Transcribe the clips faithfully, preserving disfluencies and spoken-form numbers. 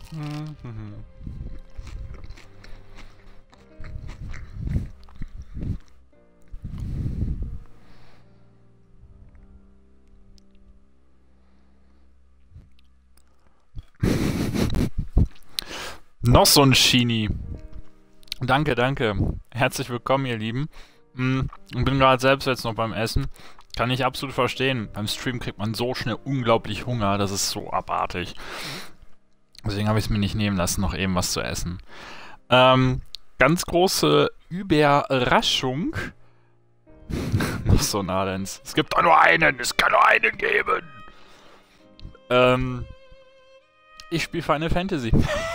Mhm. Noch so ein Shini. Danke, danke. Herzlich willkommen, ihr Lieben. Hm, Ich bin gerade selbst jetzt noch beim Essen. Kann ich absolut verstehen. Beim Stream kriegt man so schnell unglaublich Hunger. Das ist so abartig. Deswegen habe ich es mir nicht nehmen lassen, noch eben was zu essen. Ähm, ganz große Überraschung. Noch so ein Adens. Es gibt doch nur einen. Es kann nur einen geben. Ähm, ich spiele Final Fantasy.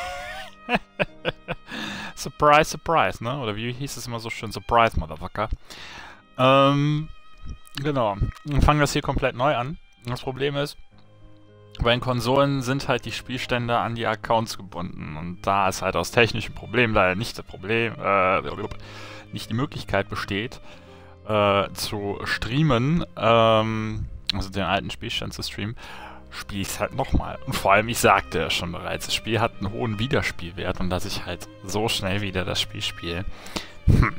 Surprise, surprise, ne? Oder wie hieß es immer so schön? Surprise, Motherfucker. Ähm, genau. Wir fangen das hier komplett neu an. Das Problem ist, bei den Konsolen sind halt die Spielstände an die Accounts gebunden. Und da ist halt aus technischen Problemen leider nicht das Problem, äh, nicht die Möglichkeit besteht, äh, zu streamen, ähm, also den alten Spielstand zu streamen, spiele ich es halt nochmal. Und vor allem, ich sagte ja schon bereits, das Spiel hat einen hohen Wiederspielwert und dass ich halt so schnell wieder das Spiel spiele. Hm.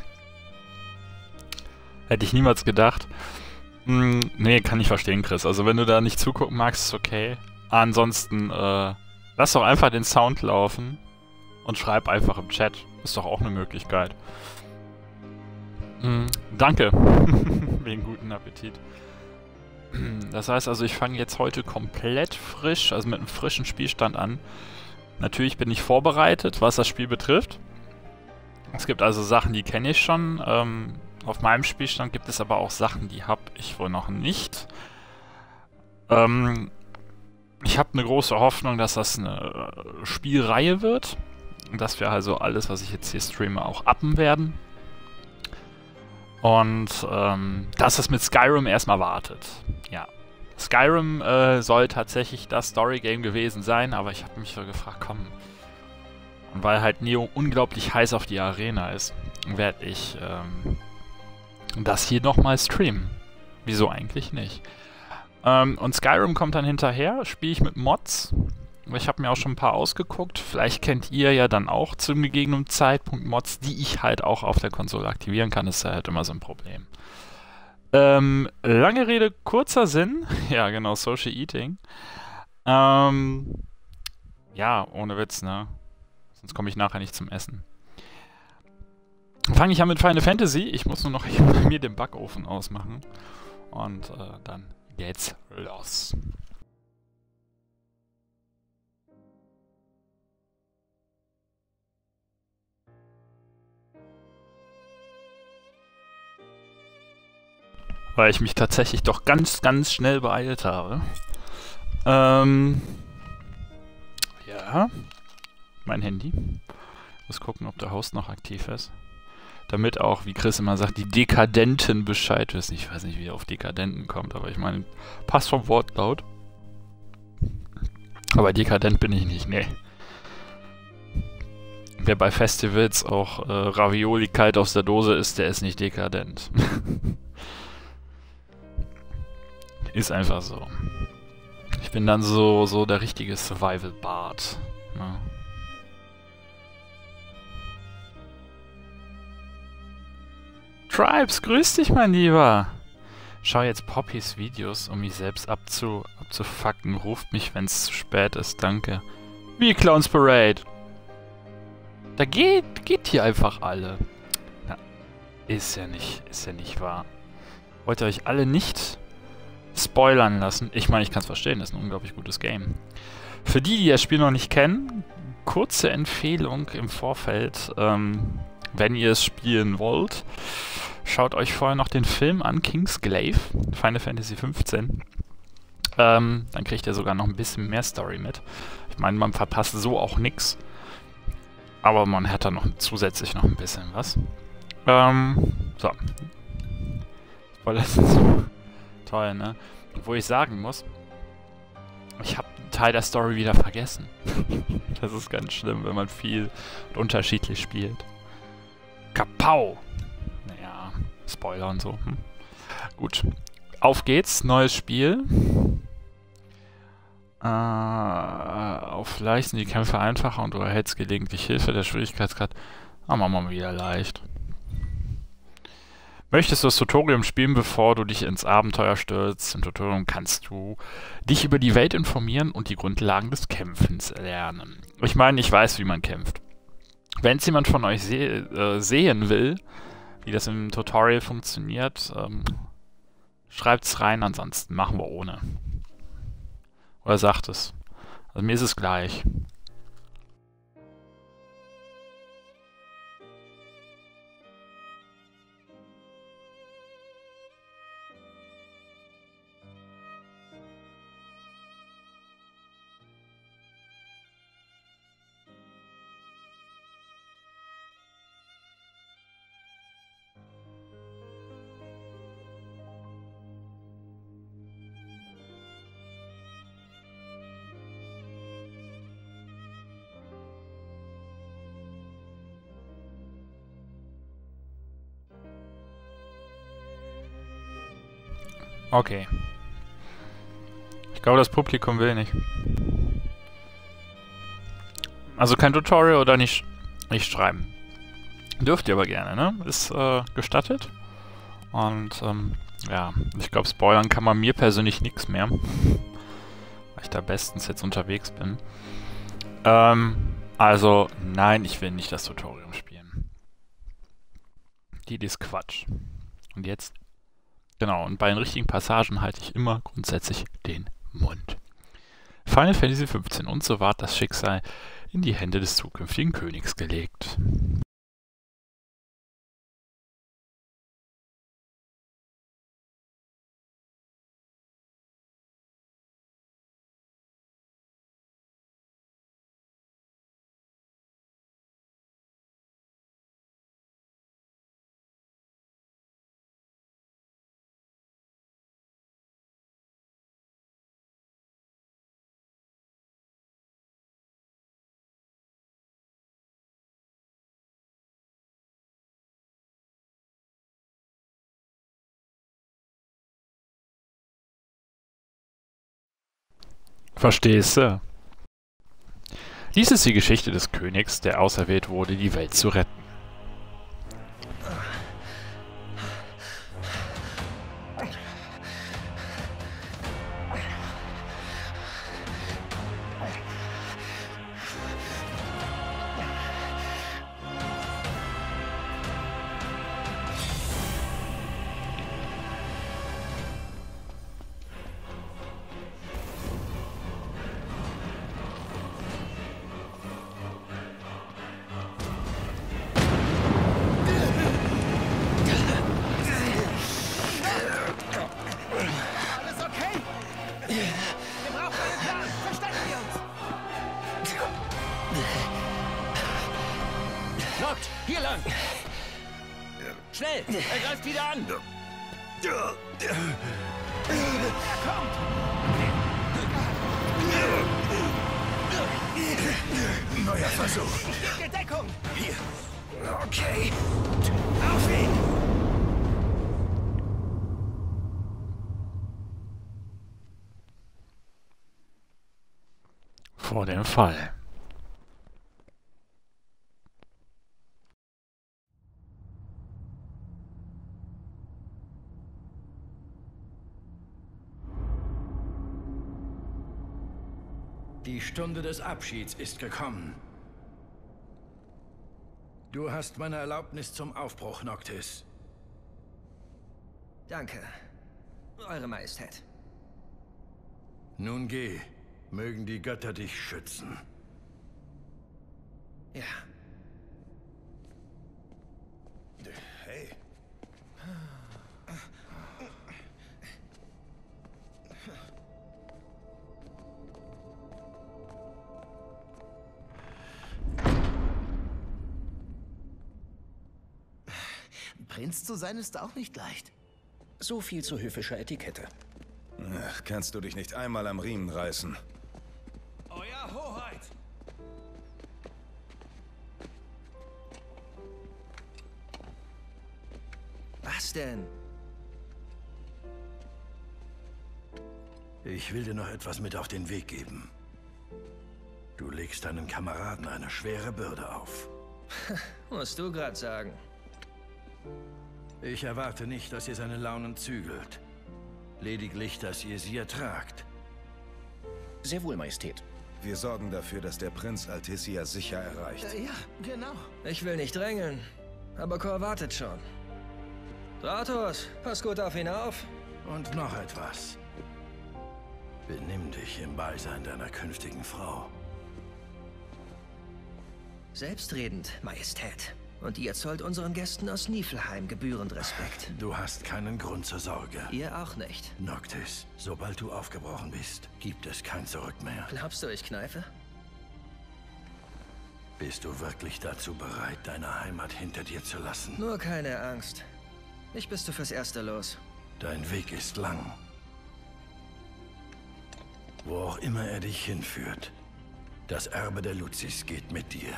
Hätte ich niemals gedacht. Hm, nee, kann ich verstehen, Chris. Also wenn du da nicht zugucken magst, ist okay. Ansonsten, äh, lass doch einfach den Sound laufen und schreib einfach im Chat. Ist doch auch eine Möglichkeit. Hm, danke. Wegen guten Appetit. Das heißt also, ich fange jetzt heute komplett frisch, also mit einem frischen Spielstand an. Natürlich bin ich vorbereitet, was das Spiel betrifft. Es gibt also Sachen, die kenne ich schon. Ähm, auf meinem Spielstand gibt es aber auch Sachen, die habe ich wohl noch nicht. Ähm, ich habe eine große Hoffnung, dass das eine Spielreihe wird. Dass wir also alles, was ich jetzt hier streame, auch uppen werden. Und ähm, dass es mit Skyrim erstmal wartet. Ja. Skyrim äh, soll tatsächlich das Story-Game gewesen sein, aber ich habe mich so gefragt, komm. Und weil halt Neo unglaublich heiß auf die Arena ist, werde ich ähm, das hier nochmal streamen. Wieso eigentlich nicht? Ähm, und Skyrim kommt dann hinterher, spiele ich mit Mods. Ich habe mir auch schon ein paar ausgeguckt. Vielleicht kennt ihr ja dann auch zum gegebenen Zeitpunkt Mods, die ich halt auch auf der Konsole aktivieren kann. Das ist halt immer so ein Problem. Ähm, lange Rede, kurzer Sinn. Ja, genau, Social Eating. Ähm, ja, ohne Witz, ne? Sonst komme ich nachher nicht zum Essen. Fange ich an mit Final Fantasy. Ich muss nur noch bei mir den Backofen ausmachen. Und äh, dann geht's los. Weil ich mich tatsächlich doch ganz, ganz schnell beeilt habe. Ähm. Ja. Mein Handy. Muss gucken, ob der Host noch aktiv ist. Damit auch, wie Chris immer sagt, die Dekadenten Bescheid wissen. Ich weiß nicht, wie er auf Dekadenten kommt, aber ich meine, passt vom Wortlaut. Aber dekadent bin ich nicht, nee. Wer bei Festivals auch äh, Ravioli kalt aus der Dose isst, der ist nicht dekadent. Ist einfach so. Ich bin dann so, so der richtige Survival-Bart. Ne? Tribes, grüß dich, mein Lieber. Schau jetzt Poppys Videos, um mich selbst abzu, abzufucken. Ruft mich, wenn's zu spät ist, danke. Wie Clowns Parade. Da geht, geht hier einfach alle. Na, ist ja nicht, ist ja nicht wahr. Wollt ihr euch alle nicht spoilern lassen? Ich meine, ich kann es verstehen, das ist ein unglaublich gutes Game. Für die, die das Spiel noch nicht kennen, kurze Empfehlung im Vorfeld, ähm, wenn ihr es spielen wollt, schaut euch vorher noch den Film an, Kingsglaive, Final Fantasy fünfzehn. Ähm, dann kriegt ihr sogar noch ein bisschen mehr Story mit. Ich meine, man verpasst so auch nix. Aber man hat da noch zusätzlich noch ein bisschen was. Ähm, so. Spoiler sind so toll, ne? Wo ich sagen muss, ich habe einen Teil der Story wieder vergessen. Das ist ganz schlimm, wenn man viel und unterschiedlich spielt. Kapau! Naja, Spoiler und so. Hm. Gut. Auf geht's, neues Spiel. Äh, auf leicht sind die Kämpfe einfacher und du erhältst gelegentlich Hilfe. Der Schwierigkeitsgrad, ah, machen wir mal wieder leicht. Möchtest du das Tutorium spielen, bevor du dich ins Abenteuer stürzt? Im Tutorium kannst du dich über die Welt informieren und die Grundlagen des Kämpfens lernen. Ich meine, ich weiß, wie man kämpft. Wenn es jemand von euch se äh, sehen will, wie das im Tutorial funktioniert, ähm, schreibt es rein, ansonsten machen wir ohne. Oder sagt es. Also mir ist es gleich. Okay. Ich glaube, das Publikum will nicht. Also kein Tutorial oder nicht, nicht schreiben. Dürft ihr aber gerne, ne? Ist äh, gestattet. Und ähm, ja, ich glaube, spoilern kann man mir persönlich nichts mehr. Weil ich da bestens jetzt unterwegs bin. Ähm, also, nein, ich will nicht das Tutorium spielen. Die Idee ist Quatsch. Und jetzt? Genau, und bei den richtigen Passagen halte ich immer grundsätzlich den Mund. Final Fantasy fünfzehn, und so ward das Schicksal in die Hände des zukünftigen Königs gelegt. Verstehst du? Dies ist die Geschichte des Königs, der auserwählt wurde, die Welt zu retten. Hier lang! Schnell! Er greift wieder an! Er kommt! Neuer Versuch! Ich gebe dir Deckung! Hier! Okay! Auf ihn! Vor dem Fall. Die Stunde des Abschieds ist gekommen. Du hast meine Erlaubnis zum Aufbruch, Noctis. Danke, Eure Majestät. Nun geh. Mögen die Götter dich schützen. Ja. Hey. Prinz zu sein ist auch nicht leicht. So viel zu höfischer Etikette. Ach, kannst du dich nicht einmal am Riemen reißen? Euer Hoheit! Was denn? Ich will dir noch etwas mit auf den Weg geben. Du legst deinen Kameraden eine schwere Bürde auf. Musst du grad sagen. Ich erwarte nicht, dass ihr seine Launen zügelt. Lediglich, dass ihr sie ertragt. Sehr wohl, Majestät. Wir sorgen dafür, dass der Prinz Altissia sicher erreicht. Äh, ja, genau. Ich will nicht drängeln, aber Kor wartet schon. Stratos, pass gut auf ihn auf. Und noch etwas. Benimm dich im Beisein deiner künftigen Frau. Selbstredend, Majestät. Und ihr zollt unseren Gästen aus Niflheim gebührend Respekt. Du hast keinen Grund zur Sorge. Ihr auch nicht. Noctis, sobald du aufgebrochen bist, gibt es kein Zurück mehr. Glaubst du, ich kneife? Bist du wirklich dazu bereit, deine Heimat hinter dir zu lassen? Nur keine Angst. Ich bist du fürs Erste los. Dein Weg ist lang. Wo auch immer er dich hinführt, das Erbe der Luzis geht mit dir.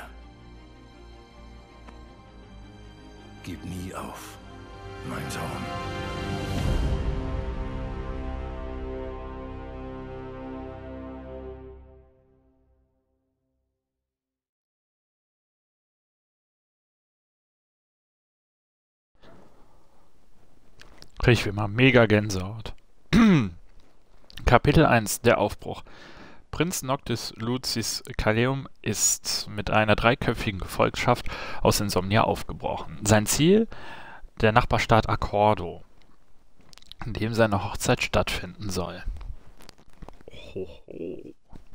Gib nie auf, mein Sohn. Krieg ich wie immer mega Gänsehaut. Kapitel eins, der Aufbruch. Prinz Noctis Lucis Caelum ist mit einer dreiköpfigen Gefolgschaft aus Insomnia aufgebrochen. Sein Ziel? Der Nachbarstaat Accordo, in dem seine Hochzeit stattfinden soll. Hoho.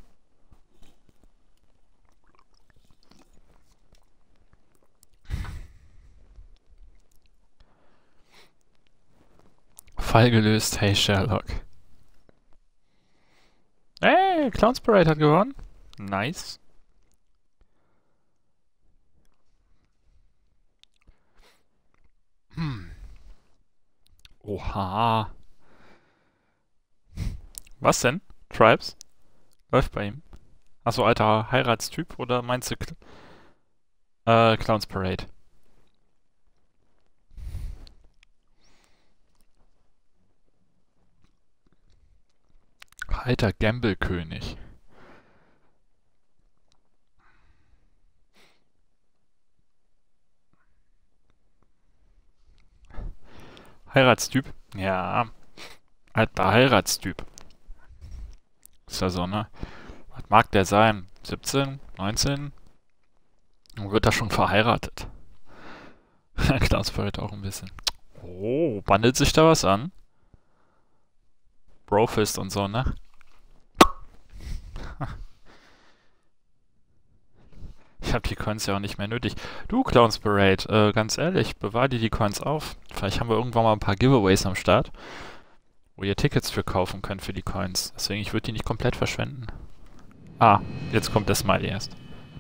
Fall gelöst, hey Sherlock. Hey, Clowns Parade hat gewonnen. Nice. Hm. Oha. Was denn? Tribes? Läuft bei ihm. Achso, alter Heiratstyp oder meinst du Cl äh, Clowns Parade? Alter Gamble-König. Heiratstyp? Ja. Alter Heiratstyp. Ist ja so, ne? Was mag der sein? siebzehn? neunzehn? Und wird er schon verheiratet? Klaus verrät auch ein bisschen. Oh, bandelt sich da was an? Brofist und so, ne? Ich habe die Coins ja auch nicht mehr nötig. Du, Clowns Parade, äh, ganz ehrlich, bewahr dir die Coins auf. Vielleicht haben wir irgendwann mal ein paar Giveaways am Start, wo ihr Tickets für kaufen könnt für die Coins. Deswegen, ich würde die nicht komplett verschwenden. Ah, jetzt kommt das Smiley erst.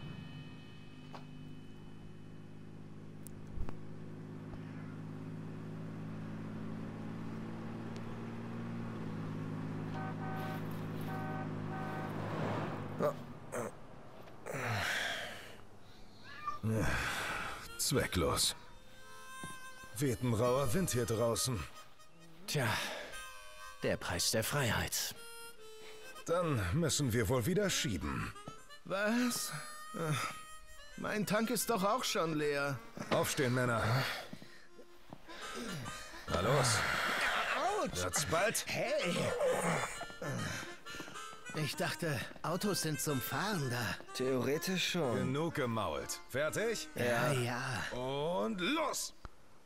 Zwecklos. Weht ein rauer Wind hier draußen. Tja, der Preis der Freiheit. Dann müssen wir wohl wieder schieben. Was? Ach, mein Tank ist doch auch schon leer. Aufstehen, Männer. Na los. Autsch! Wird's bald? Hey! Ich dachte, Autos sind zum Fahren da. Theoretisch schon. Genug gemault. Fertig? Ja, ja. Und los!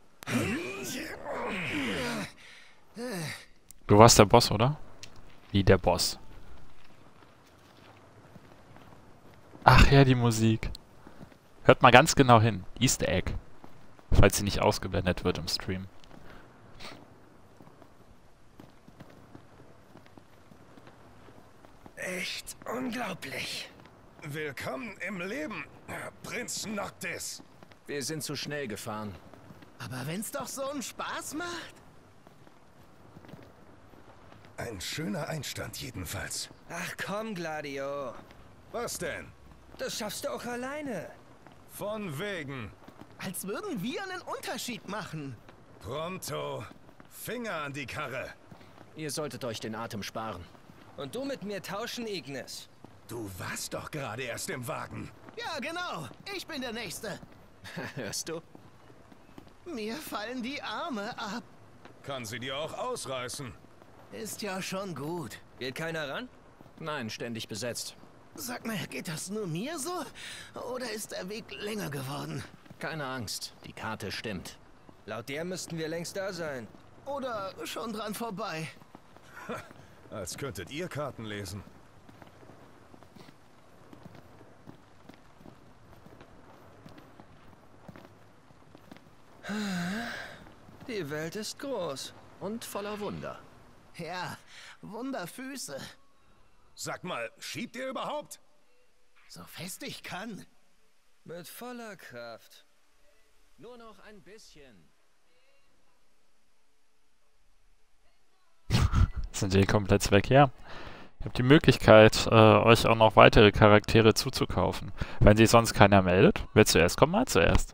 Du warst der Boss, oder? Wie der Boss? Ach ja, die Musik. Hört mal ganz genau hin. Easter Egg. Falls sie nicht ausgeblendet wird im Stream. Echt unglaublich. Willkommen im Leben, Prinz Noctis. Wir sind zu schnell gefahren. Aber wenn's doch so einen Spaß macht. Ein schöner Einstand jedenfalls. Ach komm, Gladio. Was denn? Das schaffst du auch alleine. Von wegen. Als würden wir einen Unterschied machen. Pronto. Finger an die Karre. Ihr solltet euch den Atem sparen. Und du mit mir tauschen, Ignis. Du warst doch gerade erst im Wagen. Ja, genau. Ich bin der Nächste. Hörst du? Mir fallen die Arme ab. Kann sie dir auch ausreißen. Ist ja schon gut. Geht keiner ran? Nein, ständig besetzt. Sag mal, geht das nur mir so? Oder ist der Weg länger geworden? Keine Angst, die Karte stimmt. Laut der müssten wir längst da sein. Oder schon dran vorbei? Als könntet ihr Karten lesen. Die Welt ist groß. Und voller Wunder. Ja, Wunderfüße. Sag mal, schiebt ihr überhaupt? So fest ich kann. Mit voller Kraft. Nur noch ein bisschen. Sind die komplett weg? Ja. Ihr habt die Möglichkeit, äh, euch auch noch weitere Charaktere zuzukaufen. Wenn sich sonst keiner meldet, wer zuerst kommt, mal zuerst.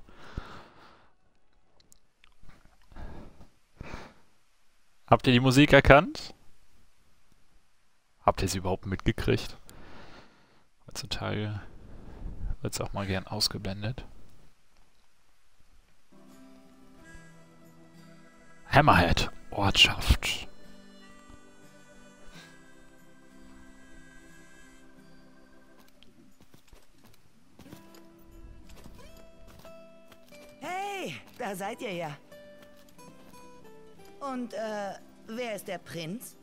Habt ihr die Musik erkannt? Habt ihr sie überhaupt mitgekriegt? Heutzutage wird es auch mal gern ausgeblendet. Hammerhead, Ortschaft. Hey, da seid ihr ja. Und, äh, wer ist der Prinz?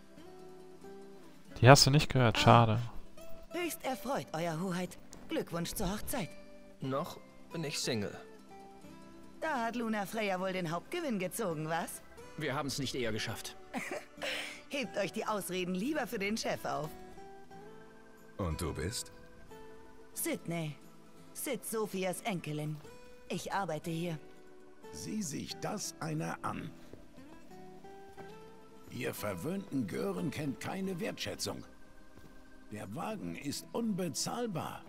Die hast du nicht gehört, schade. Höchst erfreut, Euer Hoheit. Glückwunsch zur Hochzeit. Noch bin ich Single. Da hat Luna Freya wohl den Hauptgewinn gezogen, was? Wir haben es nicht eher geschafft. Hebt euch die Ausreden lieber für den Chef auf. Und du bist? Sydney. Sid Sophias Enkelin. Ich arbeite hier. Sieh sich das einer an. Ihr verwöhnten Gören kennt keine Wertschätzung. Der Wagen ist unbezahlbar.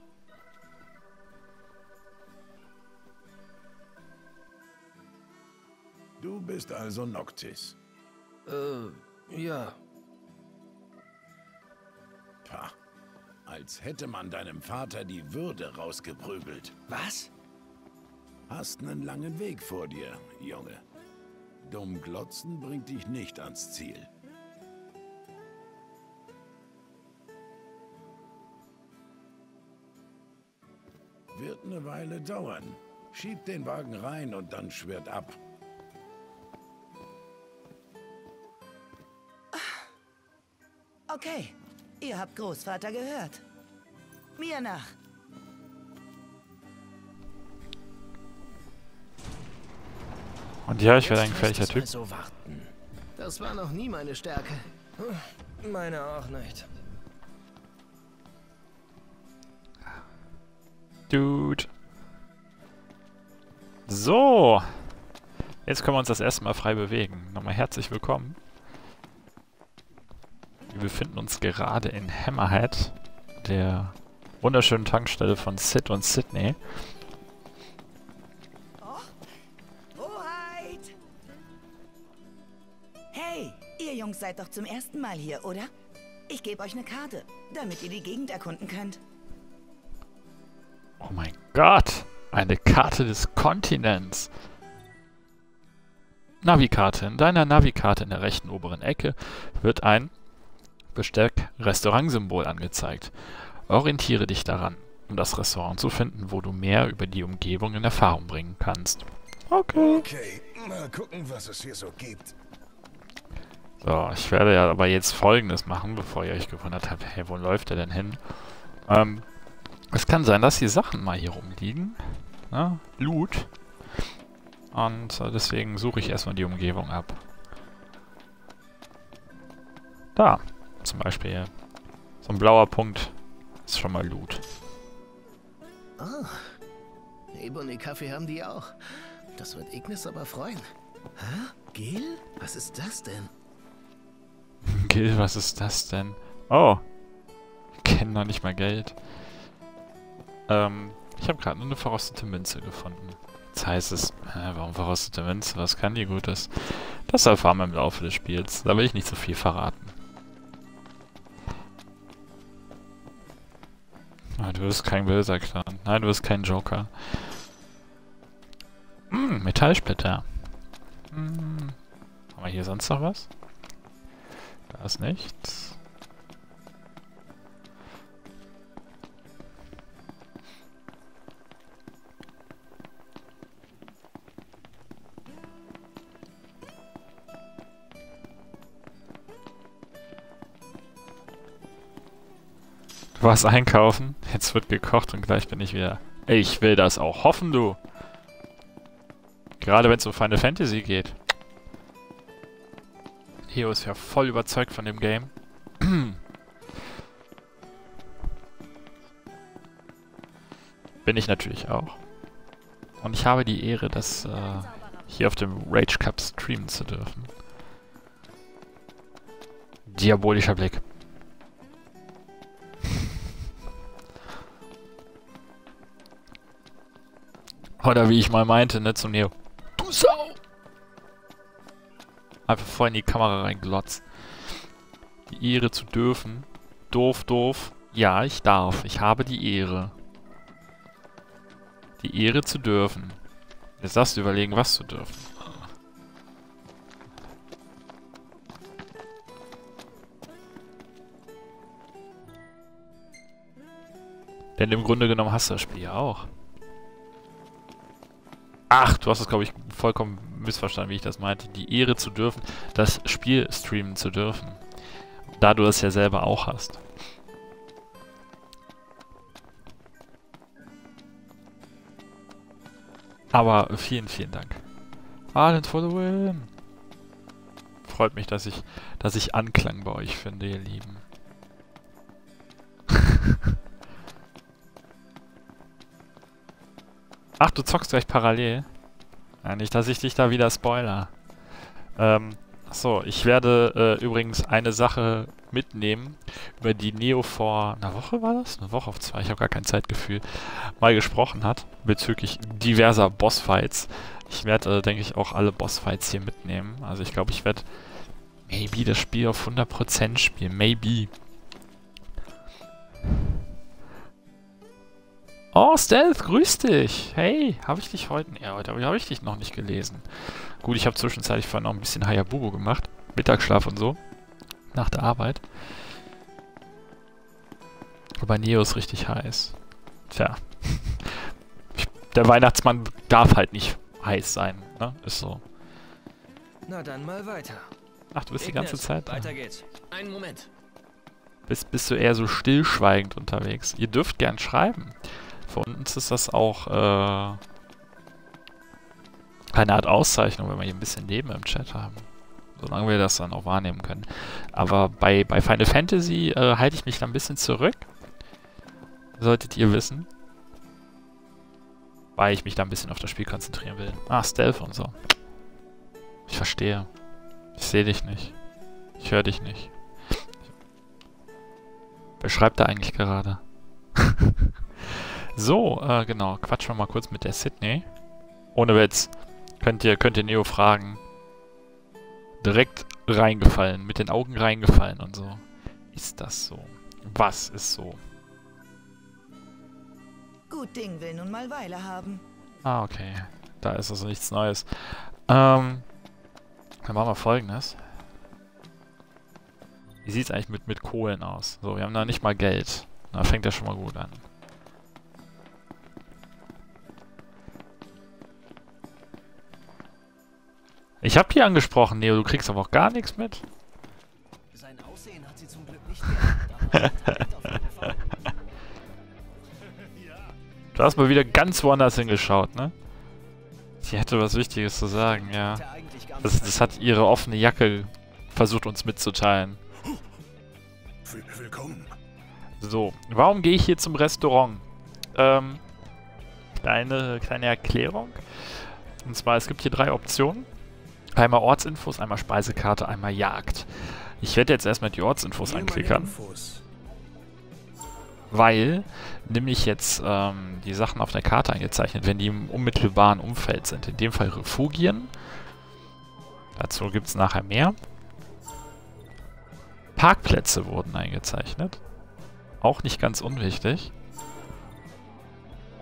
Du bist also Noctis. Äh, ja. Pah, als hätte man deinem Vater die Würde rausgeprügelt. Was? Hast einen langen Weg vor dir, Junge. Dumm glotzen bringt dich nicht ans Ziel. Wird eine Weile dauern. Schieb den Wagen rein und dann schwirrt ab. Okay, ihr habt Großvater gehört. Mir nach. Und ja, ich werde ein Jetzt gefährlicher heißt es Typ. also warten. Das war noch nie meine Stärke. Meine auch nicht. Dude. So. Jetzt können wir uns das erste Mal frei bewegen. Nochmal herzlich willkommen. Wir befinden uns gerade in Hammerhead, der wunderschönen Tankstelle von Sid und Sydney. Hoheit! Hey, ihr Jungs seid doch zum ersten Mal hier, oder? Ich gebe euch eine Karte, damit ihr die Gegend erkunden könnt. Oh mein Gott! Eine Karte des Kontinents! Navikarte. In deiner Navikarte in der rechten oberen Ecke wird ein Besteck-Restaurant-Symbol angezeigt. Orientiere dich daran, um das Restaurant zu finden, wo du mehr über die Umgebung in Erfahrung bringen kannst. Okay. Okay, mal gucken, was es hier so gibt. So, ich werde ja aber jetzt Folgendes machen, bevor ihr euch gewundert habt, hey, wo läuft der denn hin? Ähm, es kann sein, dass die Sachen mal hier rumliegen. Ne? Loot. Und äh, deswegen suche ich erstmal die Umgebung ab. Da, zum Beispiel. So ein blauer Punkt ist schon mal Loot. Oh, Ebony-Kaffee haben die auch. Das wird Ignis aber freuen. Hä? Gil? Was ist das denn? Gil, was ist das denn? Oh. Ich kenne noch nicht mal Geld. Ähm, ich habe gerade nur eine verrostete Münze gefunden. Jetzt heißt es, äh, warum verrostete Münze? Was kann die Gutes? Das erfahren wir im Laufe des Spiels. Da will ich nicht so viel verraten. Du bist kein böser Clown. Nein, du bist kein Joker. Hm, Metallsplitter. Hm. Haben wir hier sonst noch was? Da ist nichts. Du warst einkaufen, jetzt wird gekocht und gleich bin ich wieder. Ich will das auch hoffen, du. Gerade wenn es um Final Fantasy geht. Heo ist ja voll überzeugt von dem Game. Bin ich natürlich auch. Und ich habe die Ehre, das äh, hier auf dem Rage Cup streamen zu dürfen. Diabolischer Blick. Oder wie ich mal meinte, ne, zum Neo. Du Sau! Einfach voll in die Kamera reinglotzt. Die Ehre zu dürfen. Doof, doof. Ja, ich darf. Ich habe die Ehre. Die Ehre zu dürfen. Jetzt darfst du überlegen, was zu dürfen. Denn im Grunde genommen hast du das Spiel ja auch. Ach, du hast es, glaube ich, vollkommen missverstanden, wie ich das meinte. Die Ehre zu dürfen, das Spiel streamen zu dürfen. Da du es ja selber auch hast. Aber vielen, vielen Dank. Island for the win. Freut mich, dass ich, dass ich Anklang bei euch finde, ihr Lieben. Ach, du zockst gleich parallel? Ja, nicht, dass ich dich da wieder spoiler. Ähm, achso, ich werde äh, übrigens eine Sache mitnehmen, über die Neo vor einer Woche war das? Eine Woche auf zwei, ich habe gar kein Zeitgefühl, mal gesprochen hat, bezüglich diverser Bossfights. Ich werde, äh, denke ich, auch alle Bossfights hier mitnehmen. Also ich glaube, ich werde maybe das Spiel auf hundert Prozent spielen. Maybe. Oh, Stealth, grüß dich. Hey, habe ich dich heute... Ja, heute habe ich dich noch nicht gelesen. Gut, ich habe zwischenzeitlich vorhin noch ein bisschen Hayabubu gemacht. Mittagsschlaf und so. Nach der Arbeit. Aber Neo ist richtig heiß. Tja. Der Weihnachtsmann darf halt nicht heiß sein, ne? Ist so. Na dann mal weiter. Ach, du bist die ganze Zeit da. Weiter geht's. Einen Moment. Bist, bist du eher so stillschweigend unterwegs? Ihr dürft gern schreiben. Für uns ist das auch äh, eine Art Auszeichnung, wenn wir hier ein bisschen Leben im Chat haben. Solange wir das dann auch wahrnehmen können. Aber bei, bei Final Fantasy äh, halte ich mich da ein bisschen zurück. Solltet ihr wissen. Weil ich mich da ein bisschen auf das Spiel konzentrieren will. Ah, Stealth und so. Ich verstehe. Ich sehe dich nicht. Ich höre dich nicht. Wer schreibt da eigentlich gerade? So, äh, genau. Quatschen wir mal kurz mit der Sydney. Ohne Witz. Könnt ihr, könnt ihr Neo fragen. Direkt reingefallen. Mit den Augen reingefallen und so. Ist das so? Was ist so? Gut Ding will nun mal Weile haben. Ah, okay. Da ist also nichts Neues. Ähm, dann machen wir Folgendes. Wie sieht es eigentlich mit, mit Kohlen aus? So, wir haben da nicht mal Geld. Da fängt ja schon mal gut an. Ich hab hier angesprochen, Neo, du kriegst aber auch gar nichts mit. Sein Aussehen hat sie zum Glück nicht geändert. Du hast mal wieder ganz woanders hingeschaut, ne? Sie hätte was Wichtiges zu sagen, ja. Das, das hat ihre offene Jacke versucht uns mitzuteilen. Willkommen. So, warum gehe ich hier zum Restaurant? Ähm, kleine, kleine Erklärung. Und zwar, es gibt hier drei Optionen. Einmal Ortsinfos, einmal Speisekarte, einmal Jagd. Ich werde jetzt erstmal die Ortsinfos anklickern. Weil nämlich jetzt ähm, die Sachen auf der Karte eingezeichnet werden, die im unmittelbaren Umfeld sind. In dem Fall Refugien. Dazu gibt es nachher mehr. Parkplätze wurden eingezeichnet. Auch nicht ganz unwichtig.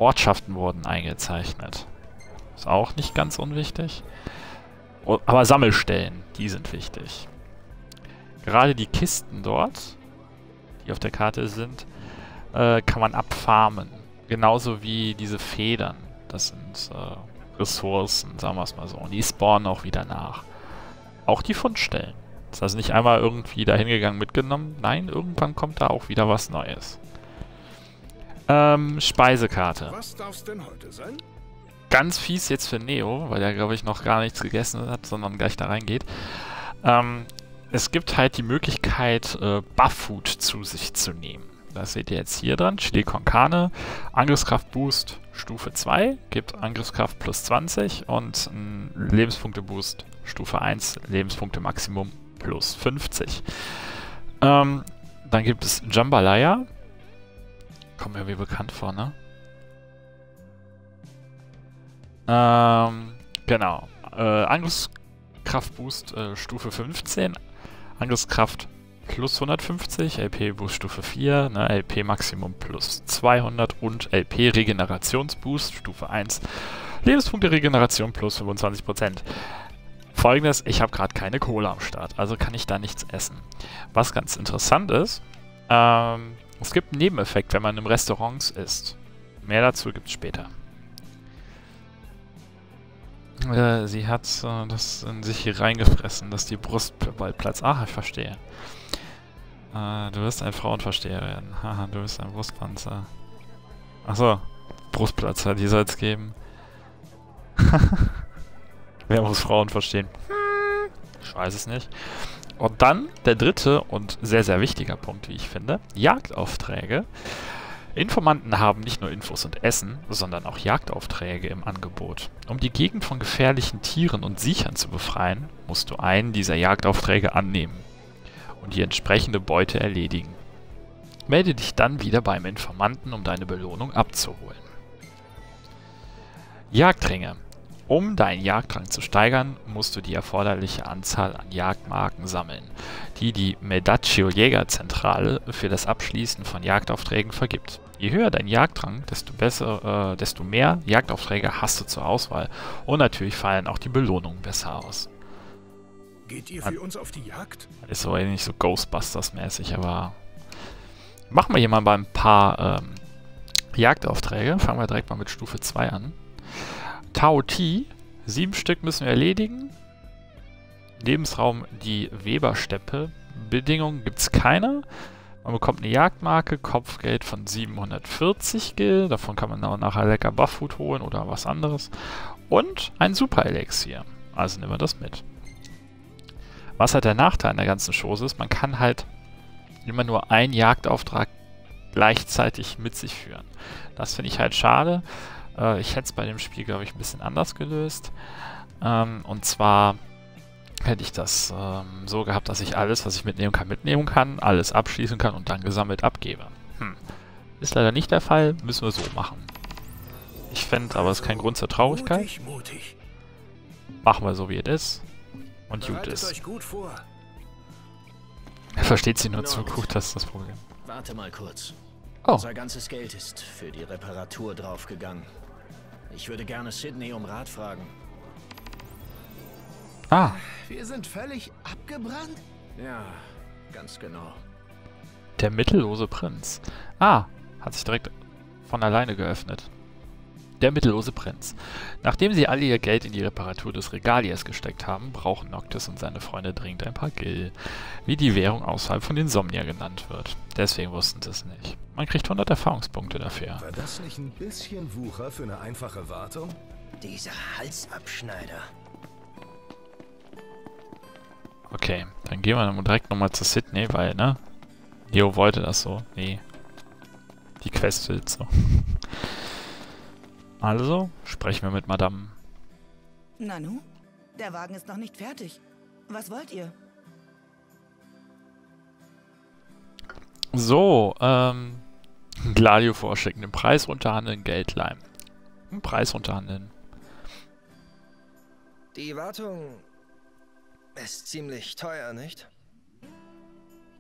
Ortschaften wurden eingezeichnet. Ist auch nicht ganz unwichtig. O- aber Sammelstellen, die sind wichtig. Gerade die Kisten dort, die auf der Karte sind, äh, kann man abfarmen. Genauso wie diese Federn. Das sind äh, Ressourcen, sagen wir es mal so. Und die spawnen auch wieder nach. Auch die Fundstellen. Das ist also nicht einmal irgendwie dahin gegangen, mitgenommen. Nein, irgendwann kommt da auch wieder was Neues. Ähm, Speisekarte. Was darf's denn heute sein? Ganz fies jetzt für Neo, weil er, glaube ich, noch gar nichts gegessen hat, sondern gleich da reingeht. Ähm, es gibt halt die Möglichkeit, äh, Buff-Food zu sich zu nehmen. Das seht ihr jetzt hier dran. Chili con Carne, Angriffskraft Boost Stufe zwei, gibt Angriffskraft plus zwanzig und ein Lebenspunkte Boost Stufe eins, Lebenspunkte Maximum plus fünfzig. Ähm, dann gibt es Jambalaya. Kommt mir wie bekannt vor, ne? Ähm, genau. Äh, Angriffskraft Boost äh, Stufe fünfzehn, Angriffskraft plus hundertfünfzig, L P Boost Stufe vier, ne, L P Maximum plus zweihundert und L P Regenerationsboost Stufe eins, Lebenspunkte Regeneration plus fünfundzwanzig Prozent. Folgendes, ich habe gerade keine Kohle am Start, also kann ich da nichts essen. Was ganz interessant ist, ähm, es gibt einen Nebeneffekt, wenn man im Restaurant isst. Mehr dazu gibt es später. Äh, sie hat äh, das in sich hier reingefressen, dass die Brust bald platzt. Ach, ich verstehe. Äh, du wirst eine Frauenversteher werden. Haha, du bist ein Brustpanzer. Achso, Brustplatzer, die soll es geben. Wer muss Frauen verstehen? Ich weiß es nicht. Und dann der dritte und sehr, sehr wichtiger Punkt, wie ich finde. Jagdaufträge. Informanten haben nicht nur Infos und Essen, sondern auch Jagdaufträge im Angebot. Um die Gegend von gefährlichen Tieren und Siechern zu befreien, musst du einen dieser Jagdaufträge annehmen und die entsprechende Beute erledigen. Melde dich dann wieder beim Informanten, um deine Belohnung abzuholen. Jagdringe. Um deinen Jagdrang zu steigern, musst du die erforderliche Anzahl an Jagdmarken sammeln, die die Medaccio Jägerzentrale für das Abschließen von Jagdaufträgen vergibt. Je höher dein Jagdrang, desto besser, äh, desto mehr Jagdaufträge hast du zur Auswahl. Und natürlich fallen auch die Belohnungen besser aus. Geht ihr für uns auf die Jagd? Ist so ähnlich so Ghostbusters-mäßig, aber machen wir hier mal ein paar ähm, Jagdaufträge. Fangen wir direkt mal mit Stufe zwei an. Tao Ti, sieben Stück müssen wir erledigen. Lebensraum die Webersteppe. Bedingungen gibt es keine. Man bekommt eine Jagdmarke, Kopfgeld von siebenhundertvierzig Gil. Davon kann man auch nachher lecker Buff-Food holen oder was anderes. Und ein Super-Elixier. Also nehmen wir das mit. Was halt der Nachteil an der ganzen Chose ist, man kann halt immer nur einen Jagdauftrag gleichzeitig mit sich führen. Das finde ich halt schade. Äh, ich hätte es bei dem Spiel, glaube ich, ein bisschen anders gelöst. Ähm, und zwar hätte ich das ähm, so gehabt, dass ich alles, was ich mitnehmen kann, mitnehmen kann, alles abschließen kann und dann gesammelt abgebe. Hm. Ist leider nicht der Fall, müssen wir so machen. Ich fände, aber es ist kein Grund zur Traurigkeit. Mutig, mutig. Machen wir so, wie es ist. Und gut Bereitet ist. euch gut vor. Er versteht sie nur zu gut, das ist das Problem. Warte mal kurz. Oh. Unser ganzes Geld ist für die Reparatur draufgegangen. Ich würde gerne Sydney um Rat fragen. Ah, Wir sind völlig abgebrannt? Ja, ganz genau. der mittellose Prinz. Ah, hat sich direkt von alleine geöffnet. Der mittellose Prinz. Nachdem sie alle ihr Geld in die Reparatur des Regaliers gesteckt haben, brauchen Noctis und seine Freunde dringend ein paar Gil, wie die Währung außerhalb von Insomnia genannt wird. Deswegen wussten sie es nicht. Man kriegt hundert Erfahrungspunkte dafür. War das nicht ein bisschen Wucher für eine einfache Wartung? Dieser Halsabschneider. Okay, dann gehen wir dann direkt nochmal zu Sydney, weil, ne? Leo wollte das so. Nee. Die Quest will so. Also, sprechen wir mit Madame. Nanu, der Wagen ist noch nicht fertig. Was wollt ihr? So, ähm... Gladio vorschicken, den Preis runterhandeln, Geld leihen. Den Preis runterhandeln. Die Wartung ist ziemlich teuer, nicht?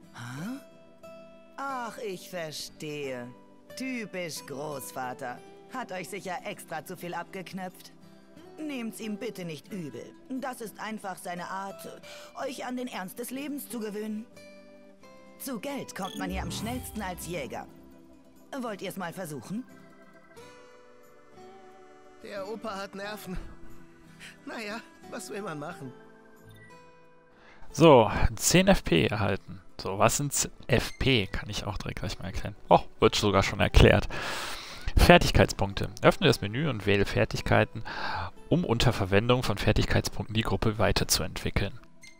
Hä? Ach, ich verstehe. Typisch Großvater. Hat euch sicher extra zu viel abgeknöpft. Nehmt's ihm bitte nicht übel. Das ist einfach seine Art, euch an den Ernst des Lebens zu gewöhnen. Zu Geld kommt man hier am schnellsten als Jäger. Wollt ihr's mal versuchen? Der Opa hat Nerven. Naja, was will man machen? So, zehn F P erhalten. So, was sind F P? Kann ich auch direkt gleich mal erklären. Oh, wird sogar schon erklärt. Fertigkeitspunkte. Öffne das Menü und wähle Fertigkeiten, um unter Verwendung von Fertigkeitspunkten die Gruppe weiterzuentwickeln.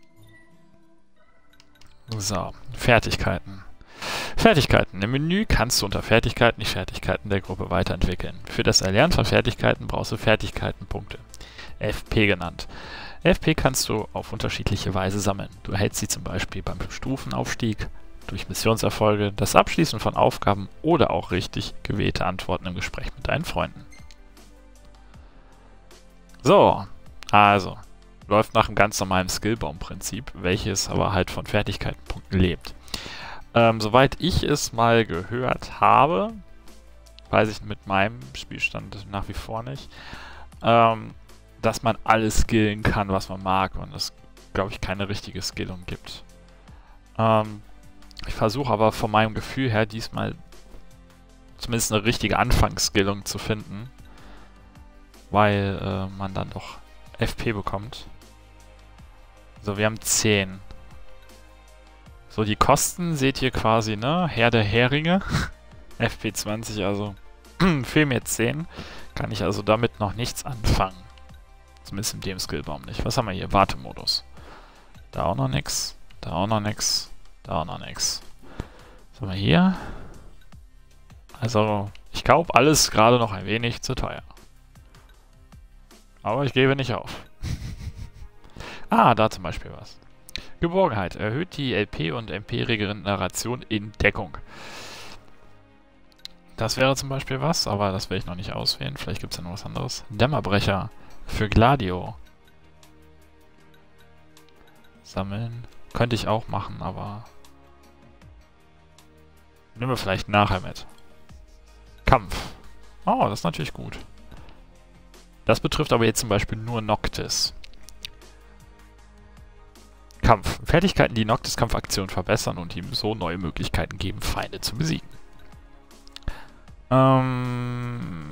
So, Fertigkeiten. Fertigkeiten. Im Menü kannst du unter Fertigkeiten die Fertigkeiten der Gruppe weiterentwickeln. Für das Erlernen von Fertigkeiten brauchst du Fertigkeitenpunkte. F P genannt. F P kannst du auf unterschiedliche Weise sammeln. Du erhältst sie zum Beispiel beim Stufenaufstieg, durch Missionserfolge, das Abschließen von Aufgaben oder auch richtig gewählte Antworten im Gespräch mit deinen Freunden. So, also, läuft nach einem ganz normalen Skillbaum-Prinzip, welches aber halt von Fertigkeitenpunkten lebt. Ähm, soweit ich es mal gehört habe, weiß ich mit meinem Spielstand nach wie vor nicht, ähm, dass man alles skillen kann, was man mag und es, glaube ich, keine richtige Skillung gibt. Ähm, ich versuche aber von meinem Gefühl her diesmal zumindest eine richtige Anfangsskillung zu finden, weil äh, man dann doch F P bekommt. So, wir haben zehn. So, die Kosten seht ihr quasi, ne? Herr der Heringe. F P zwanzig, also fehlen mir zehn. Kann ich also damit noch nichts anfangen. Zumindest in dem Skillbaum nicht. Was haben wir hier? Wartemodus. Da auch noch nix. Da auch noch nix. Da auch noch nix. Was haben wir hier? Also, ich glaube, alles gerade noch ein wenig zu teuer. Aber ich gebe nicht auf. Ah, da zum Beispiel was. Geborgenheit. Erhöht die L P und M P-Regeneration in Deckung. Das wäre zum Beispiel was, aber das will ich noch nicht auswählen. Vielleicht gibt es ja noch was anderes. Dämmerbrecher. Für Gladio. Sammeln. Könnte ich auch machen, aber... Nehmen wir vielleicht nachher mit. Kampf. Oh, das ist natürlich gut. Das betrifft aber jetzt zum Beispiel nur Noctis. Kampf. Fertigkeiten, die Noctis-Kampfaktion verbessern und ihm so neue Möglichkeiten geben, Feinde zu besiegen. Ähm...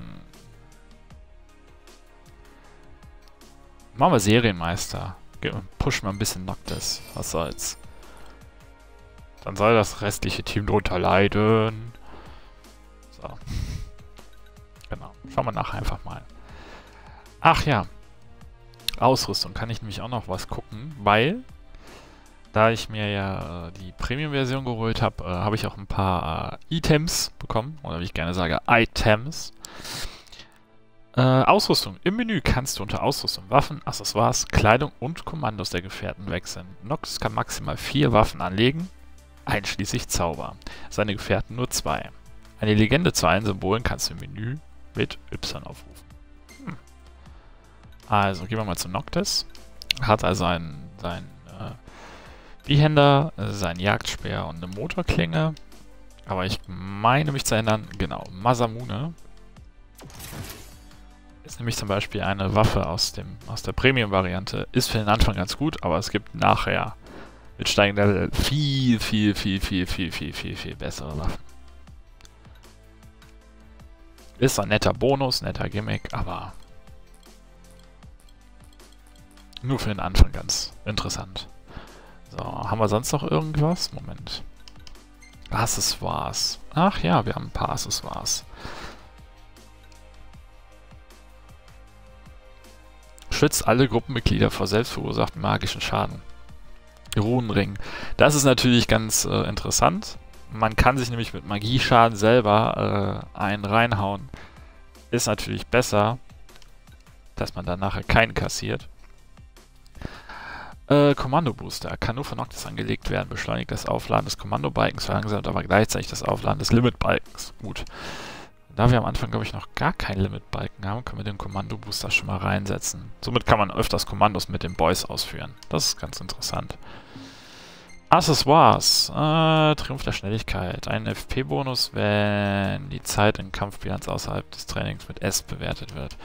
Machen wir Serienmeister. Pushen wir ein bisschen Noctis. Was soll's. Dann soll das restliche Team drunter leiden. So. Genau. Schauen wir nachher einfach mal. Ach ja. Ausrüstung kann ich nämlich auch noch was gucken, weil da ich mir ja äh, die Premium-Version geholt habe, äh, habe ich auch ein paar äh, Items bekommen. Oder wie ich gerne sage, Items. Äh, Ausrüstung. Im Menü kannst du unter Ausrüstung Waffen, Accessoires, Kleidung und Kommandos der Gefährten wechseln. Noctis kann maximal vier Waffen anlegen, einschließlich Zauber. Seine Gefährten nur zwei. Eine Legende zu allen Symbolen kannst du im Menü mit Y aufrufen. Hm. Also, gehen wir mal zu Noctis. Hat also einen, seinen äh, Behänder, äh, seinen Jagdspeer und eine Motorklinge. Aber ich meine mich zu erinnern, genau, Masamune ist nämlich zum Beispiel eine Waffe aus dem aus der Premium-Variante. Ist für den Anfang ganz gut, aber es gibt nachher mit steigendem Level viel, viel, viel, viel, viel, viel, viel, viel bessere Waffen. Ist ein netter Bonus, netter Gimmick, aber nur für den Anfang ganz interessant. So, haben wir sonst noch irgendwas? Moment. Accessoires. Ach ja, wir haben ein paar Accessoires. Schützt alle Gruppenmitglieder vor selbstverursachten magischen Schaden. Runenring. Das ist natürlich ganz äh, interessant. Man kann sich nämlich mit Magieschaden selber äh, einen reinhauen. Ist natürlich besser, dass man dann nachher keinen kassiert. Äh, Kommando-Booster. Kann nur von Noctis angelegt werden. Beschleunigt das Aufladen des Kommandobalkens, verlangsamt aber gleichzeitig das Aufladen des Limitbalkens. Gut. Da wir am Anfang, glaube ich, noch gar keinen Limitbalken haben, können wir den Kommando-Booster schon mal reinsetzen. Somit kann man öfters Kommandos mit den Boys ausführen. Das ist ganz interessant. Accessoires. Äh, Triumph der Schnelligkeit. Ein F P-Bonus, wenn die Zeit in Kampfbilanz außerhalb des Trainings mit S bewertet wird.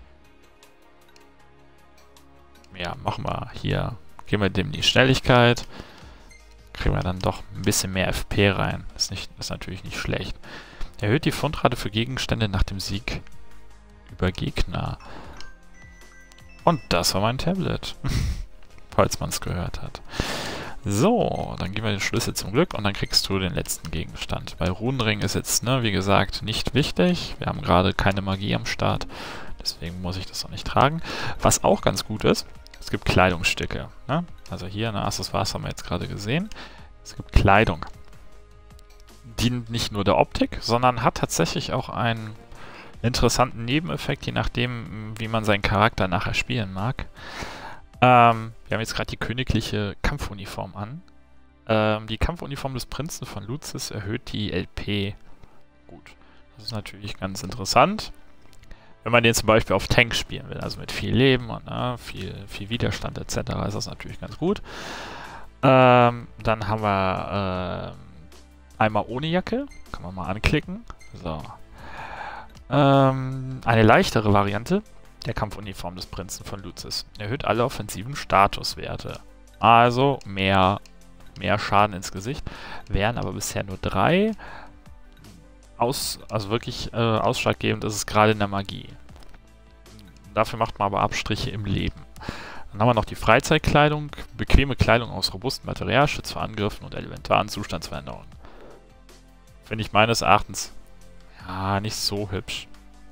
Ja, machen wir hier. Geben wir dem die Schnelligkeit. Kriegen wir dann doch ein bisschen mehr F P rein. Ist, nicht, ist natürlich nicht schlecht. Erhöht die Fundrate für Gegenstände nach dem Sieg über Gegner. Und das war mein Tablet. Falls man es gehört hat. So, dann geben wir den Schlüssel zum Glück und dann kriegst du den letzten Gegenstand. Weil Runenring ist jetzt, ne, wie gesagt, nicht wichtig. Wir haben gerade keine Magie am Start. Deswegen muss ich das auch nicht tragen. Was auch ganz gut ist, es gibt Kleidungsstücke. Ne? Also hier in der Accessoires haben wir jetzt gerade gesehen. Es gibt Kleidung. Dient nicht nur der Optik, sondern hat tatsächlich auch einen interessanten Nebeneffekt, je nachdem, wie man seinen Charakter nachher spielen mag. Ähm, wir haben jetzt gerade die königliche Kampfuniform an. Ähm, die Kampfuniform des Prinzen von Lucis erhöht die L P. Gut, das ist natürlich ganz interessant. Wenn man den zum Beispiel auf Tank spielen will, also mit viel Leben und äh, viel, viel Widerstand et cetera, ist das natürlich ganz gut. Ähm, dann haben wir äh, einmal ohne Jacke. Kann man mal anklicken. So. Ähm, eine leichtere Variante der Kampfuniform des Prinzen von Lucis. Erhöht alle offensiven Statuswerte. Also mehr, mehr Schaden ins Gesicht. Wären aber bisher nur drei. Aus, also wirklich äh, ausschlaggebend ist es gerade in der Magie. Dafür macht man aber Abstriche im Leben. Dann haben wir noch die Freizeitkleidung. Bequeme Kleidung aus robustem Material, schützt vor Angriffen und elementaren Zustandsveränderungen. Finde ich meines Erachtens ja nicht so hübsch.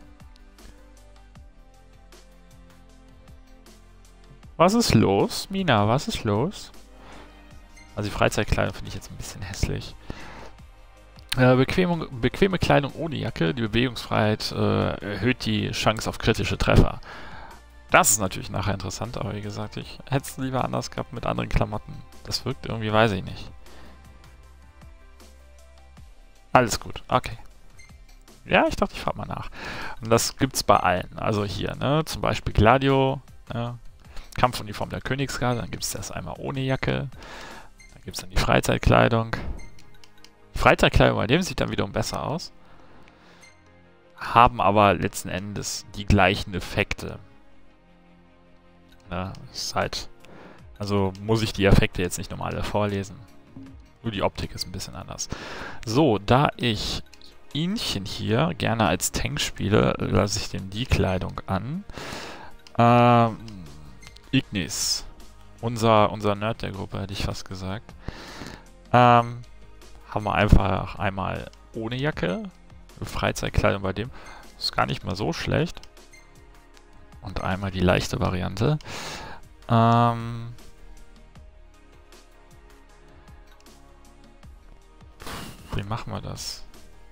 Was ist los? Mina, was ist los? Also die Freizeitkleidung finde ich jetzt ein bisschen hässlich. Äh, bequeme, bequeme Kleidung ohne Jacke. Die Bewegungsfreiheit äh, erhöht die Chance auf kritische Treffer. Das ist natürlich nachher interessant, aber wie gesagt, ich hätte es lieber anders gehabt mit anderen Klamotten. Das wirkt irgendwie, weiß ich nicht. Alles gut, okay. Ja, ich dachte, ich frage mal nach. Und das gibt's bei allen. Also hier, ne, zum Beispiel Gladio, ne, Kampfuniform der Königsgarde, dann gibt es das einmal ohne Jacke. Dann gibt es dann die Freizeitkleidung. Freizeitkleidung bei dem sieht dann wiederum besser aus. Haben aber letzten Endes die gleichen Effekte. Ne, ist halt. Also muss ich die Effekte jetzt nicht nochmal alle vorlesen. Nur die Optik ist ein bisschen anders. So, da ich Inchen hier gerne als Tank spiele, lasse ich dem die Kleidung an. Ähm, Ignis. Unser, unser Nerd der Gruppe, hätte ich fast gesagt. Ähm, haben wir einfach einmal ohne Jacke. Freizeitkleidung bei dem. Ist gar nicht mal so schlecht. Und einmal die leichte Variante. Ähm... Wie machen wir das?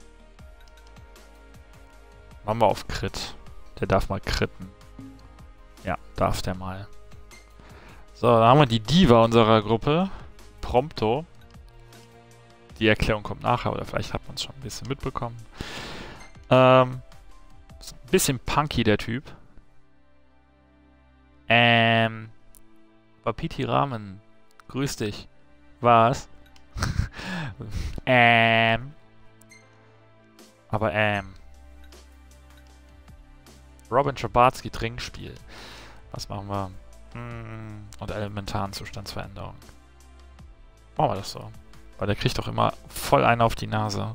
Machen wir auf Crit. Der darf mal critten. Ja, darf der mal. So, dann haben wir die Diva unserer Gruppe. Prompto. Die Erklärung kommt nachher, oder vielleicht hat man es schon ein bisschen mitbekommen. Ähm, ist ein bisschen punky, der Typ. Ähm, Wapiti Ramen. Grüß dich. Was? ähm. Aber ähm. Robin Schabatsky Trinkspiel. Was machen wir? Hm, und elementaren Zustandsveränderungen. Machen wir das so. Weil der kriegt doch immer voll einen auf die Nase.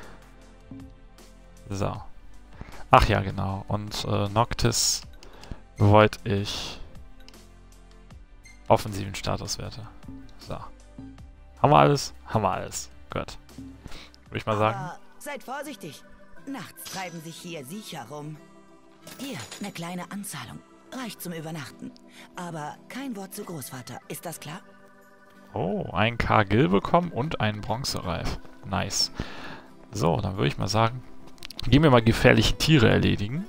So. Ach ja, genau. Und äh, Noctis wollte ich offensiven Statuswerte. So. Haben wir alles? Haben wir alles. Gut. Würde ich mal sagen. Aber seid vorsichtig. Nachts treiben sich hier Siecher rum. Hier, eine kleine Anzahlung. Reicht zum Übernachten. Aber kein Wort zu Großvater. Ist das klar? Oh, ein K-Gil bekommen und einen Bronzereif. Nice. So, dann würde ich mal sagen, gehen wir mal gefährliche Tiere erledigen.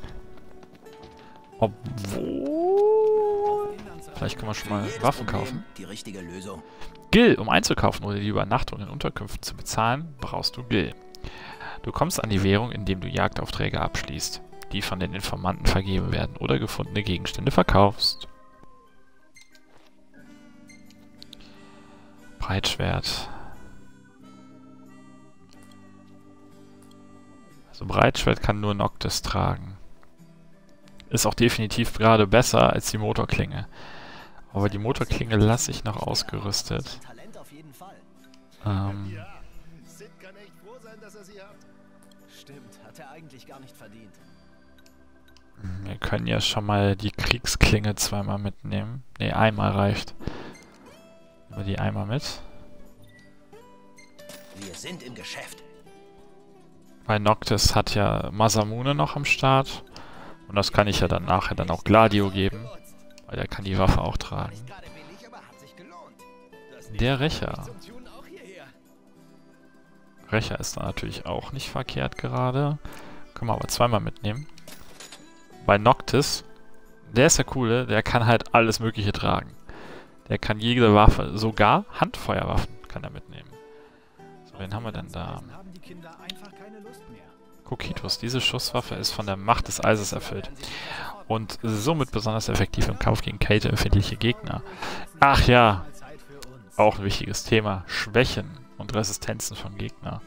Obwohl... Vielleicht können wir schon mal Waffen kaufen. Die richtige Lösung. Gil, um einzukaufen oder die Übernachtung in Unterkünften zu bezahlen, brauchst du Gil. Du kommst an die Währung, indem du Jagdaufträge abschließt, die von den Informanten vergeben werden oder gefundene Gegenstände verkaufst. Breitschwert. Also Breitschwert kann nur Noctis tragen. Ist auch definitiv gerade besser als die Motorklinge. Aber die Motorklinge lasse ich noch ausgerüstet. Ähm... Sid kann echt froh sein, dass er sie hat. Stimmt, hat er eigentlich gar nicht verdient. Wir können ja schon mal die Kriegsklinge zweimal mitnehmen. Ne, einmal reicht. Nehmen wir die einmal mit. Wir sind im Geschäft. Weil Noctis hat ja Masamune noch am Start. Und das kann ich ja dann nachher dann auch Gladio geben. Weil der kann die Waffe auch tragen. Der Rächer. Rächer ist dann natürlich auch nicht verkehrt gerade. Können wir aber zweimal mitnehmen. Bei Noctis, der ist der Coole, der kann halt alles Mögliche tragen. Der kann jede Waffe, sogar Handfeuerwaffen kann er mitnehmen. So, wen haben wir denn da? Kokitos, diese Schusswaffe ist von der Macht des Eises erfüllt. Und somit besonders effektiv im Kampf gegen kälteempfindliche Gegner. Ach ja, auch ein wichtiges Thema. Schwächen und Resistenzen von Gegnern.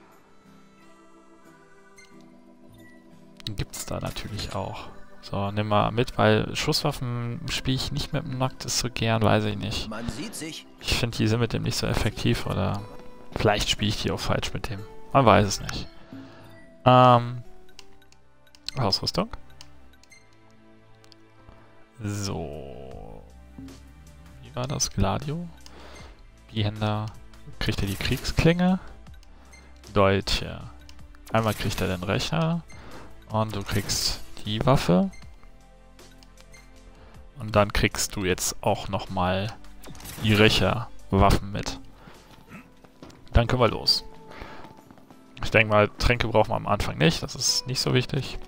Gibt es da natürlich auch. So, nimm mal mit, weil Schusswaffen spiele ich nicht mit dem Noctis so gern, weiß ich nicht. Man sieht sich. Ich finde, die sind mit dem nicht so effektiv, oder vielleicht spiele ich die auch falsch mit dem. Man weiß es nicht. Ähm, Ausrüstung. So. Wie war das? Gladio? Bihänder. Kriegt er die Kriegsklinge? Dolche. Einmal kriegt er den Rächer. Und du kriegst die Waffe. Und dann kriegst du jetzt auch nochmal die Rächerwaffen mit. Dann können wir los. Ich denke mal, Tränke brauchen wir am Anfang nicht. Das ist nicht so wichtig.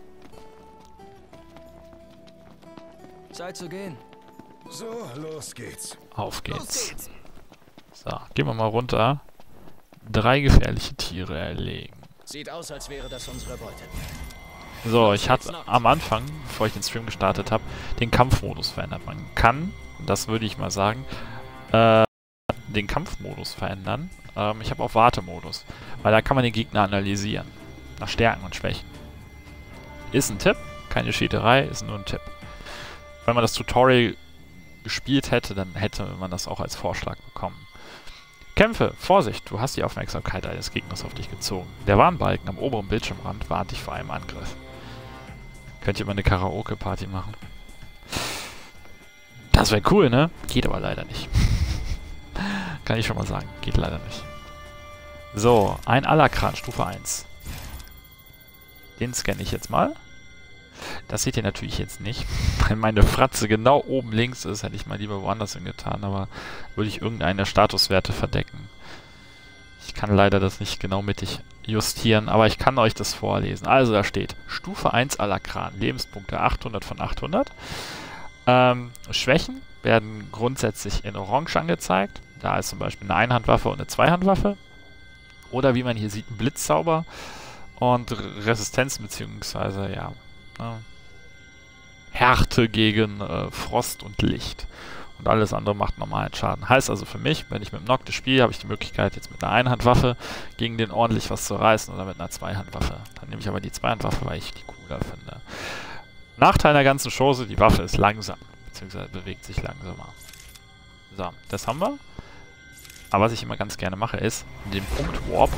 Zeit zu gehen. So, los geht's. Auf geht's. So, gehen wir mal runter. Drei gefährliche Tiere erlegen. Sieht aus, als wäre das unsere Beute. So, ich hatte am Anfang, bevor ich den Stream gestartet habe, den Kampfmodus verändert. Man kann, das würde ich mal sagen, äh, den Kampfmodus verändern. Ähm, ich habe auch Wartemodus, weil da kann man den Gegner analysieren. Nach Stärken und Schwächen. Ist ein Tipp, keine Cheaterei, ist nur ein Tipp. Wenn man das Tutorial gespielt hätte, dann hätte man das auch als Vorschlag bekommen. Kämpfe, Vorsicht, du hast die Aufmerksamkeit eines Gegners auf dich gezogen. Der Warnbalken am oberen Bildschirmrand warnt dich vor einem Angriff. Könnt ihr mal eine Karaoke-Party machen? Das wäre cool, ne? Geht aber leider nicht. Kann ich schon mal sagen. Geht leider nicht. So, ein Alakran, Stufe eins. Den scanne ich jetzt mal. Das seht ihr natürlich jetzt nicht. Wenn meine Fratze genau oben links ist, hätte ich mal lieber woanders hingetan, aber würde ich irgendeinen der Statuswerte verdecken. Ich kann leider das nicht genau mittig justieren, aber ich kann euch das vorlesen. Also da steht Stufe eins Alakran, Lebenspunkte achthundert von achthundert. Ähm, Schwächen werden grundsätzlich in Orange angezeigt. Da ist zum Beispiel eine Einhandwaffe und eine Zweihandwaffe. Oder wie man hier sieht, ein Blitzzauber und Resistenzen beziehungsweise ja, ne, Härte gegen äh, Frost und Licht. Und alles andere macht normalen Schaden. Heißt also für mich, wenn ich mit dem Noctis spiele, habe ich die Möglichkeit, jetzt mit einer Einhandwaffe gegen den ordentlich was zu reißen oder mit einer Zweihandwaffe. Dann nehme ich aber die Zweihandwaffe, weil ich die cooler finde. Nachteil der ganzen Chose, die Waffe ist langsam, beziehungsweise bewegt sich langsamer. So, das haben wir. Aber was ich immer ganz gerne mache, ist den Punkt Warp.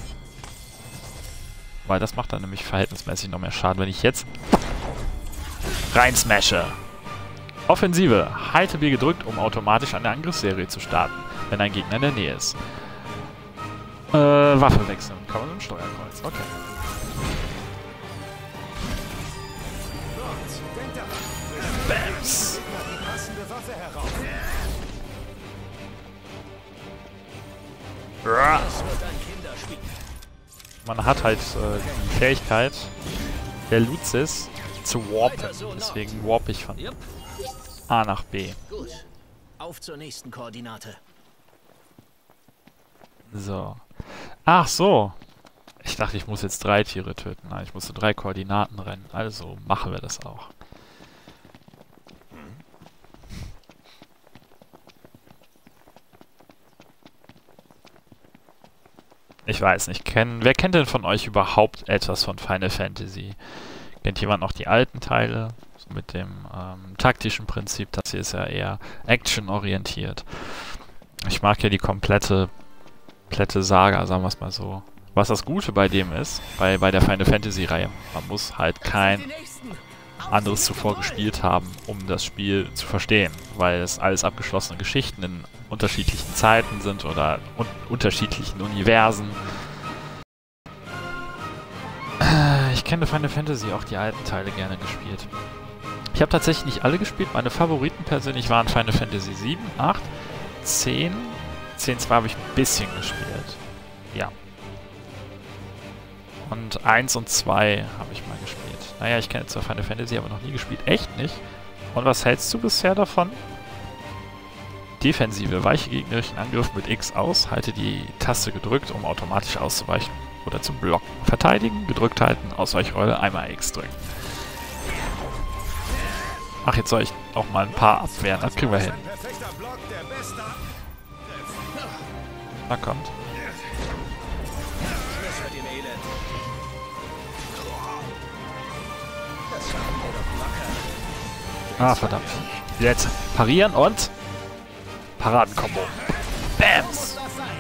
Weil das macht dann nämlich verhältnismäßig noch mehr Schaden, wenn ich jetzt rein smashe. Offensive. Halte B gedrückt, um automatisch eine Angriffsserie zu starten, wenn ein Gegner in der Nähe ist. Äh, Waffe wechseln. Kann man mit dem Steuerkreuz. Okay. Bams. Man hat halt äh, die Fähigkeit der Luzis zu warpen. Deswegen warp ich von A nach B. Gut. Auf zur nächsten Koordinate. So. Ach so. Ich dachte, ich muss jetzt drei Tiere töten. Nein, ich musste drei Koordinaten rennen. Also machen wir das auch. Ich weiß nicht, kenn, wer kennt denn von euch überhaupt etwas von Final Fantasy? Kennt jemand noch die alten Teile? So mit dem ähm, taktischen Prinzip, das hier ist ja eher actionorientiert. Ich mag ja die komplette, komplette Saga, sagen wir es mal so. Was das Gute bei dem ist, bei, bei der Final Fantasy Reihe, man muss halt kein anderes zuvor gespielt haben, um das Spiel zu verstehen, weil es alles abgeschlossene Geschichten in unterschiedlichen Zeiten sind oder un unterschiedlichen Universen. Ich kenne Final Fantasy auch die alten Teile gerne gespielt. Ich habe tatsächlich nicht alle gespielt, meine Favoriten persönlich waren Final Fantasy sieben, acht, zehn, zehn zwei habe ich ein bisschen gespielt. Ja. Und eins und zwei habe ich mal gespielt. Naja, ich kenne zwar Final Fantasy, aber noch nie gespielt. Echt nicht? Und was hältst du bisher davon? Defensive. Weiche gegnerischen Angriff mit X aus. Halte die Taste gedrückt, um automatisch auszuweichen oder zu blocken. Verteidigen, gedrückt halten, Ausweichrolle, einmal X drücken. Ach, jetzt soll ich auch mal ein paar abwehren. Das kriegen wir hin. Na, kommt. Ah, verdammt. Jetzt parieren und Paradenkombo. Bams!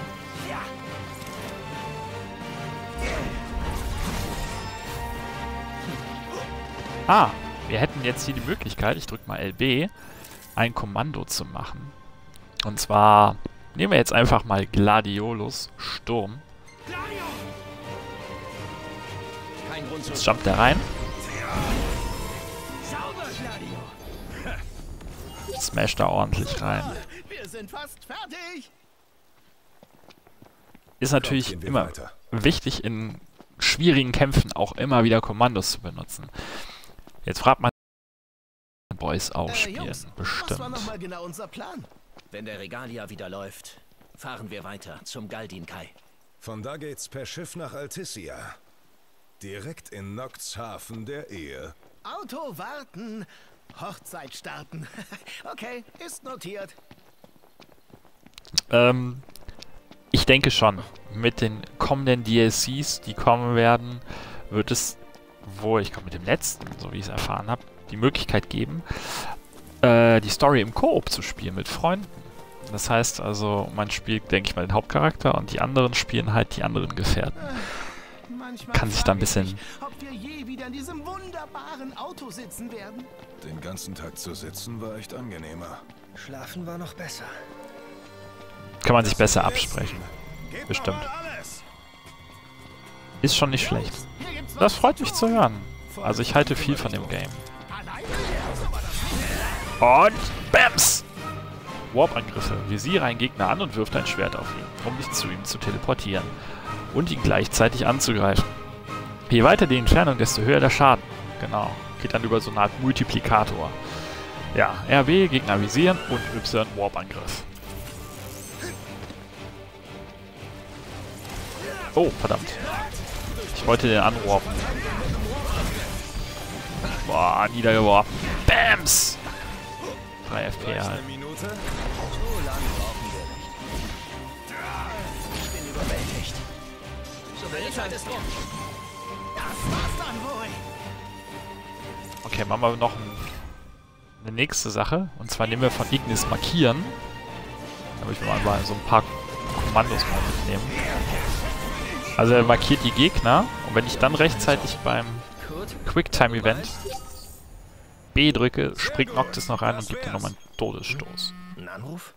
Ah, wir hätten jetzt hier die Möglichkeit, ich drücke mal L B, ein Kommando zu machen. Und zwar nehmen wir jetzt einfach mal Gladiolus Sturm. Jetzt jumpt er rein. Smash da ordentlich rein. Wir sind fast fertig. Ist natürlich immer weiter. Wichtig, in schwierigen Kämpfen auch immer wieder Kommandos zu benutzen. Jetzt fragt man, Boys auch spielen, äh, Jungs, bestimmt. Was war noch mal genau unser Plan? Wenn der Regalia wieder läuft, fahren wir weiter zum Galdin Kai. Von da geht's per Schiff nach Altissia. Direkt in Nocts Hafen der Ehe. Auto warten. Hochzeit starten. Okay, ist notiert. Ähm, ich denke schon. Mit den kommenden D L Cs, die kommen werden, wird es wohl, ich glaube mit dem letzten, so wie ich es erfahren habe, die Möglichkeit geben, äh, die Story im Koop zu spielen mit Freunden. Das heißt also, man spielt, denke ich mal, den Hauptcharakter und die anderen spielen halt die anderen Gefährten. Manchmal kann sich da ein bisschen... Mich, ob wir je wieder in diesem wunderbaren Auto sitzen werden. Den ganzen Tag zu sitzen war echt angenehmer. Schlafen war noch besser. Kann man sich besser absprechen. Bestimmt. Ist schon nicht schlecht. Das freut mich zu hören. Also ich halte viel von dem Game. Und Bams! Warp-Angriffe. Visiere einen Gegner an und wirft ein Schwert auf ihn, um dich zu ihm zu teleportieren. Und ihn gleichzeitig anzugreifen. Je weiter die Entfernung, desto höher der Schaden. Genau. Geht dann über so eine Art Multiplikator. Ja, R W, Gegner visieren und Y, Warp-Angriff. Oh, verdammt. Ich wollte den anwarpen. Boah, niedergeworfen. Bams! drei F P halt. Okay, machen wir noch ein, eine nächste Sache. Und zwar nehmen wir von Ignis markieren. Da will ich mal, mal so ein paar Kommandos mal mitnehmen. Also er markiert die Gegner. Und wenn ich dann rechtzeitig beim Quicktime-Event B drücke, springt Noctis noch rein und gibt dir nochmal einen Todesstoß. Ein Anruf?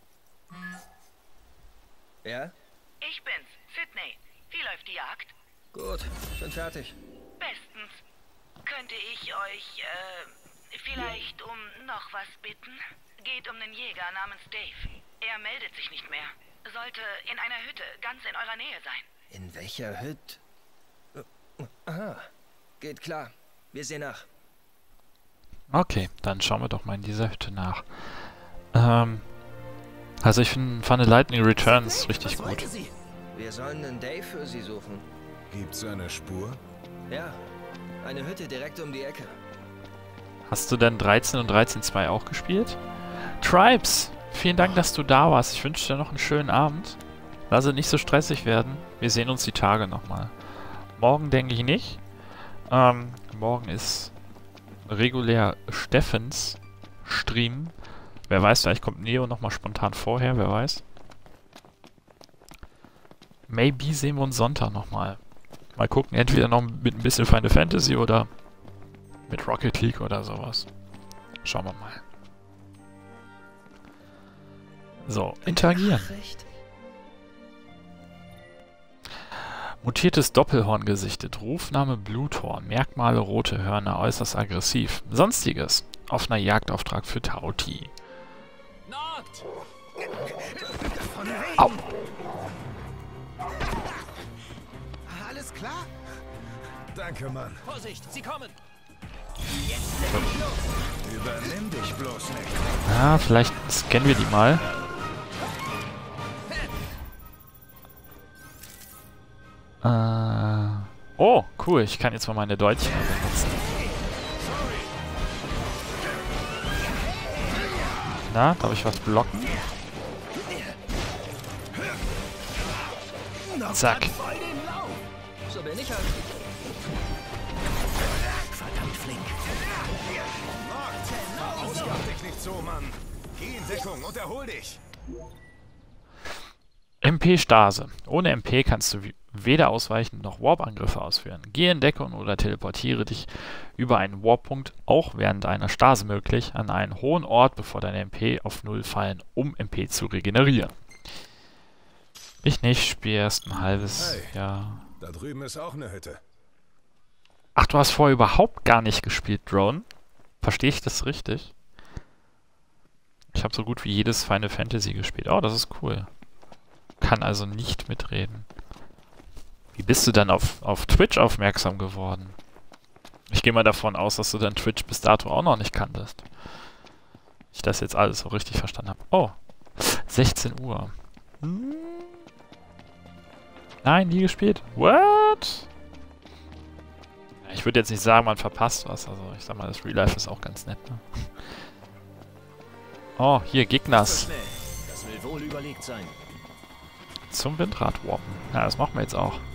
Ja? Ich bin's, Sydney. Wie läuft die Jagd? Gut, sind fertig. Bestens. Könnte ich euch, äh, vielleicht um noch was bitten? Geht um einen Jäger namens Dave. Er meldet sich nicht mehr. Sollte in einer Hütte ganz in eurer Nähe sein. In welcher Hütte? Aha. Geht klar. Wir sehen nach. Okay, dann schauen wir doch mal in dieser Hütte nach. Ähm, also ich find, fand Lightning Returns richtig gut. Wir sollen einen Dave für sie suchen. Gibt's eine Spur? Ja, eine Hütte direkt um die Ecke. Hast du denn dreizehn und dreizehn Punkt zwei auch gespielt? Tribes, vielen Dank, dass du da warst. Ich wünsche dir noch einen schönen Abend. Lass es nicht so stressig werden. Wir sehen uns die Tage nochmal. Morgen denke ich nicht. Ähm, morgen ist regulär Steffens Stream. Wer weiß, vielleicht kommt Neo nochmal spontan vorher, wer weiß. Maybe sehen wir uns Sonntag nochmal. Mal gucken, entweder noch mit ein bisschen Final Fantasy oder mit Rocket League oder sowas. Schauen wir mal. So, interagieren. Mutiertes Doppelhorn gesichtet. Rufname Bluthorn. Merkmale rote Hörner. Äußerst aggressiv. Sonstiges. Offener Jagdauftrag für Tauti. Au. Alles klar? Danke, Mann. Vorsicht, sie kommen! Übernimm dich bloß nicht. Ah, vielleicht scannen wir die mal. Äh. Oh, cool. Ich kann jetzt mal meine Deutschen benutzen. Na, darf ich was blocken? Zack. So bin ich halt. Verdammt flink. Ausgab dich nicht so, Mann. Geh in Deckung und erhol dich. M P-Stase. Ohne M P kannst du weder ausweichen noch Warp-Angriffe ausführen. Geh in Deckung oder teleportiere dich über einen Warp-Punkt, auch während einer Stase möglich, an einen hohen Ort, bevor deine M P auf Null fallen, um M P zu regenerieren. Ich nicht, spiele erst ein halbes Hey, Jahr. Da drüben ist auch eine Hütte. Ach, du hast vorher überhaupt gar nicht gespielt, Drone? Verstehe ich das richtig? Ich habe so gut wie jedes Final Fantasy gespielt. Oh, das ist cool. Kann also nicht mitreden. Wie bist du dann auf, auf Twitch aufmerksam geworden? Ich gehe mal davon aus, dass du dann Twitch bis dato auch noch nicht kanntest. Ich das jetzt alles so richtig verstanden habe. Oh, sechzehn Uhr. Hm. Nein, nie gespielt. What? Ich würde jetzt nicht sagen, man verpasst was. Also ich sag mal, das Real Life ist auch ganz nett. Ne? Oh, hier Gegners. Das will wohl überlegt sein. Zum Windrad warpen. Ja, das machen wir jetzt auch.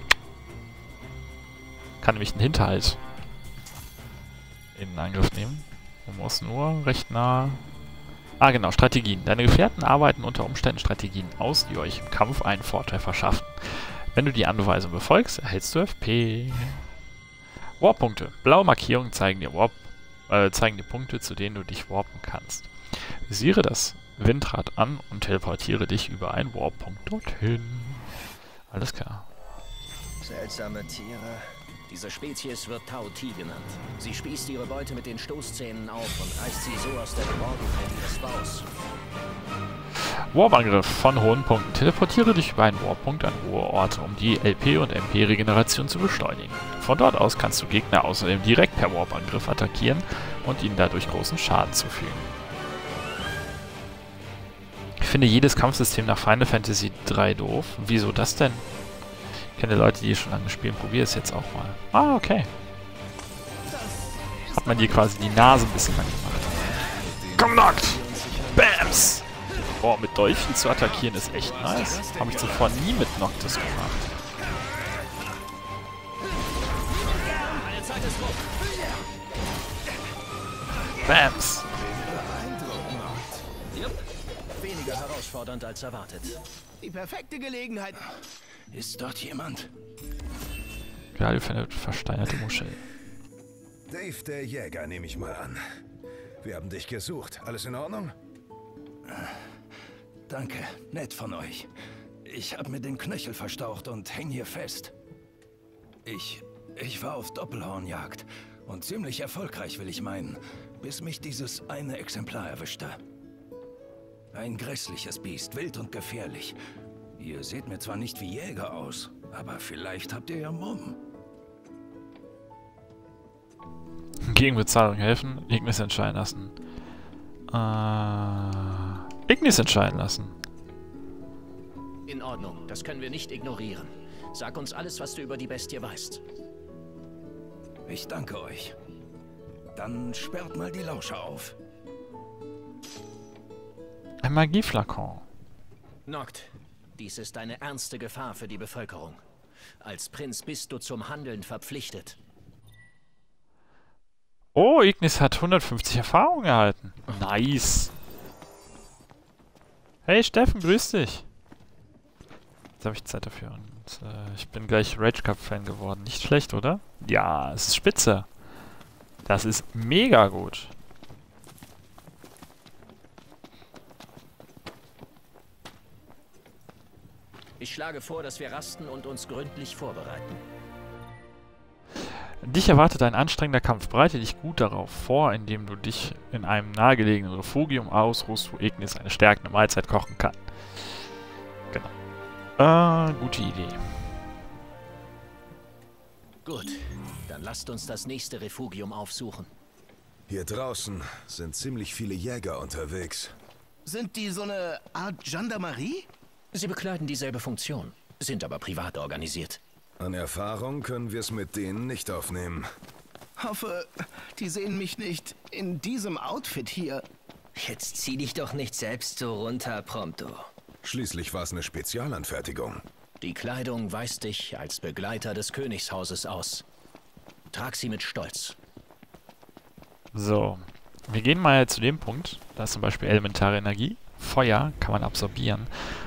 Kann nämlich einen Hinterhalt in Angriff nehmen. Man muss nur recht nah... Ah genau, Strategien. Deine Gefährten arbeiten unter Umständen Strategien aus, die euch im Kampf einen Vorteil verschaffen. Wenn du die Anweisung befolgst, erhältst du F P. Warp-Punkte. Blaue Markierungen zeigen dir, Warp, äh, zeigen dir Punkte, zu denen du dich warpen kannst. Visiere das Windrad an und teleportiere dich über einen Warp-Punkt dorthin. Alles klar. Seltsame Tiere. Diese Spezies wird Tauti genannt. Sie spießt ihre Beute mit den Stoßzähnen auf und reißt sie so aus der Geborgenheit ihres Baus. Warp-Angriff von hohen Punkten. Teleportiere dich über einen Warp-Punkt an hohe Orte, um die L P- und M P-Regeneration zu beschleunigen. Von dort aus kannst du Gegner außerdem direkt per Warp-Angriff attackieren und ihnen dadurch großen Schaden zufügen. Ich finde jedes Kampfsystem nach Final Fantasy drei doof. Wieso das denn? Ich kenne Leute, die schon lange spielen. Probier es jetzt auch mal. Ah, okay. Hat man dir quasi die Nase ein bisschen lang gemacht. Komm, Knockt! Bams! Boah, mit Dolchen zu attackieren ist echt nice. Habe ich zuvor nie mit Noctis gemacht. Bams! Weniger herausfordernd als erwartet. Die perfekte Gelegenheit. Ist dort jemand? Gerade für eine versteinerte Muschel. Dave, der Jäger, nehme ich mal an. Wir haben dich gesucht. Alles in Ordnung? Danke, nett von euch. Ich habe mir den Knöchel verstaucht und häng hier fest. Ich... ich war auf Doppelhornjagd. Und ziemlich erfolgreich, will ich meinen. Bis mich dieses eine Exemplar erwischte. Ein grässliches Biest, wild und gefährlich. Ihr seht mir zwar nicht wie Jäger aus, aber vielleicht habt ihr ja Mumm. Gegen Bezahlung helfen, Ignis entscheiden lassen. Äh, Ignis entscheiden lassen. In Ordnung, das können wir nicht ignorieren. Sag uns alles, was du über die Bestie weißt. Ich danke euch. Dann sperrt mal die Lauscher auf. Ein Magieflakon. Noct, Dies ist eine ernste Gefahr für die Bevölkerung. Als Prinz bist du zum Handeln verpflichtet. Oh, Ignis hat hundertfünfzig Erfahrungen erhalten. Nice. Hey Steffen, grüß dich. Jetzt habe ich Zeit dafür. Und äh, ich bin gleich Rage Cup Fan geworden. Nicht schlecht, oder? Ja, es ist spitze. Das ist mega gut. Ich schlage vor, dass wir rasten und uns gründlich vorbereiten. Dich erwartet ein anstrengender Kampf. Bereite dich gut darauf vor, indem du dich in einem nahegelegenen Refugium ausruhst, wo Ignis eine stärkende Mahlzeit kochen kann. Genau. Äh, gute Idee. Gut, dann lasst uns das nächste Refugium aufsuchen. Hier draußen sind ziemlich viele Jäger unterwegs. Sind die so eine Art Gendarmerie? Sie bekleiden dieselbe Funktion, sind aber privat organisiert. An Erfahrung können wir es mit denen nicht aufnehmen. Hoffe, die sehen mich nicht in diesem Outfit hier. Jetzt zieh dich doch nicht selbst so runter, Prompto. Schließlich war es eine Spezialanfertigung. Die Kleidung weist dich als Begleiter des Königshauses aus. Trag sie mit Stolz. So, wir gehen mal zu dem Punkt. Da ist zum Beispiel elementare Energie. Feuer kann man absorbieren.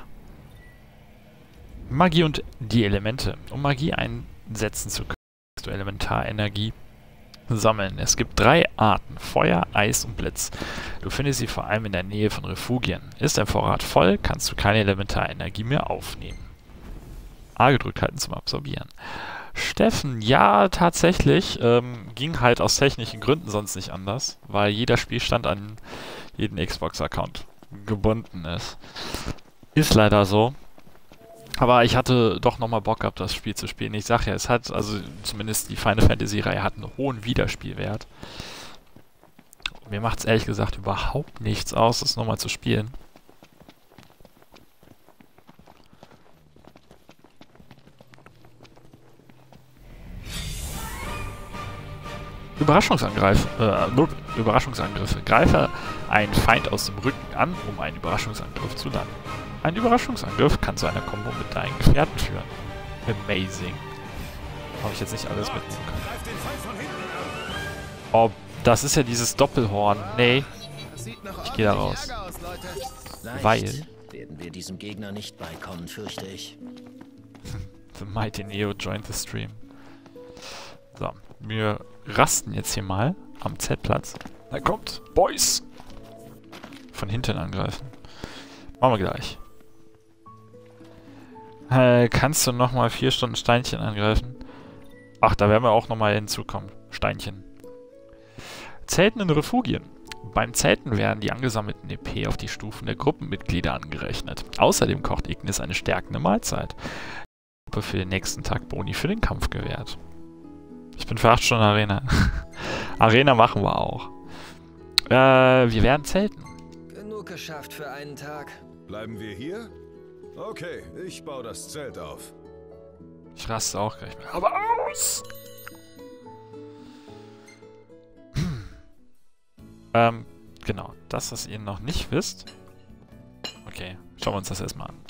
Magie und die Elemente. Um Magie einsetzen zu können, musst du Elementarenergie sammeln. Es gibt drei Arten: Feuer, Eis und Blitz. Du findest sie vor allem in der Nähe von Refugien. Ist dein Vorrat voll, kannst du keine Elementarenergie mehr aufnehmen. A gedrückt halten zum Absorbieren. Steffen, ja, tatsächlich. Ähm, ging halt aus technischen Gründen sonst nicht anders, weil jeder Spielstand an jeden Xbox-Account gebunden ist. Ist leider so. Aber ich hatte doch nochmal Bock gehabt, das Spiel zu spielen. Ich sag ja, es hat, also zumindest die Final Fantasy-Reihe hat einen hohen Wiederspielwert. Mir macht es ehrlich gesagt überhaupt nichts aus, das nochmal zu spielen. Überraschungsangreif, äh, Überraschungsangriffe. Greife einen Feind aus dem Rücken an, um einen Überraschungsangriff zu landen. Ein Überraschungsangriff kann zu einer Kombo mit deinen Gefährten führen. Amazing. Habe ich jetzt nicht alles mitnehmen können. Oh, das ist ja dieses Doppelhorn. Nee. Ich gehe da raus. Leicht Weil werden wir diesem Gegner nicht beikommen, fürchte ich. The Mighty Neo joined the stream. So, wir rasten jetzt hier mal am Z-Platz. Da kommt Boys. Von hinten angreifen. Machen wir gleich. Äh, kannst du nochmal vier Stunden Steinchen angreifen? Ach, da werden wir auch nochmal hinzukommen. Steinchen. Zelten in Refugien. Beim Zelten werden die angesammelten E P auf die Stufen der Gruppenmitglieder angerechnet. Außerdem kocht Ignis eine stärkende Mahlzeit. Die Gruppe für den nächsten Tag Boni für den Kampf gewährt. Ich bin für acht Stunden Arena. Arena machen wir auch. Äh, wir werden zelten. Genug geschafft für einen Tag. Bleiben wir hier? Okay, ich baue das Zelt auf. Ich raste auch gleich mal. Aber aus! ähm, genau. Das, was ihr noch nicht wisst. Okay, schauen wir uns das erstmal an.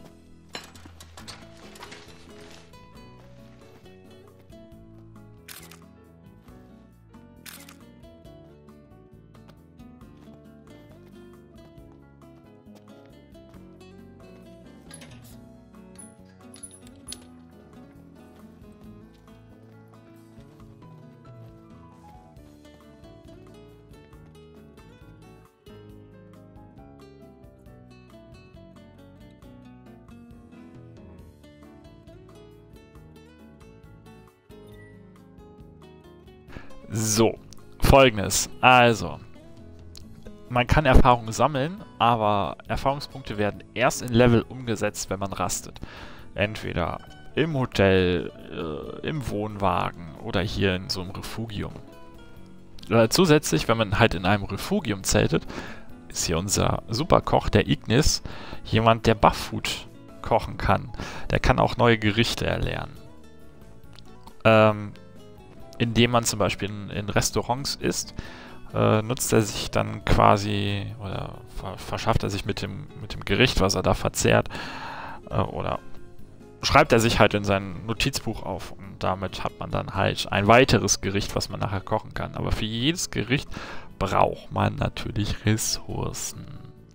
So, Folgendes. Also, man kann Erfahrungen sammeln, aber Erfahrungspunkte werden erst in Level umgesetzt, wenn man rastet. Entweder im Hotel, äh, im Wohnwagen oder hier in so einem Refugium. Äh, zusätzlich, wenn man halt in einem Refugium zeltet, ist hier unser Superkoch, der Ignis, jemand, der Buff-Food kochen kann. Der kann auch neue Gerichte erlernen. Ähm... Indem man zum Beispiel in, in Restaurants isst, äh, nutzt er sich dann quasi oder ver verschafft er sich mit dem, mit dem Gericht, was er da verzehrt, Äh, oder schreibt er sich halt in sein Notizbuch auf. Und damit hat man dann halt ein weiteres Gericht, was man nachher kochen kann. Aber für jedes Gericht braucht man natürlich Ressourcen.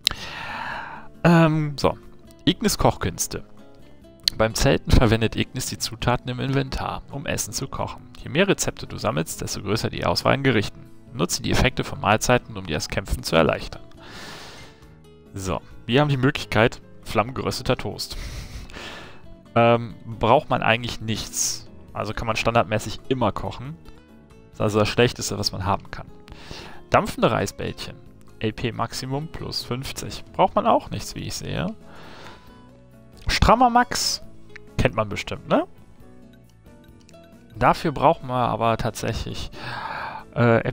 Ähm, so. Ignis Kochkünste. Beim Zelten verwendet Ignis die Zutaten im Inventar, um Essen zu kochen. Je mehr Rezepte du sammelst, desto größer die Auswahl an Gerichten. Nutze die Effekte von Mahlzeiten, um dir das Kämpfen zu erleichtern. So, wir haben die Möglichkeit, flammengerösteter Toast. ähm, braucht man eigentlich nichts. Also kann man standardmäßig immer kochen. Das ist also das Schlechteste, was man haben kann. Dampfende Reisbällchen. L P Maximum plus fünfzig. Braucht man auch nichts, wie ich sehe. Strammer Max. Kennt man bestimmt, ne? Dafür braucht man aber tatsächlich äh,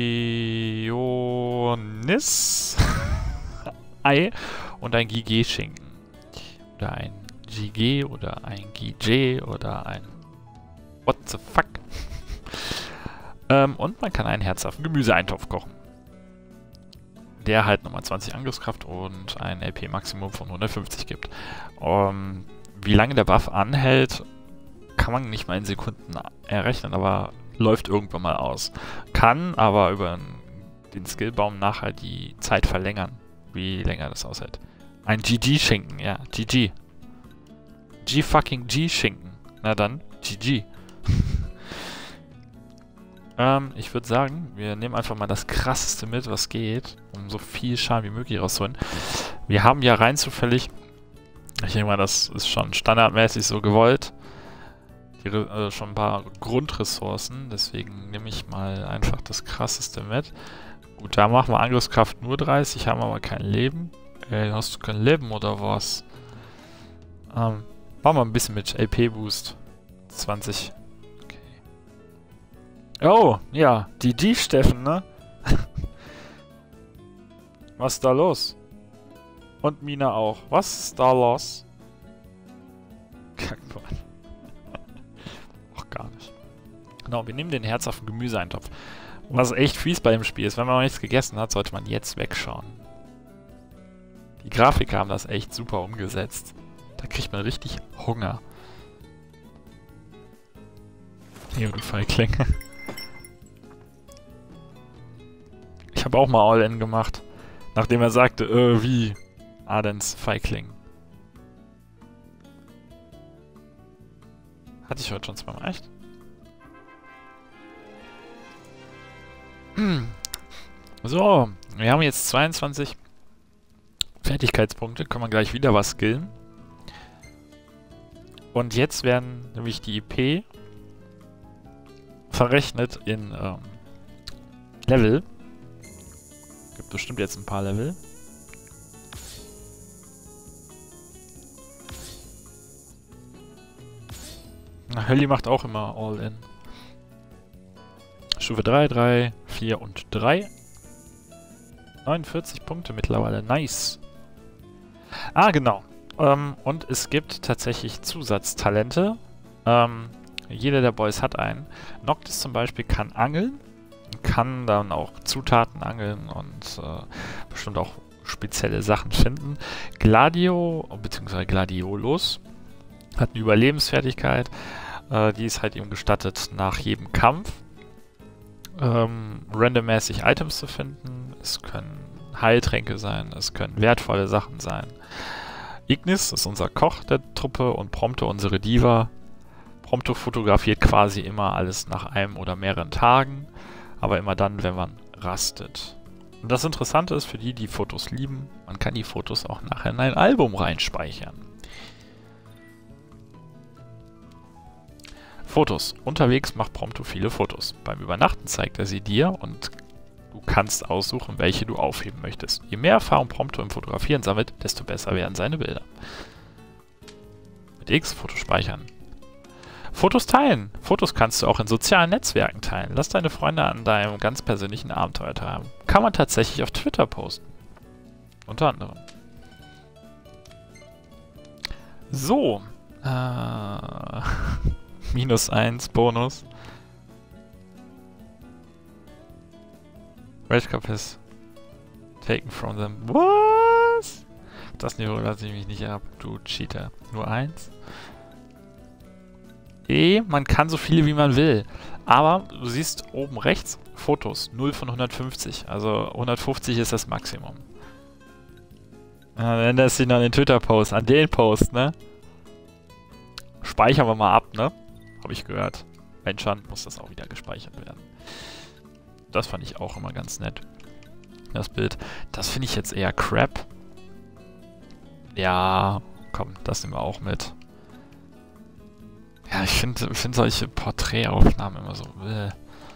Epionis Ei und ein G G-Schinken. Oder ein G G oder ein G J oder ein What the fuck. ähm, und man kann einen herzhaften Gemüseeintopf kochen. Der halt nochmal zwanzig Angriffskraft und ein L P-Maximum von hundertfünfzig gibt. Um, wie lange der Buff anhält, kann man nicht mal in Sekunden errechnen, aber läuft irgendwann mal aus. Kann aber über den Skillbaum nachher die Zeit verlängern, wie länger das aushält. Ein G G-Schinken, ja, G G. G-fucking-G-Schinken. Na dann, G G. ähm, ich würde sagen, wir nehmen einfach mal das Krasseste mit, was geht, um so viel Schaden wie möglich rauszuholen. Wir haben ja rein zufällig, ich denke mal, das ist schon standardmäßig so gewollt, die, äh, schon ein paar Grundressourcen, deswegen nehme ich mal einfach das Krasseste mit. Gut, da machen wir Angriffskraft nur dreißig, haben aber kein Leben. Ey, hast du kein Leben oder was? Ähm, machen wir ein bisschen mit L P-Boost. zwanzig. Okay. Oh, ja, die die Steffen, ne? Was ist da los? Und Mina auch. Was ist da los? Kackmann. Ach, gar nicht. Genau, wir nehmen den herzhaften Gemüseeintopf. Was echt fies bei dem Spiel ist, wenn man noch nichts gegessen hat, sollte man jetzt wegschauen. Die Grafiker haben das echt super umgesetzt. Da kriegt man richtig Hunger. Hier, du Feigling. Ich habe auch mal All-In gemacht. Nachdem er sagte, äh, wie? Ardens Feigling. Hatte ich heute schon zweimal, echt? Hm. So, wir haben jetzt zweiundzwanzig Fertigkeitspunkte. Kann man gleich wieder was skillen. Und jetzt werden nämlich die I P verrechnet in ähm, Level. Gibt bestimmt jetzt ein paar Level. Na, Hölli macht auch immer All-In. Stufe drei, drei, vier und drei. neunundvierzig Punkte mittlerweile. Nice. Ah, genau. Ähm, und es gibt tatsächlich Zusatztalente. Ähm, jeder der Boys hat einen. Noctis zum Beispiel kann angeln. Kann dann auch Zutaten angeln und äh, bestimmt auch spezielle Sachen finden. Gladio, bzw. Gladiolus, hat eine Überlebensfertigkeit. Äh, die ist halt ihm gestattet, nach jedem Kampf ähm, randommäßig Items zu finden. Es können Heiltränke sein, es können wertvolle Sachen sein. Ignis ist unser Koch der Truppe und Prompto unsere Diva. Prompto fotografiert quasi immer alles nach einem oder mehreren Tagen, aber immer dann, wenn man rastet. Und das Interessante ist, für die, die Fotos lieben, man kann die Fotos auch nachher in ein Album reinspeichern. Fotos. Unterwegs macht Prompto viele Fotos. Beim Übernachten zeigt er sie dir und du kannst aussuchen, welche du aufheben möchtest. Je mehr Erfahrung Prompto im Fotografieren sammelt, desto besser werden seine Bilder. Mit X Fotos speichern. Fotos teilen. Fotos kannst du auch in sozialen Netzwerken teilen. Lass deine Freunde an deinem ganz persönlichen Abenteuer teilhaben. Kann man tatsächlich auf Twitter posten. Unter anderem. So. Äh, minus eins Bonus. Red Cup is taken from them. Was? das Niveau lasse ich mich nicht ab, du Cheater. Nur eins? Eh, man kann so viele wie man will. Aber du siehst oben rechts Fotos, null von hundertfünfzig. Also hundertfünfzig ist das Maximum. Dann änderst du ihn an den Twitter-Post, an den Post, ne? Speichern wir mal ab, ne? Habe ich gehört. Enchant muss das auch wieder gespeichert werden. Das fand ich auch immer ganz nett. Das Bild. Das finde ich jetzt eher crap. Ja, komm, das nehmen wir auch mit. Ja, ich finde find solche Porträtaufnahmen immer so... Bäh.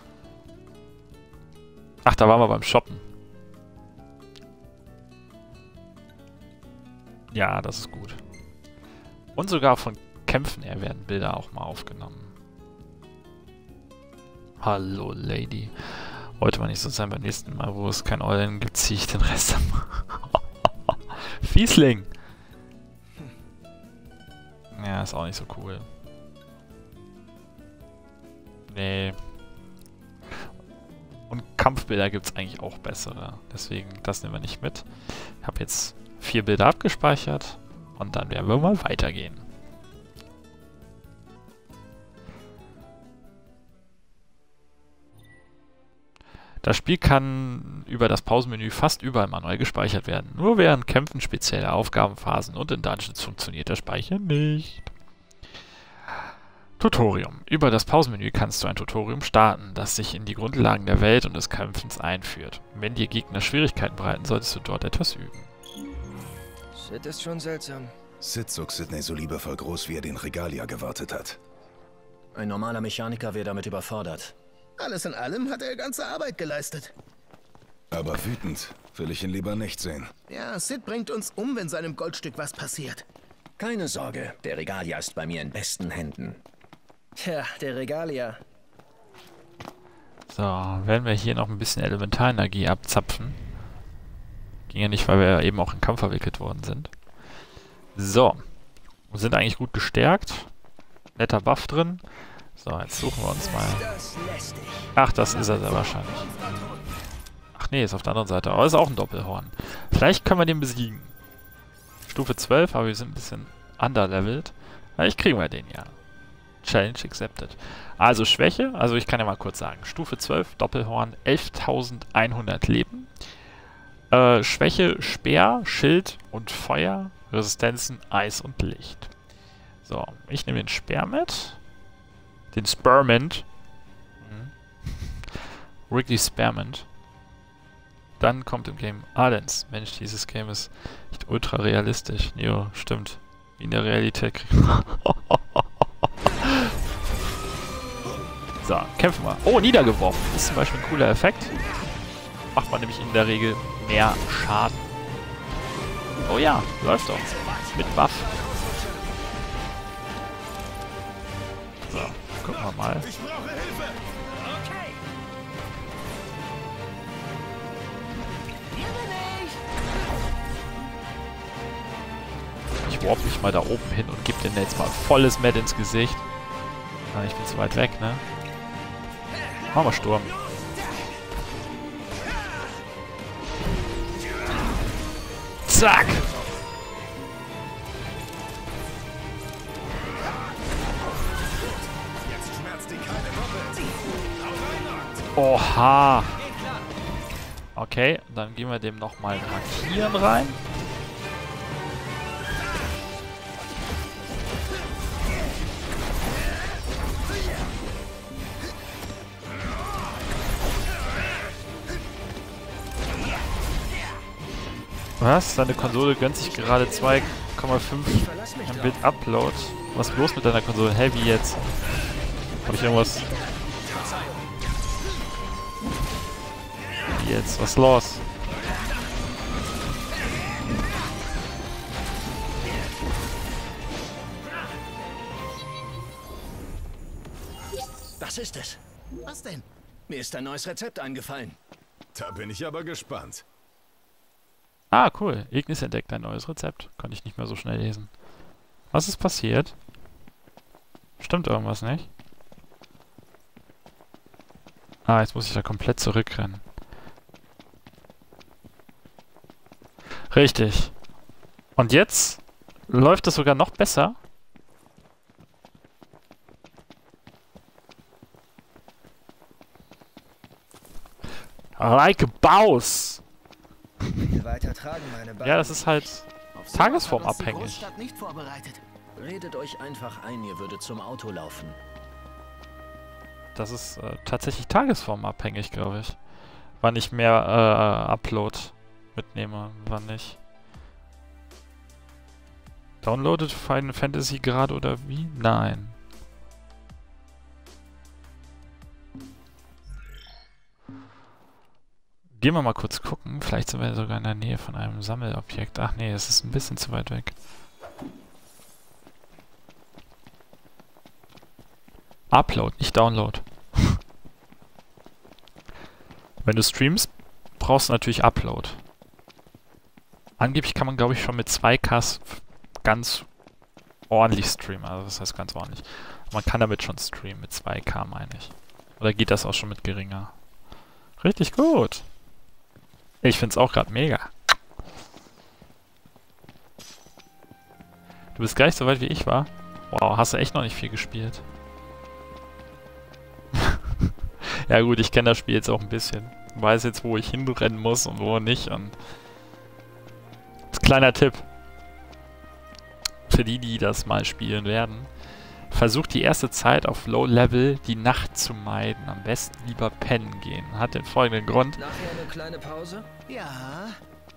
Ach, da waren wir beim Shoppen. Ja, das ist gut. Und sogar von Kämpfen her werden Bilder auch mal aufgenommen. Hallo, Lady. Heute mal nicht so sein, beim nächsten Mal, wo es kein Eulen gibt, ziehe ich den Rest am... Fiesling! Ja, ist auch nicht so cool. Nee. Und Kampfbilder gibt es eigentlich auch bessere. Deswegen, das nehmen wir nicht mit. Ich habe jetzt vier Bilder abgespeichert. Und dann werden wir mal weitergehen. Das Spiel kann über das Pausenmenü fast überall manuell gespeichert werden. Nur während Kämpfen, spezielle Aufgabenphasen und in Dungeons funktioniert der Speicher nicht. Tutorium. Über das Pausenmenü kannst du ein Tutorium starten, das sich in die Grundlagen der Welt und des Kämpfens einführt. Wenn dir Gegner Schwierigkeiten bereiten, solltest du dort etwas üben. Shit ist schon seltsam. Sid zog Sydney so liebevoll groß, wie er den Regalia gewartet hat. Ein normaler Mechaniker wäre damit überfordert. Alles in allem hat er ganze Arbeit geleistet. Aber wütend will ich ihn lieber nicht sehen. Ja, Sid bringt uns um, wenn seinem Goldstück was passiert. Keine Sorge, der Regalia ist bei mir in besten Händen. Tja, der Regalia. So, werden wir hier noch ein bisschen Elementarenergie abzapfen. Ging ja nicht, weil wir ja eben auch in Kampf verwickelt worden sind. So. Wir sind eigentlich gut gestärkt. Netter Buff drin. So, jetzt suchen wir uns mal... Ach, das ist er sehr wahrscheinlich. Ach nee, ist auf der anderen Seite. Aber ist auch ein Doppelhorn. Vielleicht können wir den besiegen. Stufe zwölf, aber wir sind ein bisschen underlevelt. Vielleicht kriegen wir den ja. Challenge accepted. Also Schwäche, also ich kann ja mal kurz sagen. Stufe zwölf, Doppelhorn, elftausendeinhundert Leben. Äh, Schwäche, Speer, Schild und Feuer. Resistenzen, Eis und Licht. So, ich nehme den Speer mit. Den Spearmint. Mhm. Wrigley Spearmint. Dann kommt im Game Ardens. Mensch, dieses Game ist echt ultra realistisch. Jo, stimmt. Wie in der Realität kriegen. So, kämpfen wir. Oh, niedergeworfen. Das ist zum Beispiel ein cooler Effekt. Macht man nämlich in der Regel mehr Schaden. Oh ja, läuft doch. Mit Buff. So, gucken wir mal. Ich brauche Hilfe! Okay! Ich warp mich mal da oben hin und gebe den jetzt mal volles Met ins Gesicht. Ah, ich bin zu weit weg, ne? Machen wir Sturm. Zack! Oha! Okay, dann gehen wir dem nochmal Markieren rein. Was? Deine Konsole gönnt sich gerade zwei Komma fünf Mbit Upload. Was ist los mit deiner Konsole? Hä, wie jetzt? Hab ich irgendwas... Wie jetzt? Was ist los? Das ist es. Was denn? Mir ist ein neues Rezept eingefallen. Da bin ich aber gespannt. Ah, cool. Ignis entdeckt ein neues Rezept. Konnte ich nicht mehr so schnell lesen. Was ist passiert? Stimmt irgendwas nicht? Ah, jetzt muss ich da komplett zurückrennen. Richtig. Und jetzt läuft es sogar noch besser. Like a Boss! Weiter tragen meine Beine. Ja, das ist halt tagesformabhängig. Großstadt nicht vorbereitet. Redet euch einfach ein, ihr würdet zum Auto laufen. Das ist äh, tatsächlich tagesformabhängig, glaube ich. Wann ich mehr äh, Upload mitnehme, wann nicht. Downloadet Final Fantasy gerade oder wie? Nein. Gehen wir mal kurz gucken. Vielleicht sind wir sogar in der Nähe von einem Sammelobjekt. Ach nee, es ist ein bisschen zu weit weg. Upload, nicht Download. Wenn du streamst, brauchst du natürlich Upload. Angeblich kann man, glaube ich, schon mit zwei K ganz ordentlich streamen. Also das heißt ganz ordentlich. Man kann damit schon streamen, mit zwei K meine ich. Oder geht das auch schon mit geringer? Richtig gut. Ich find's auch gerade mega. Du bist gleich so weit wie ich war. Wow, hast du echt noch nicht viel gespielt. Ja gut, ich kenne das Spiel jetzt auch ein bisschen. Weiß jetzt, wo ich hinrennen muss und wo nicht. Und kleiner Tipp. Für die, die das mal spielen werden. Versucht die erste Zeit auf Low Level die Nacht zu meiden. Am besten lieber pennen gehen. Hat den folgenden Grund. Nachher eine kleine Pause? Ja.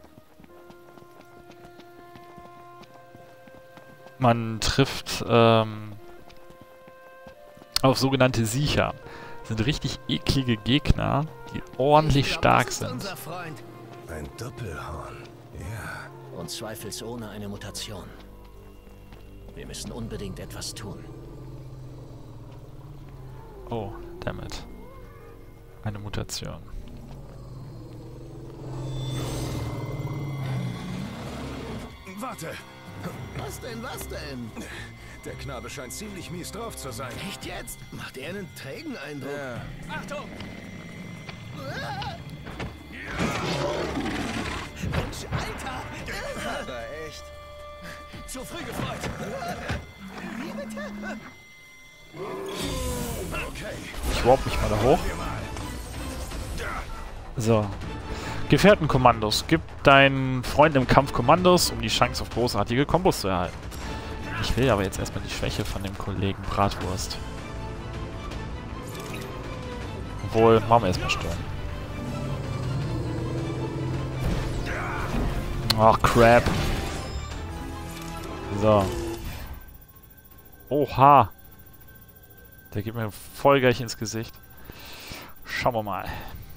Man trifft ähm, auf sogenannte Siecher. Das sind richtig eklige Gegner, die ordentlich glaub, stark das ist sind. unser Freund. Ein Doppelhorn. Ja. Und zweifelsohne eine Mutation. Wir müssen unbedingt etwas tun. Oh, dammit. Eine Mutation. Warte! Was denn, was denn? Der Knabe scheint ziemlich mies drauf zu sein. Echt jetzt? Macht er einen trägen Eindruck? Ja. Achtung! Mensch, Alter! Aber echt. Zu früh gefreut! Wie bitte? Okay. Ich warp mich mal da hoch. So. Gefährtenkommandos. Gib deinen Freunden im Kampf Kommandos, um die Chance auf großartige Kombos zu erhalten. Ich will aber jetzt erstmal die Schwäche von dem Kollegen Bratwurst. Obwohl, machen wir erstmal Sturm. Ach, Crap. So. Oha. Der geht mir voll gleich ins Gesicht. Schauen wir mal.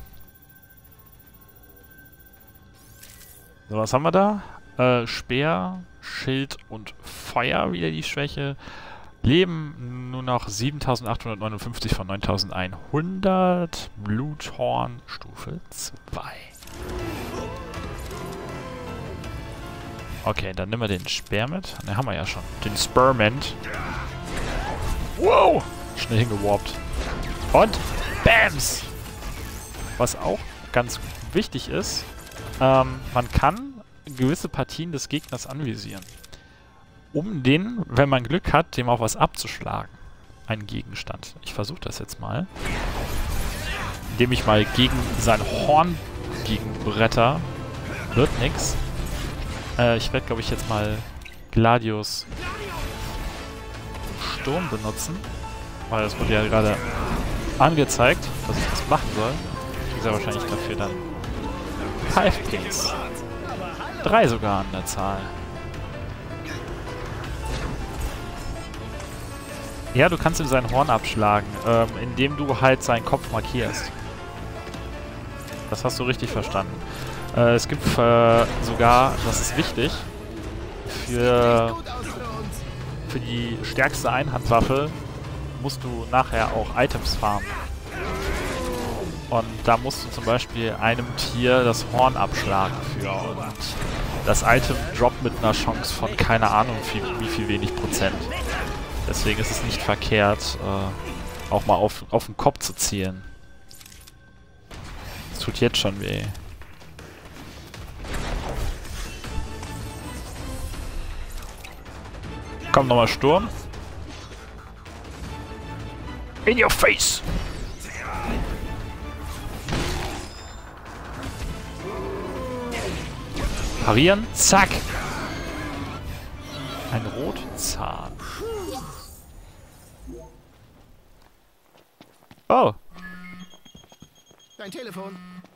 So, was haben wir da? Äh, Speer, Schild und Feuer, wieder die Schwäche. Leben nur noch siebentausendachthundertneunundfünfzig von neuntausendeinhundert. Bluthorn, Stufe zwei. Okay, dann nehmen wir den Speer mit. Den haben wir ja schon. Den Spearmint. Wow! Schnell hingewarpt. Und Bams! Was auch ganz wichtig ist, ähm, man kann gewisse Partien des Gegners anvisieren. Um den, wenn man Glück hat, dem auch was abzuschlagen. Einen Gegenstand. Ich versuche das jetzt mal. Indem ich mal gegen sein Horn gegenbretter. Wird nix. Äh, ich werde, glaube ich, jetzt mal Gladius Sturm benutzen. Weil das wurde ja gerade angezeigt, dass ich das machen soll. Ich kriege ja wahrscheinlich dafür dann Five Pings. Drei sogar an der Zahl. Ja, du kannst ihm sein Horn abschlagen, ähm, indem du halt seinen Kopf markierst. Das hast du richtig verstanden. Äh, es gibt äh, sogar, das ist wichtig, für, für die stärkste Einhandwaffe musst du nachher auch Items farmen. Und da musst du zum Beispiel einem Tier das Horn abschlagen für. Und das Item droppt mit einer Chance von keine Ahnung wie, wie viel wenig Prozent. Deswegen ist es nicht verkehrt, äh, auch mal auf, auf den Kopf zu zielen. Das tut jetzt schon weh. Kommt nochmal Sturm. In your face! Parieren. Zack! Ein Rotzahn. Oh! Dein Telefon.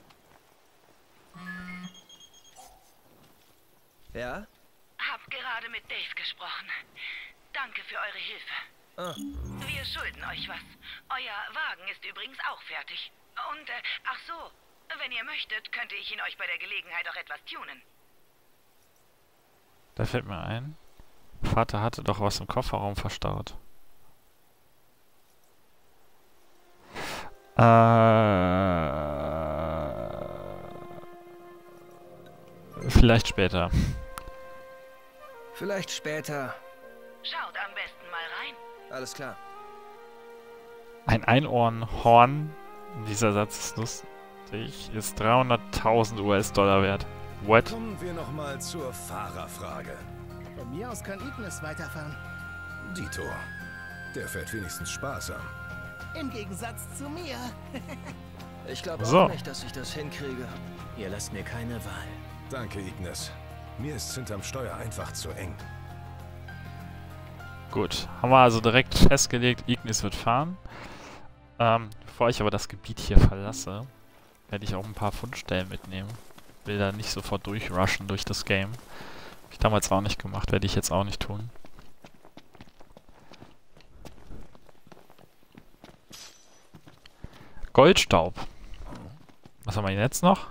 Ja? Hab gerade mit Dave gesprochen. Danke für eure Hilfe. Ah, Wir schulden euch was. Euer Wagen ist übrigens auch fertig. Und, äh, ach so, wenn ihr möchtet, könnte ich ihn euch bei der Gelegenheit auch etwas tunen. Da fällt mir ein. Vater hatte doch was im Kofferraum verstaut. Äh. Vielleicht später. vielleicht später. Schaut am besten mal rein. Alles klar. Ein Einhornhorn, dieser Satz ist lustig, ist dreihunderttausend U S-Dollar wert. What? Kommen wir nochmal zur Fahrerfrage. Von mir aus kann Ignis weiterfahren. Dito. Der fährt wenigstens sparsam. Im Gegensatz zu mir. Ich glaube So. auch nicht, dass ich das hinkriege. Ihr lasst mir keine Wahl. Danke, Ignis. Mir ist hinterm Steuer einfach zu eng. Gut, haben wir also direkt festgelegt, Ignis wird fahren. Ähm, bevor ich aber das Gebiet hier verlasse, werde ich auch ein paar Fundstellen mitnehmen. Will da nicht sofort durchrushen durch das Game. Hab ich damals auch nicht gemacht, werde ich jetzt auch nicht tun. Goldstaub. Was haben wir jetzt noch?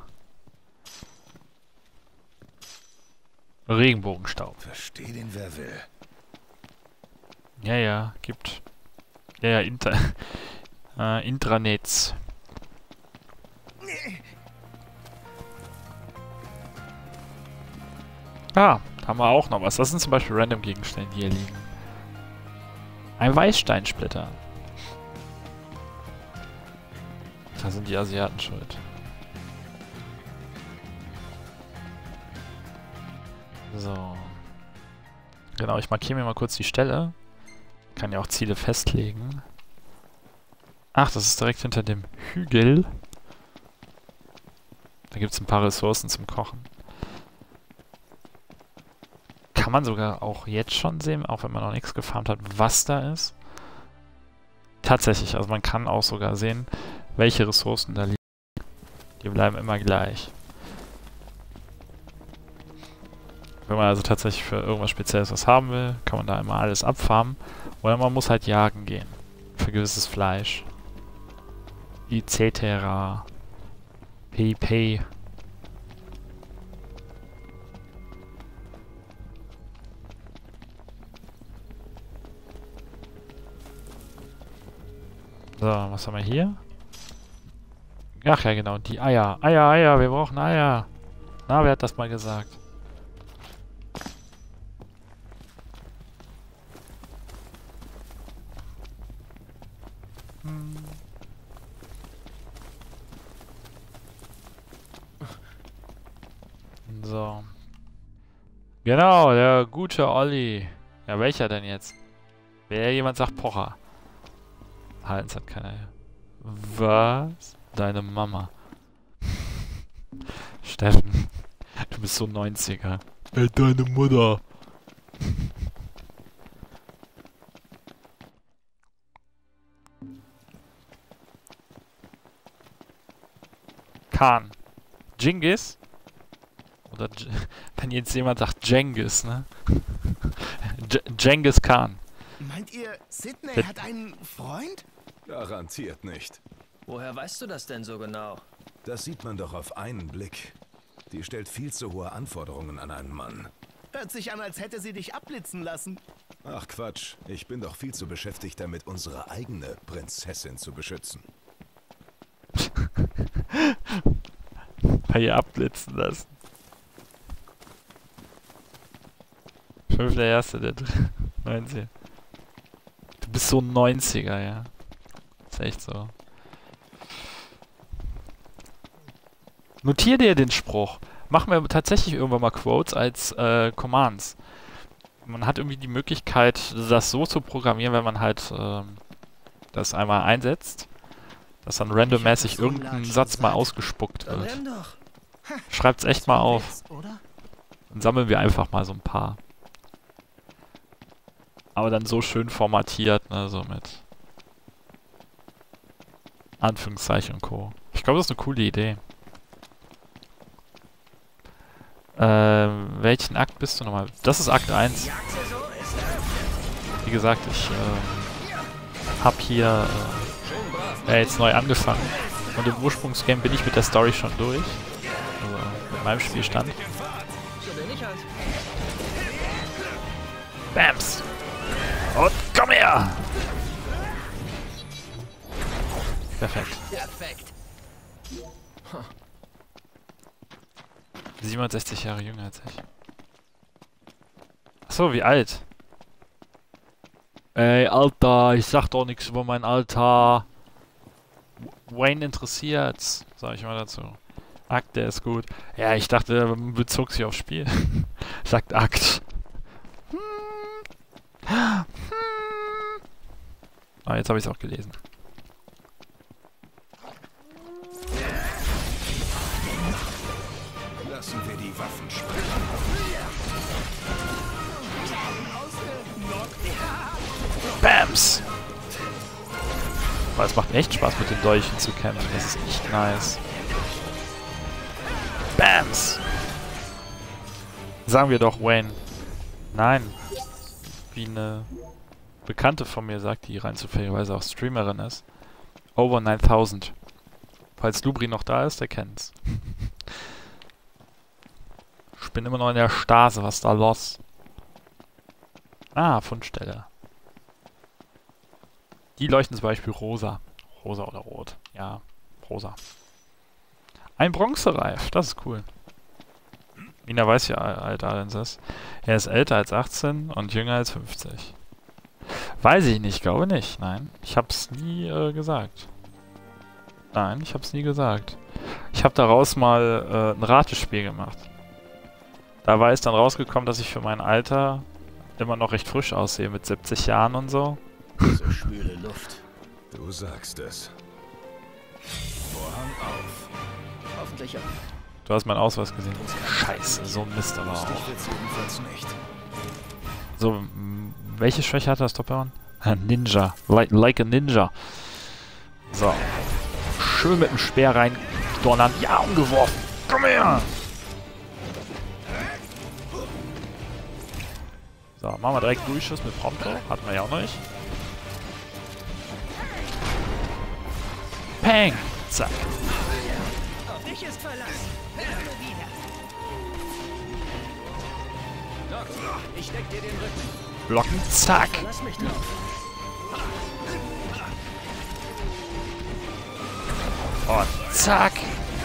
Regenbogenstaub. Versteh den, wer will. Ja, ja, gibt. Ja, ja, Inter äh, Intranets. Ah, da haben wir auch noch was. Das sind zum Beispiel random Gegenstände, die hier liegen. Ein Weißsteinsplitter. Da sind die Asiaten schuld. So. Genau, ich markiere mir mal kurz die Stelle. Kann ja auch Ziele festlegen. Ach, das ist direkt hinter dem Hügel. Da gibt es ein paar Ressourcen zum Kochen. Kann man sogar auch jetzt schon sehen, auch wenn man noch nichts gefarmt hat, was da ist. Tatsächlich, also man kann auch sogar sehen, welche Ressourcen da liegen. Die bleiben immer gleich. Wenn man also tatsächlich für irgendwas Spezielles was haben will, kann man da immer alles abfarmen. Oder man muss halt jagen gehen. Für gewisses Fleisch. et cetera. pp. So, was haben wir hier? Ach ja, genau, die Eier. Eier, Eier, wir brauchen Eier. Na, wer hat das mal gesagt? Hm. So. Genau, der gute Olli. Ja, welcher denn jetzt? Wer jemand sagt Pocher. Hals hat keiner. Was? Deine Mama. Steffen. Du bist so neunziger. Ey, deine Mutter. Khan. Genghis? Oder Dj wenn jetzt jemand sagt Genghis, ne? Genghis Khan. Meint ihr, Sydney Das- hat einen Freund? Garantiert nicht. Woher weißt du das denn so genau? Das sieht man doch auf einen Blick. Die stellt viel zu hohe Anforderungen an einen Mann. Hört sich an, als hätte sie dich abblitzen lassen. Ach Quatsch, ich bin doch viel zu beschäftigt damit, unsere eigene Prinzessin zu beschützen. Bei ihr abblitzen lassen. Fünfter Erste, der dritte. neunzehn. Du bist so ein neunziger, ja. Ist echt so. Notier dir den Spruch. Machen wir tatsächlich irgendwann mal Quotes als äh, Commands. man hat irgendwie die Möglichkeit, das so zu programmieren, wenn man halt ähm, das einmal einsetzt, dass dann randommäßig irgendein Satz mal ausgespuckt Dann wird. renn doch. Schreibt's echt mal auf. Oder? Dann sammeln wir einfach mal so ein paar. Aber dann so schön formatiert, ne, so mit Anführungszeichen und Co. Ich glaube, das ist eine coole Idee. Ähm, welchen Akt bist du nochmal? Das ist Akt eins. Wie gesagt, ich äh, hab hier äh, ja, jetzt neu angefangen. Und im Ursprungsgame bin ich mit der Story schon durch. Also mit meinem Spielstand. Bams! Und komm her! Perfekt. Perfekt. siebenundsechzig Jahre jünger als ich. Achso, wie alt? Ey, Alter, ich sag doch nichts über mein Alter. Wayne interessiert's, sag ich mal dazu. Akt, der ist gut. Ja, ich dachte, er bezog sich aufs Spiel. Sagt Akt. Ah, jetzt habe ich es auch gelesen. Lassen wir die Waffen sprechen. Bams! Aber es macht echt Spaß, mit den Dolchen zu kämpfen. Das ist echt nice. Bams! Sagen wir doch Wayne. Nein. Wie eine Bekannte von mir sagt, die rein zufälligerweise auch Streamerin ist. Over neuntausend. Falls Lubri noch da ist, der kennt's. Ich bin immer noch in der Stase, was ist da los? Ah, Fundstelle. Die leuchten zum Beispiel rosa. Rosa oder rot. Ja, rosa. Ein Bronzereif, das ist cool. Mina weiß, wie alt Adens ist. Er ist älter als achtzehn und jünger als fünfzig. Weiß ich nicht, glaube nicht. Nein, ich hab's nie äh, gesagt. Nein, ich hab's nie gesagt. Ich habe daraus mal äh, ein Ratespiel gemacht. Da war es dann rausgekommen, dass ich für mein Alter immer noch recht frisch aussehe, mit siebzig Jahren und so. So schwüle Luft. Du sagst es. Vorhang auf. Hoffentlich auch. Du hast meinen Ausweis gesehen. Scheiße, so ein Mist aber auch. Lustig wird's jedenfalls nicht. So, m- welche Schwäche hatte das Top-Down? Ninja. Like, like a Ninja. So. Schön mit dem Speer rein donnern. Ja, umgeworfen. Komm her! So, machen wir direkt Durchschuss mit Prompto. Hatten wir ja auch noch nicht. Peng! Zack. Auf dich ist Verlass. Helfe wieder. Doc, ich deck dir den Rücken. Blocken. Zack. Lass mich drauf. Und zack.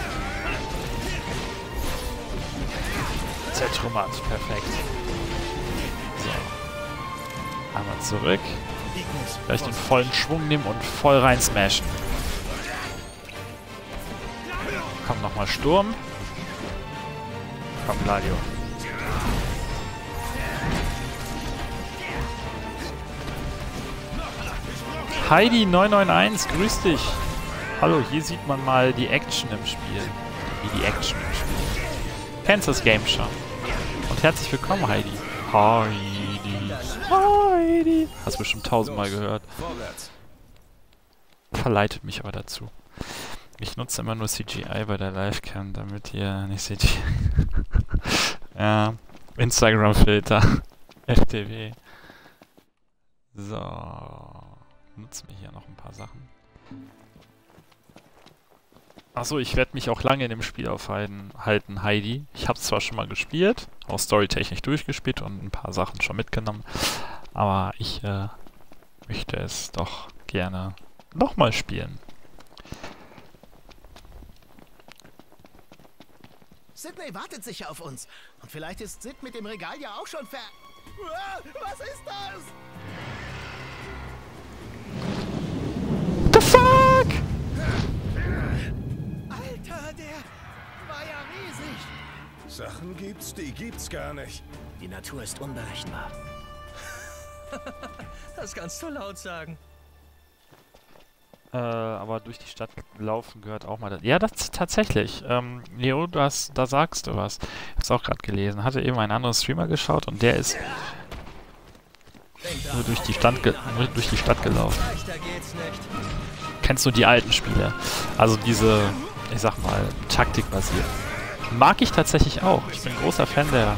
Zertrümmert. Perfekt. So. Einmal zurück. Gleich den vollen Schwung nehmen und voll rein smashen. Komm, nochmal Sturm. Komm, Gladio. Heidi neun neun eins, grüß dich. Hallo, hier sieht man mal die Action im Spiel. Wie die Action im Spiel. Kennst das Game schon. Und herzlich willkommen, Heidi. Heidi. Heidi. Hast du bestimmt tausendmal gehört. Vorwärts. Verleitet mich aber dazu. Ich nutze immer nur C G I bei der Livecam, damit ihr nicht C G I... Ja, Instagram-Filter. F T W. So. Nutzen wir hier noch ein paar Sachen. Achso, ich werde mich auch lange in dem Spiel aufhalten, halten, Heidi. Ich habe es zwar schon mal gespielt, auch storytechnisch durchgespielt und ein paar Sachen schon mitgenommen, aber ich äh, möchte es doch gerne nochmal spielen. Sydney wartet sicher auf uns. Und vielleicht ist Sid mit dem Regal ja auch schon fer... Uah, was ist das? The fuck? Alter, der war ja riesig. Sachen gibt's, die gibt's gar nicht. Die Natur ist unberechenbar. Das kannst du laut sagen. Äh, aber durch die Stadt laufen gehört auch mal... Das. Ja, das tatsächlich. Ähm, Leo, du hast, da sagst du was. Ich hab's auch gerade gelesen. Hatte eben einen anderen Streamer geschaut und der ist nur durch die, Stand ge nur durch die Stadt gelaufen. Kennst du die alten Spiele? Also diese, ich sag mal, taktikbasiert. Mag ich tatsächlich auch. Ich bin großer Fan der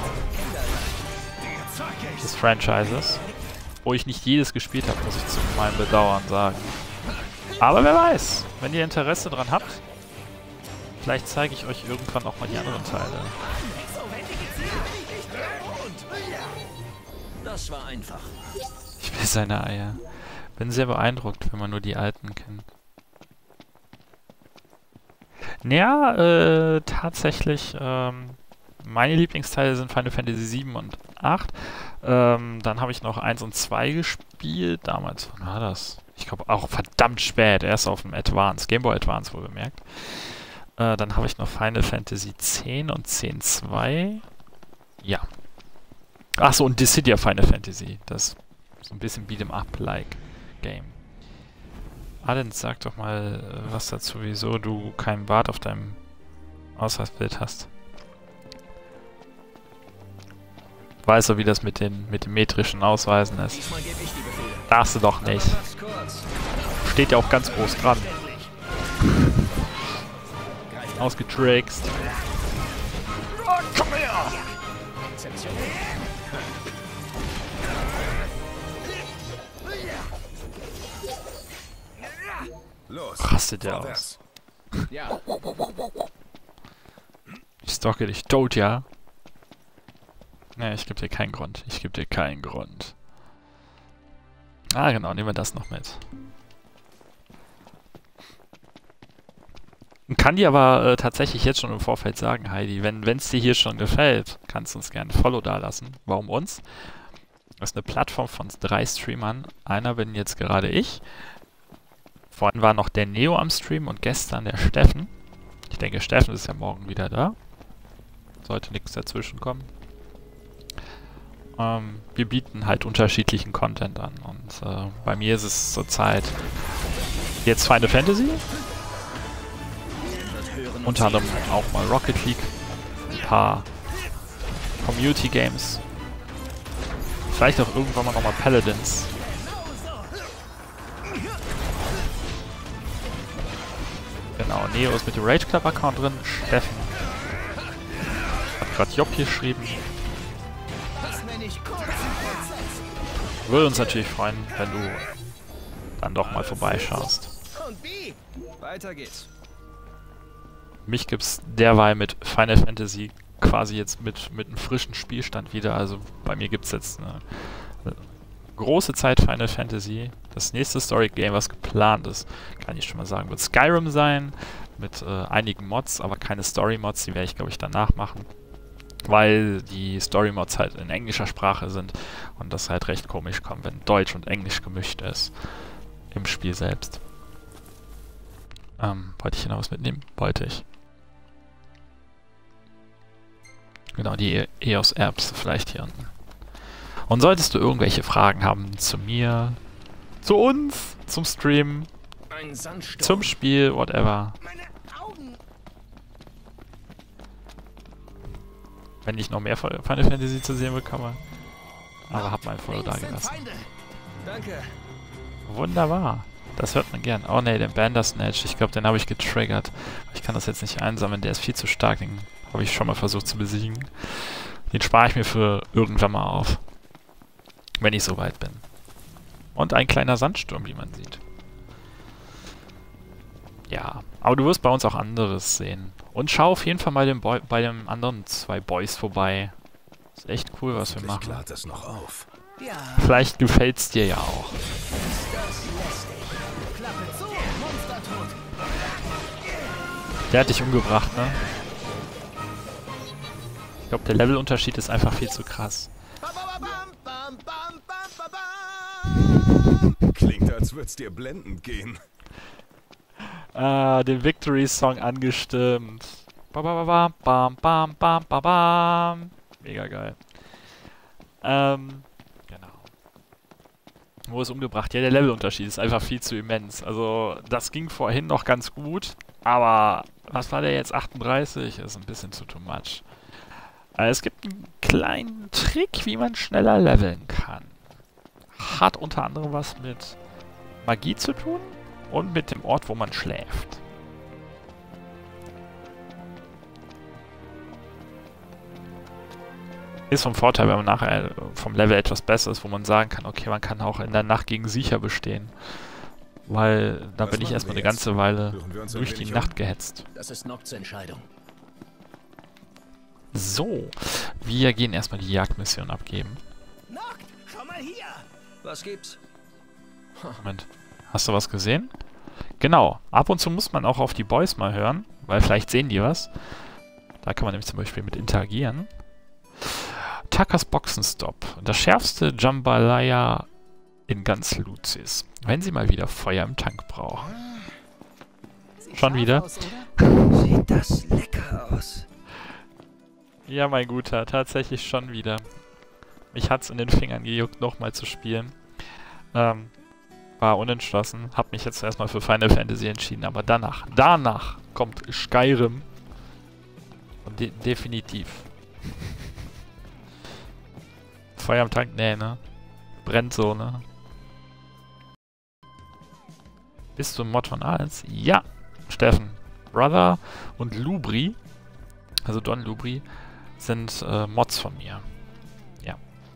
des Franchises. Wo ich nicht jedes gespielt habe, muss ich zu meinem Bedauern sagen. Aber wer weiß, wenn ihr Interesse dran habt, vielleicht zeige ich euch irgendwann auch mal die anderen Teile. Das war einfach. Ich will seine Eier. Bin sehr beeindruckt, wenn man nur die alten kennt. Naja, äh, tatsächlich, ähm, meine Lieblingsteile sind Final Fantasy sieben und acht. Ähm, dann habe ich noch eins und zwei gespielt. Damals, wann war das? Ich glaube auch verdammt spät, erst auf dem Advance, Game Boy Advance wohl bemerkt. Äh, dann habe ich noch Final Fantasy zehn und zehn zwei. Ja. Achso, und Dissidia Final Fantasy. Das ist so ein bisschen Beat'em-up-like Game. Alan, sag doch mal äh, was dazu, wieso du keinen Bart auf deinem Ausweisbild hast. Weißt du, wie das mit den, mit den metrischen Ausweisen ist? Darfst du doch nicht. Steht ja auch ganz groß dran. Ausgetrickst. Oh, komm her! Los, rastet der aus. Ja. Ich stocke dich tot, ja? Ne, ich gebe dir keinen Grund. Ich gebe dir keinen Grund. Ah, genau, nehmen wir das noch mit. Kann dir aber äh, tatsächlich jetzt schon im Vorfeld sagen, Heidi, wenn es dir hier schon gefällt, kannst du uns gerne ein Follow dalassen. Warum uns? Das ist eine Plattform von drei Streamern. Einer bin jetzt gerade ich. Vorhin war noch der Neo am Stream und gestern der Steffen. Ich denke, Steffen ist ja morgen wieder da. Sollte nichts dazwischen kommen. Ähm, wir bieten halt unterschiedlichen Content an. Und äh, bei mir ist es zurzeit jetzt Final Fantasy. Unter anderem auch mal Rocket League. Ein paar Community Games. Vielleicht auch irgendwann mal nochmal Paladins. Genau, Neo ist mit dem Rage Club Account drin. Steffen hat gerade Job geschrieben. Würde uns natürlich freuen, wenn du dann doch mal vorbeischaust. Weiter geht's. Mich gibt's derweil mit Final Fantasy quasi jetzt mit, mit einem frischen Spielstand wieder. Also bei mir gibt's jetzt eine, eine große Zeit Final Fantasy. Das nächste Story-Game, was geplant ist, kann ich schon mal sagen, wird Skyrim sein. Mit äh, einigen Mods, aber keine Story-Mods. Die werde ich, glaube ich, danach machen. Weil die Story-Mods halt in englischer Sprache sind und das halt recht komisch kommt, wenn Deutsch und Englisch gemischt ist im Spiel selbst. Ähm, wollte ich hier noch was mitnehmen? Wollte ich. Genau, die E O S-Erbs vielleicht hier unten. Und solltest du irgendwelche Fragen haben zu mir, zu uns, zum Stream, zum Spiel, whatever. Wenn ich noch mehr Final Fantasy zu sehen bekomme. Aber hab mein Follow da gelassen. Danke. Wunderbar. Das hört man gern. Oh ne, den Bandersnatch. Ich glaube, den habe ich getriggert. Ich kann das jetzt nicht einsammeln. Der ist viel zu stark. Den habe ich schon mal versucht zu besiegen. Den spare ich mir für irgendwann mal auf. Wenn ich soweit bin. Und ein kleiner Sandsturm, wie man sieht. Ja, aber du wirst bei uns auch anderes sehen. Und schau auf jeden Fall mal den Boy bei den anderen zwei Boys vorbei. Ist echt cool, was wir machen. Klart das noch auf. Vielleicht gefällt's dir ja auch. Der hat dich umgebracht, ne? Ich glaube, der Levelunterschied ist einfach viel zu krass. Klingt, als würd's dir blendend gehen. Ah, den Victory-Song angestimmt. Bam, bam, bam, bam, bam, bam, bam. Mega geil. Ähm, genau. Wo ist umgebracht? Ja, der Levelunterschied ist einfach viel zu immens. Also, das ging vorhin noch ganz gut, aber was war der jetzt? achtunddreißig? Das ist ein bisschen zu too much. Also, es gibt einen kleinen Trick, wie man schneller leveln kann. Hat unter anderem was mit Magie zu tun und mit dem Ort, wo man schläft. Ist vom Vorteil, wenn man nachher vom Level etwas besser ist, wo man sagen kann, okay, man kann auch in der Nacht gegen sicher bestehen. Weil da bin ich erstmal eine ganze Weile durch die Nacht gehetzt. Das ist Nocts Entscheidung. So, wir gehen erstmal die Jagdmission abgeben. Noct, komm mal hier! Was gibt's? Moment, hast du was gesehen? Genau, ab und zu muss man auch auf die Boys mal hören, weil vielleicht sehen die was. Da kann man nämlich zum Beispiel mit interagieren. Tuckers Boxenstopp. Das schärfste Jambalaya in ganz Luzis. Wenn sie mal wieder Feuer im Tank brauchen. Schon wieder? Sieht das lecker aus. Ja, mein Guter, tatsächlich schon wieder. Mich hat's in den Fingern gejuckt, nochmal zu spielen. Ähm, war unentschlossen. Hab mich jetzt erstmal für Final Fantasy entschieden, aber danach, danach kommt Skyrim. Und de definitiv. Feuer am Tank? Nee, ne? Brennt so, ne? Bist du ein Mod von Als? Ja! Steffen. Brother und Lubri, also Don Lubri, sind äh, Mods von mir. Ja.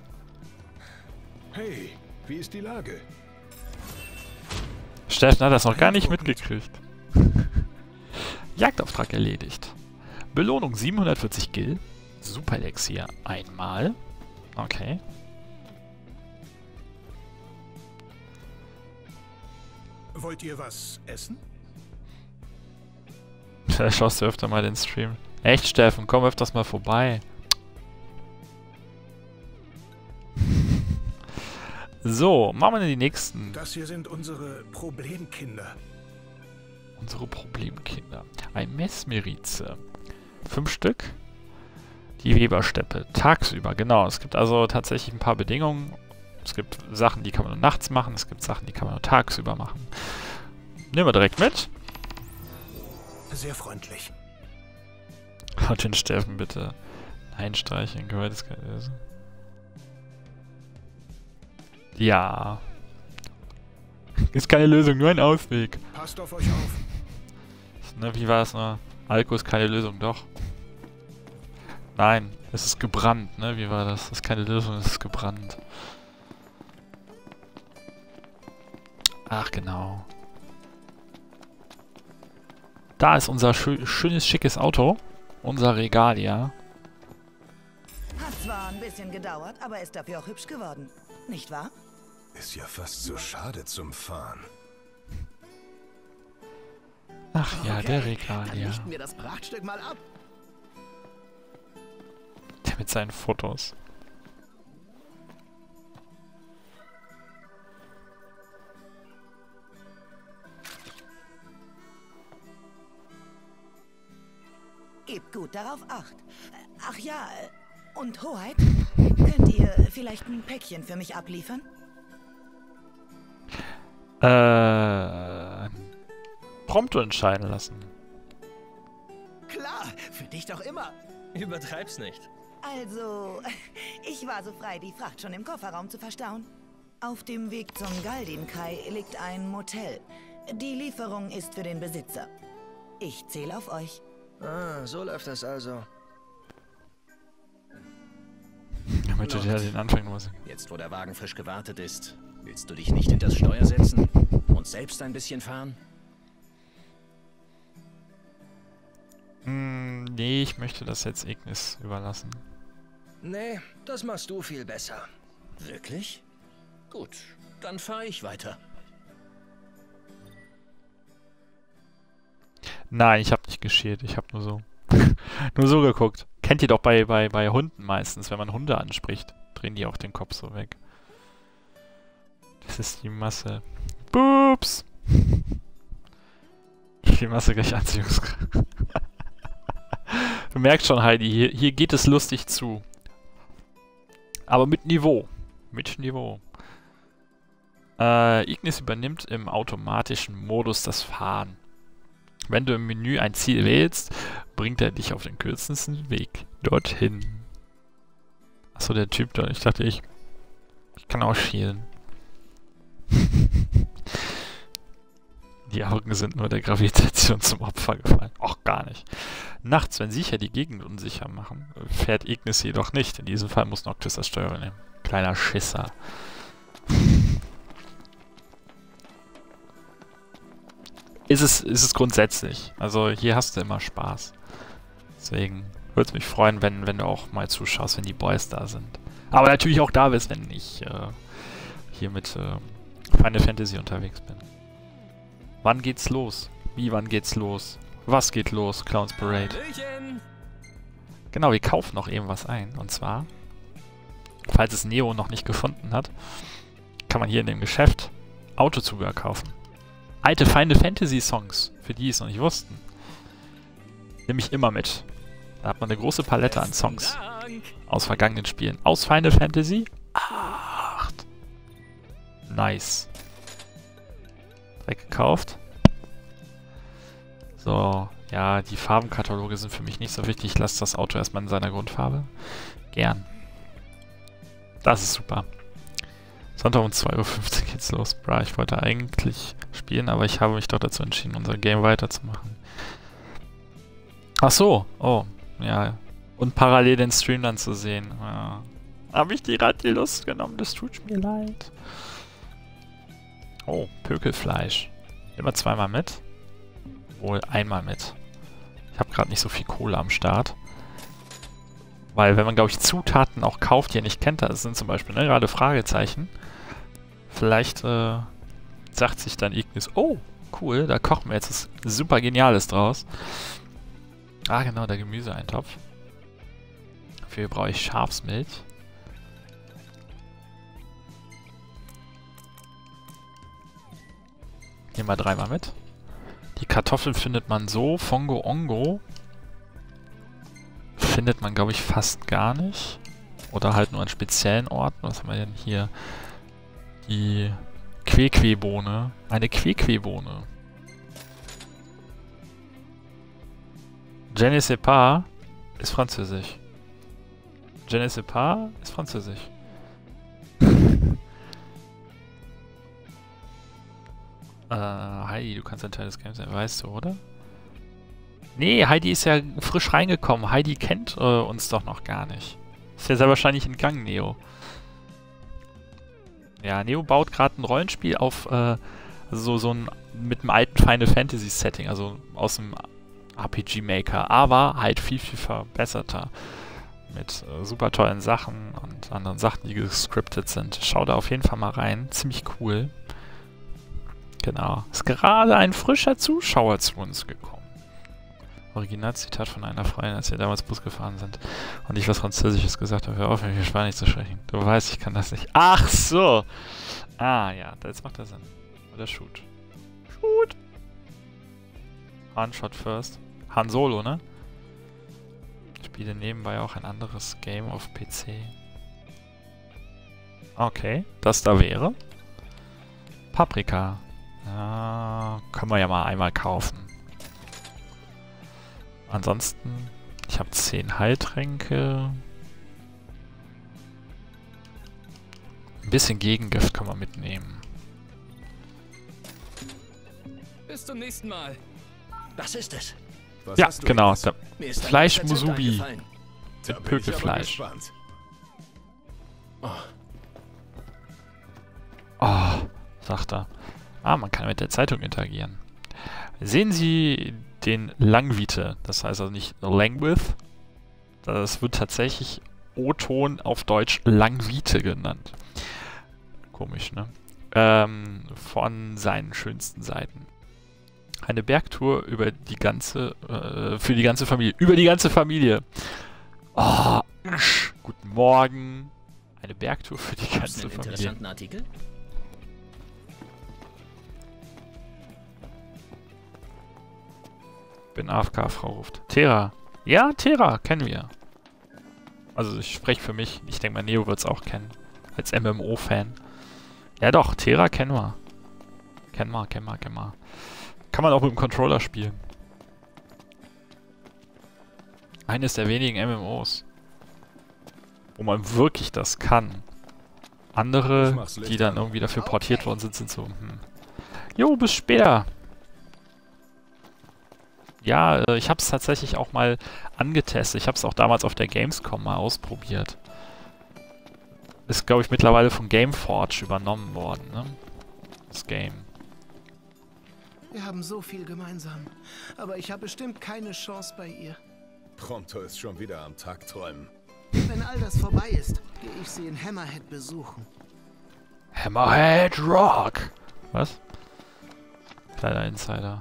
Hey, wie ist die Lage? Steffen hat das noch gar nicht mitgekriegt. Jagdauftrag erledigt. Belohnung siebenhundertvierzig Gil. Super Elixier einmal. Okay. Wollt ihr was essen? Da schaust du öfter mal den Stream. Echt, Steffen, komm öfters mal vorbei. So, machen wir die nächsten. Das hier sind unsere Problemkinder. Unsere Problemkinder. Ein Mesmerize. Fünf Stück. Die Webersteppe. Tagsüber, genau. Es gibt also tatsächlich ein paar Bedingungen. Es gibt Sachen, die kann man nur nachts machen. Es gibt Sachen, die kann man nur tagsüber machen. Nehmen wir direkt mit. Sehr freundlich. Und den Steffen bitte einstreichen. Gehört es keine Lösung. Ja. Ist keine Lösung, nur ein Ausweg. Passt auf euch auf. Ne, wie war es noch? Alko ist keine Lösung, doch. Nein, es ist gebrannt, ne? Wie war das? Das ist keine Lösung, es ist gebrannt. Ach, genau. Da ist unser schö schönes, schickes Auto. Unser Regalia. Hat zwar ein bisschen gedauert, aber ist dafür auch hübsch geworden. Nicht wahr? Ist ja fast so schade zum Fahren. Ach ja, Okay, der Dann Regalia. lichten wir das Prachtstück mal ab. Der mit seinen Fotos. Gebt gut darauf Acht. Ach ja, und Hoheit, könnt ihr vielleicht ein Päckchen für mich abliefern? Äh... Prompto entscheiden lassen. Klar, für dich doch immer. Übertreib's nicht. Also, ich war so frei, die Fracht schon im Kofferraum zu verstauen. Auf dem Weg zum Galdin-Kai liegt ein Motel. Die Lieferung ist für den Besitzer. Ich zähle auf euch. Ah, so läuft das also. Damit du dir den Anfang muss. Jetzt, wo der Wagen frisch gewartet ist, willst du dich nicht hinters Steuer setzen und selbst ein bisschen fahren? Hm, nee, ich möchte das jetzt Ignis überlassen. Nee, das machst du viel besser. Wirklich? Gut, dann fahre ich weiter. Nein, ich habe nicht geschielt, ich habe nur so nur so geguckt. Kennt ihr doch bei, bei, bei Hunden meistens, wenn man Hunde anspricht, drehen die auch den Kopf so weg. Das ist die Masse. Boops! Die Masse gleich Anziehungskraft. Du merkst schon, Heidi, hier, hier geht es lustig zu. Aber mit Niveau. Mit Niveau. Äh, Ignis übernimmt im automatischen Modus das Fahren. Wenn du im Menü ein Ziel wählst, bringt er dich auf den kürzesten Weg dorthin. Achso, der Typ da. Ich dachte, ich, ich kann auch schielen. Die Augen sind nur der Gravitation zum Opfer gefallen. Auch gar nicht. Nachts, wenn Siecher die Gegend unsicher machen, fährt Ignis jedoch nicht. In diesem Fall muss Noctis das Steuer nehmen. Kleiner Schisser. Ist es, ist es grundsätzlich. Also hier hast du immer Spaß. Deswegen würde es mich freuen, wenn, wenn du auch mal zuschaust, wenn die Boys da sind. Aber natürlich auch da bist, wenn ich äh, hier mit äh, Final Fantasy unterwegs bin. Wann geht's los? Wie, wann geht's los? Was geht los, Clowns Parade? Hallöchen. Genau, wir kaufen noch eben was ein. Und zwar, falls es Neo noch nicht gefunden hat, kann man hier in dem Geschäft Autozubehör kaufen. Alte Final Fantasy Songs, für die es noch nicht wussten. Nehme ich immer mit. Da hat man eine große Palette an Songs aus vergangenen Spielen. Aus Final Fantasy acht. Nice. Direkt gekauft. So, ja, die Farbenkataloge sind für mich nicht so wichtig. Ich lasse das Auto erstmal in seiner Grundfarbe. Gern. Das ist super. Sonntag um zwei Uhr fünfzig geht's los. Bra, ich wollte eigentlich spielen, aber ich habe mich doch dazu entschieden, unser Game weiterzumachen. Ach so, oh, ja. Und parallel den Stream dann zu sehen. Ja. Habe ich dir gerade die Lust genommen, das tut mir leid. Oh, Pökelfleisch. Immer zweimal mit? Wohl einmal mit. Ich habe gerade nicht so viel Kohle am Start. Weil wenn man, glaube ich, Zutaten auch kauft, die ihr nicht kennt, das sind zum Beispiel, ne, gerade Fragezeichen. Vielleicht äh, sagt sich dann Ignis, oh, cool, da kochen wir jetzt was super Geniales draus. Ah, genau, der Gemüseeintopf. Dafür brauche ich Schafsmilch. Nehmen wir dreimal mit. Die Kartoffeln findet man so, Fongo Ongo findet man, glaube ich, fast gar nicht. Oder halt nur an speziellen Orten. Was haben wir denn hier? Die Queque-Bohne. Eine Queque-Bohne. Je ne sais pas ist französisch. Je ne sais pas ist französisch. äh, Heidi, du kannst ein Teil des Games sein, weißt du, oder? Nee, Heidi ist ja frisch reingekommen. Heidi kennt äh, uns doch noch gar nicht. Ist ja sehr wahrscheinlich in Gang, Neo. Ja, Neo baut gerade ein Rollenspiel auf äh, so, so ein mit einem alten Final Fantasy Setting, also aus dem R P G Maker, aber halt viel, viel verbesserter. Mit äh, super tollen Sachen und anderen Sachen, die gescriptet sind. Schau da auf jeden Fall mal rein. Ziemlich cool. Genau. Ist gerade ein frischer Zuschauer zu uns gekommen. Originalzitat von einer Freundin, als wir damals Bus gefahren sind und ich was Französisches gesagt habe. Hör auf, mich Spanisch zu sprechen. Du weißt, ich kann das nicht. Ach so! Ah, ja, jetzt macht das Sinn. Oder Shoot. Shoot! Han Shot First. Han Solo, ne? Ich spiele nebenbei auch ein anderes Game auf P C. Okay, das da wäre Paprika. Ja, können wir ja mal einmal kaufen. Ansonsten, ich habe zehn Heiltränke. Ein bisschen Gegengift können wir mitnehmen. Bis zum nächsten Mal. Was ist es? Was Ja, hast du, genau. Ignis? Der Mir ist ein Fleisch Rezept Musubi eingefallen. Da mit bin ich aber Pökelfleisch. gespannt. Oh, sagt er. Ah, man kann mit der Zeitung interagieren. Sehen Sie den Langvite, das heißt also nicht Langwith. Das wird tatsächlich O-Ton auf Deutsch Langvite genannt. Komisch, ne? Ähm, von seinen schönsten Seiten. Eine Bergtour über die ganze, äh, für die ganze Familie. Über die ganze Familie. Oh, guten Morgen. Eine Bergtour für die ganze einen Familie. interessanten Artikel? Bin A F K, Frau ruft. Terra. Ja, Terra, kennen wir. Also ich spreche für mich. Ich denke mal, Neo wird es auch kennen. Als M M O-Fan. Ja doch, Terra kennen wir. Kennen wir, kennen wir, kennen wir. Kann man auch mit dem Controller spielen. Eines der wenigen M M Os, wo man wirklich das kann. Andere, die dann irgendwie dafür portiert worden sind, sind so, hm. Jo, bis später. Ja, äh, ich habe es tatsächlich auch mal angetestet. Ich habe es auch damals auf der Gamescom mal ausprobiert. Ist, glaube ich, mittlerweile von Gameforge übernommen worden, ne? Das Game. Wir haben so viel gemeinsam, aber ich habe bestimmt keine Chance bei ihr. Prompto ist schon wieder am Tagträumen. Wenn all das vorbei ist, gehe ich sie in Hammerhead besuchen. Hammerhead Rock! Was? Kleiner Insider.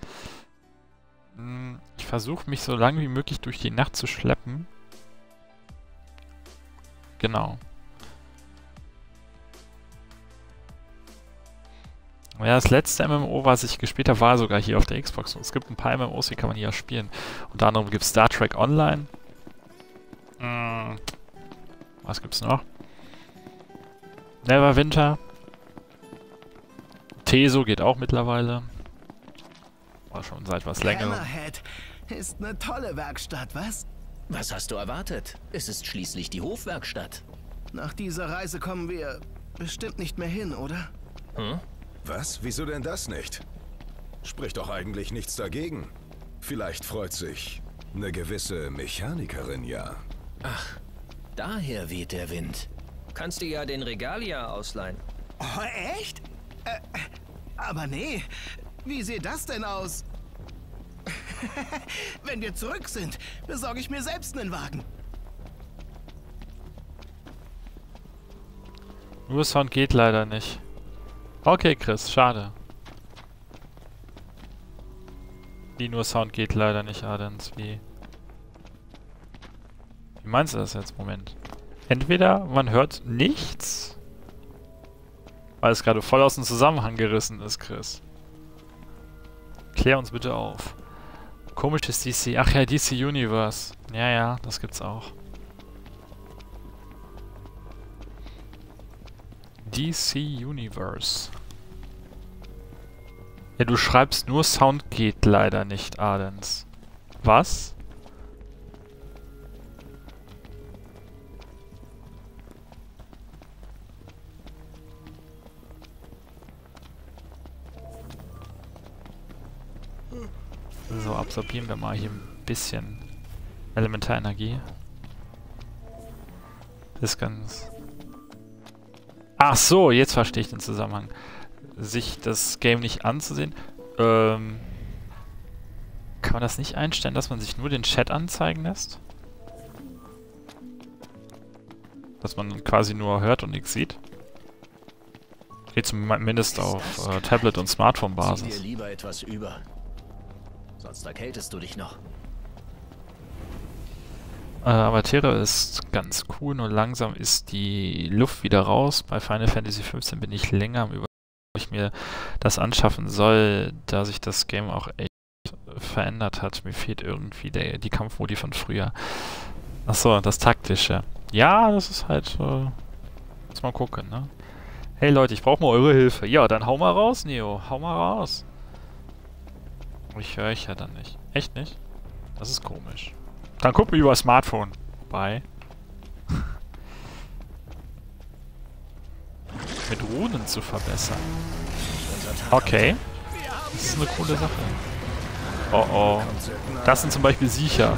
Hm, ich versuche mich so lange wie möglich durch die Nacht zu schleppen. Genau. Ja, das letzte M M O, was ich gespielt habe, war sogar hier auf der Xbox. Es gibt ein paar M M Os, die kann man hier spielen. Unter anderem gibt es Star Trek Online. Hm. Was gibt's noch? Neverwinter. Teso geht auch mittlerweile. War schon seit was längerem. Hammerhead ist eine tolle Werkstatt, was? Was hast du erwartet? Es ist schließlich die Hofwerkstatt. Nach dieser Reise kommen wir bestimmt nicht mehr hin, oder? Hm? Was? Wieso denn das nicht? Spricht doch eigentlich nichts dagegen. Vielleicht freut sich eine gewisse Mechanikerin ja. Ach, daher weht der Wind. Kannst du ja den Regalia ausleihen. Oh, echt? Äh, aber nee. Wie sieht das denn aus? Wenn wir zurück sind, besorge ich mir selbst einen Wagen. Nur Sound geht leider nicht. Okay, Chris, schade. Die nur Sound geht leider nicht, Adens. Wie? Wie meinst du das jetzt? Moment. Entweder man hört nichts, weil es gerade voll aus dem Zusammenhang gerissen ist, Chris. Klär uns bitte auf. Komisches D C. Ach ja, D C Universe. Ja, ja, das gibt's auch. D C Universe. Ja, du schreibst nur Sound geht leider nicht, Adens. Was? So, absorbieren wir mal hier ein bisschen Elementarenergie. Das ist ganz... Ach so, jetzt verstehe ich den Zusammenhang. Sich das Game nicht anzusehen. Ähm, kann man das nicht einstellen, dass man sich nur den Chat anzeigen lässt? Dass man quasi nur hört und nichts sieht? Geht zumindest auf äh, Tablet- und Smartphone-Basis. Zieh dir lieber etwas über. Sonst erkältest du dich noch. Äh, aber Terra ist ganz cool, nur langsam ist die Luft wieder raus. Bei Final Fantasy fünfzehn bin ich länger am Überlegen, ob ich mir das anschaffen soll, da sich das Game auch echt verändert hat. Mir fehlt irgendwie der, die Kampfmodi von früher. Achso, das Taktische. Ja, das ist halt... Äh, muss mal gucken, ne? Hey Leute, ich brauche mal eure Hilfe. Ja, dann hau mal raus, Neo. Hau mal raus. Ich höre ich ja dann nicht. Echt nicht? Das ist komisch. Dann guck mir über Smartphone. Bye. Mit Runen zu verbessern. Okay. Das ist eine coole Sache. Oh oh. Das sind zum Beispiel Siecher.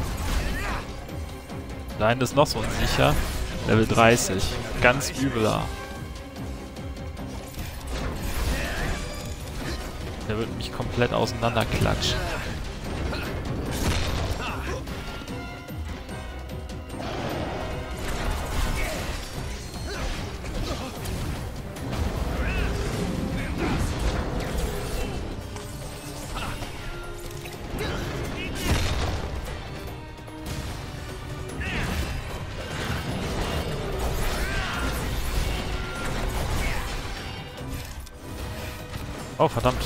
Da hinten ist noch so ein Siecher. Level dreißig. Ganz übler. Der wird mich komplett auseinanderklatschen. Oh, verdammt.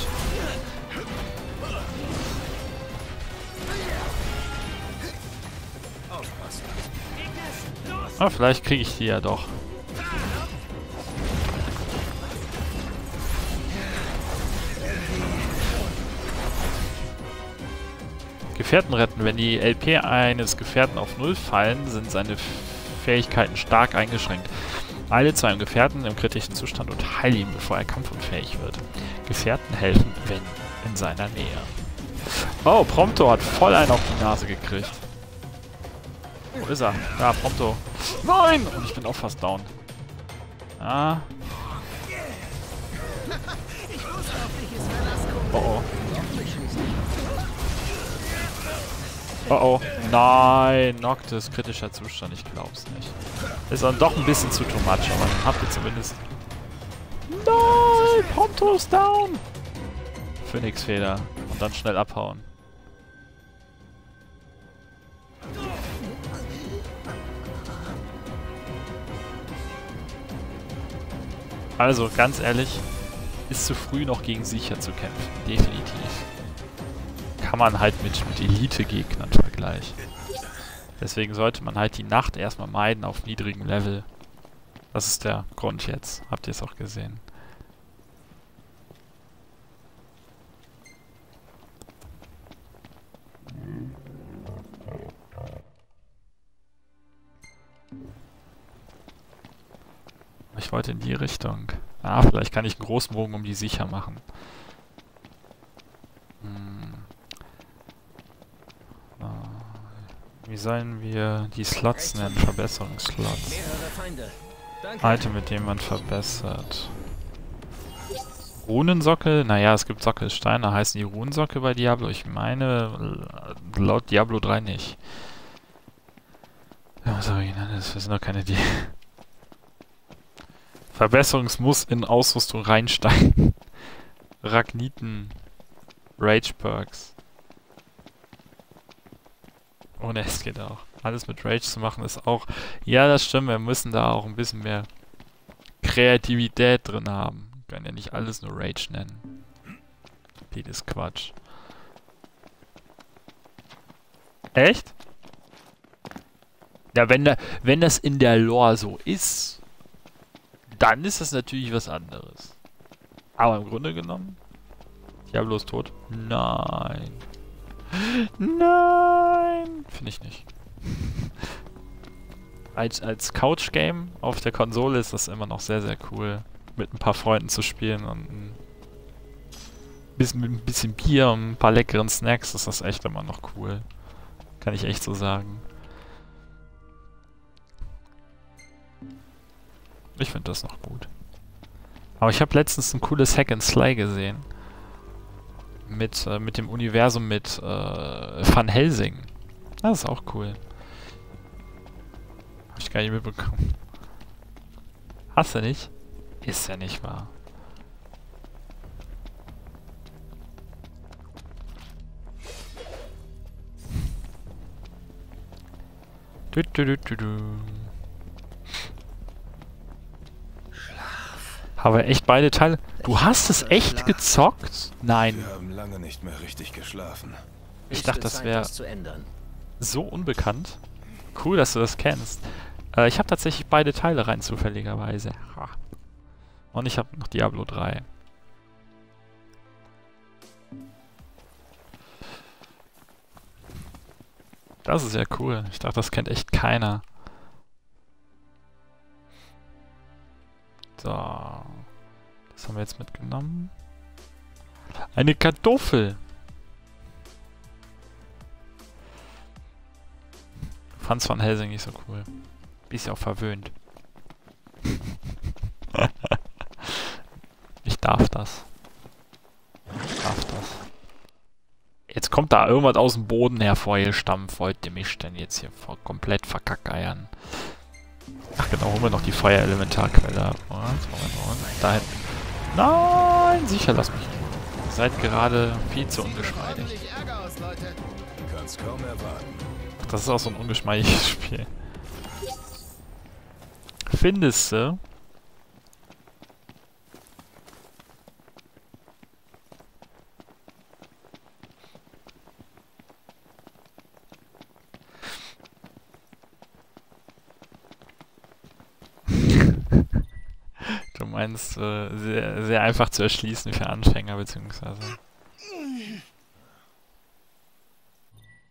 Ah, vielleicht kriege ich die ja doch. Gefährten retten. Wenn die L P eines Gefährten auf Null fallen, sind seine Fähigkeiten stark eingeschränkt. Eile zu einem Gefährten im kritischen Zustand und heile ihn, bevor er kampfunfähig wird. Gefährten helfen, wenn in seiner Nähe. Oh, Prompto hat voll einen auf die Nase gekriegt. Wo ist er? Ja, Prompto. Nein! Und ich bin auch fast down. Ah. Oh oh. Oh oh. Nein, Noctis, kritischer Zustand, ich glaub's nicht. Ist dann doch ein bisschen zu too much, aber dann habt ihr zumindest... Nein! Prompto ist down! Phoenix-Feder. Und dann schnell abhauen. Also, ganz ehrlich, ist zu früh noch gegen Siecher zu kämpfen. Definitiv. Kann man halt mit, mit Elite-Gegnern vergleichen. Deswegen sollte man halt die Nacht erstmal meiden auf niedrigem Level. Das ist der Grund jetzt. Habt ihr es auch gesehen. Ich wollte in die Richtung. Ah, vielleicht kann ich einen großen Bogen um die Siecher machen. Hm. Ah. Wie sollen wir die Slots nennen? Verbesserungsslots. Item, mit dem man verbessert. Runensockel? Naja, es gibt Sockelsteine. Heißen die Runensockel bei Diablo? Ich meine, laut Diablo drei nicht. Ja, sorry, nein, das sind doch keine die. Verbesserungsmuss in Ausrüstung reinsteigen. Ragniten. Rage Perks. Ohne es geht auch. Alles mit Rage zu machen ist auch... Ja, das stimmt. Wir müssen da auch ein bisschen mehr Kreativität drin haben. Wir können ja nicht alles nur Rage nennen. Das ist Quatsch. Echt? Ja, wenn, da, wenn das in der Lore so ist, dann ist das natürlich was anderes. Aber im Grunde genommen... Diablo ist tot. Nein. Nein! Finde ich nicht. Als, als Couch-Game auf der Konsole ist das immer noch sehr, sehr cool, mit ein paar Freunden zu spielen und ein bisschen, mit ein bisschen Bier und ein paar leckeren Snacks ist das echt immer noch cool. Kann ich echt so sagen. Ich finde das noch gut. Aber ich habe letztens ein cooles Hack and Slay gesehen. Mit, äh, mit dem Universum mit äh, Van Helsing. Das ist auch cool. Hab ich gar nicht mitbekommen. Hast du nicht? Ist ja nicht wahr. Du, du, du, du, du. Aber echt beide Teile. Du hast es echt gezockt? Nein. Wir haben lange nicht mehr richtig geschlafen. Ich dachte, das wäre so unbekannt. Cool, dass du das kennst. Äh, ich habe tatsächlich beide Teile rein, zufälligerweise. Ha. Und ich habe noch Diablo drei. Das ist ja cool. Ich dachte, das kennt echt keiner. So. Das haben wir jetzt mitgenommen. Eine Kartoffel. Fand's Van Helsing nicht so cool. Bist ja auch verwöhnt. Ich darf das. Ich darf das. Jetzt kommt da irgendwas aus dem Boden hervorgestampft. Wollt ihr mich denn jetzt hier voll komplett verkackeiern? Ach genau, holen wir noch die Feuerelementarquelle. Und da hinten. Nein, sicher, lass mich. Ihr seid gerade viel zu ungeschmeidig. Kannst kaum erwarten. Ach, das ist auch so ein ungeschmeidiges Spiel. Findest du? Du meinst, äh, sehr, sehr einfach zu erschließen für Anfänger, beziehungsweise...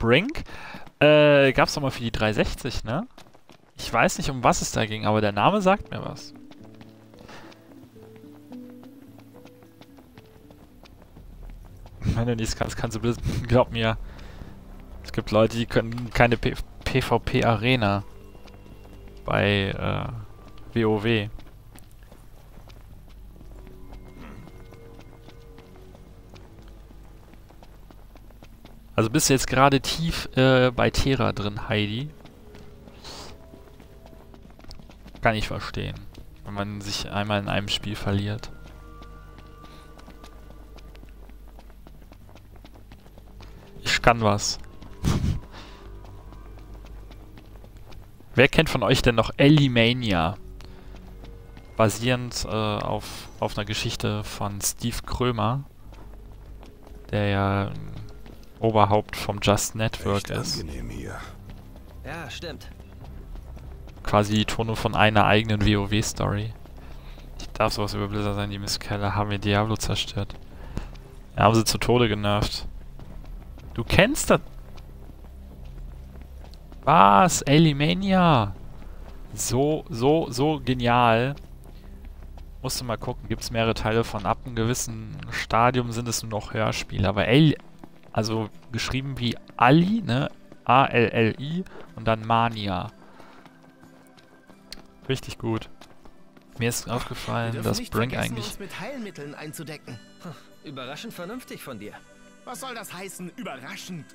Brink. Äh, gab's doch mal für die dreihundertsechzig, ne? Ich weiß nicht, um was es da ging, aber der Name sagt mir was. Wenn du nichts kannst, kannst du blitzen. Glaub mir. Es gibt Leute, die können keine P PvP-Arena bei äh, WoW. Also bist du jetzt gerade tief äh, bei Terra drin, Heidi? Kann ich verstehen, wenn man sich einmal in einem Spiel verliert. Ich kann was. Wer kennt von euch denn noch Elimania? Basierend äh, auf, auf einer Geschichte von Steve Krömer, der ja Oberhaupt vom Just Network ist. Angenehm hier. Ja, stimmt. Quasi die Tonung von einer eigenen WoW-Story. Ich darf sowas über Blizzard sein, die Mistkerle haben mir Diablo zerstört. Ja, haben sie zu Tode genervt. Du kennst das? Was? Elimania? So, so, so genial. Musst du mal gucken, gibt es mehrere Teile von. Ab einem gewissen Stadium sind es nur noch Hörspiele. Aber El... Also geschrieben wie Ali, ne? A L L I und dann Mania. Richtig gut. Mir ist aufgefallen, dass Brink eigentlich... Uns mit Heilmitteln einzudecken. Überraschend vernünftig von dir. Was soll das heißen, überraschend?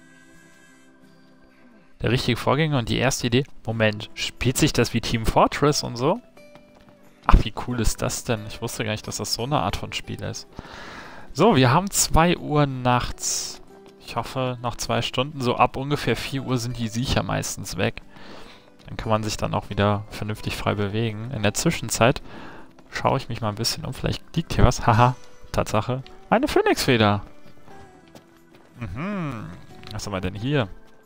Der richtige Vorgänger und die erste Idee... Moment, spielt sich das wie Team Fortress und so? Ach, wie cool ist das denn? Ich wusste gar nicht, dass das so eine Art von Spiel ist. So, wir haben zwei Uhr nachts. Ich hoffe, nach zwei Stunden, so ab ungefähr vier Uhr sind die Siecher meistens weg. Dann kann man sich dann auch wieder vernünftig frei bewegen. In der Zwischenzeit schaue ich mich mal ein bisschen um. Vielleicht liegt hier was. Haha, Tatsache. Eine Phönixfeder. Mhm. Was haben wir denn hier?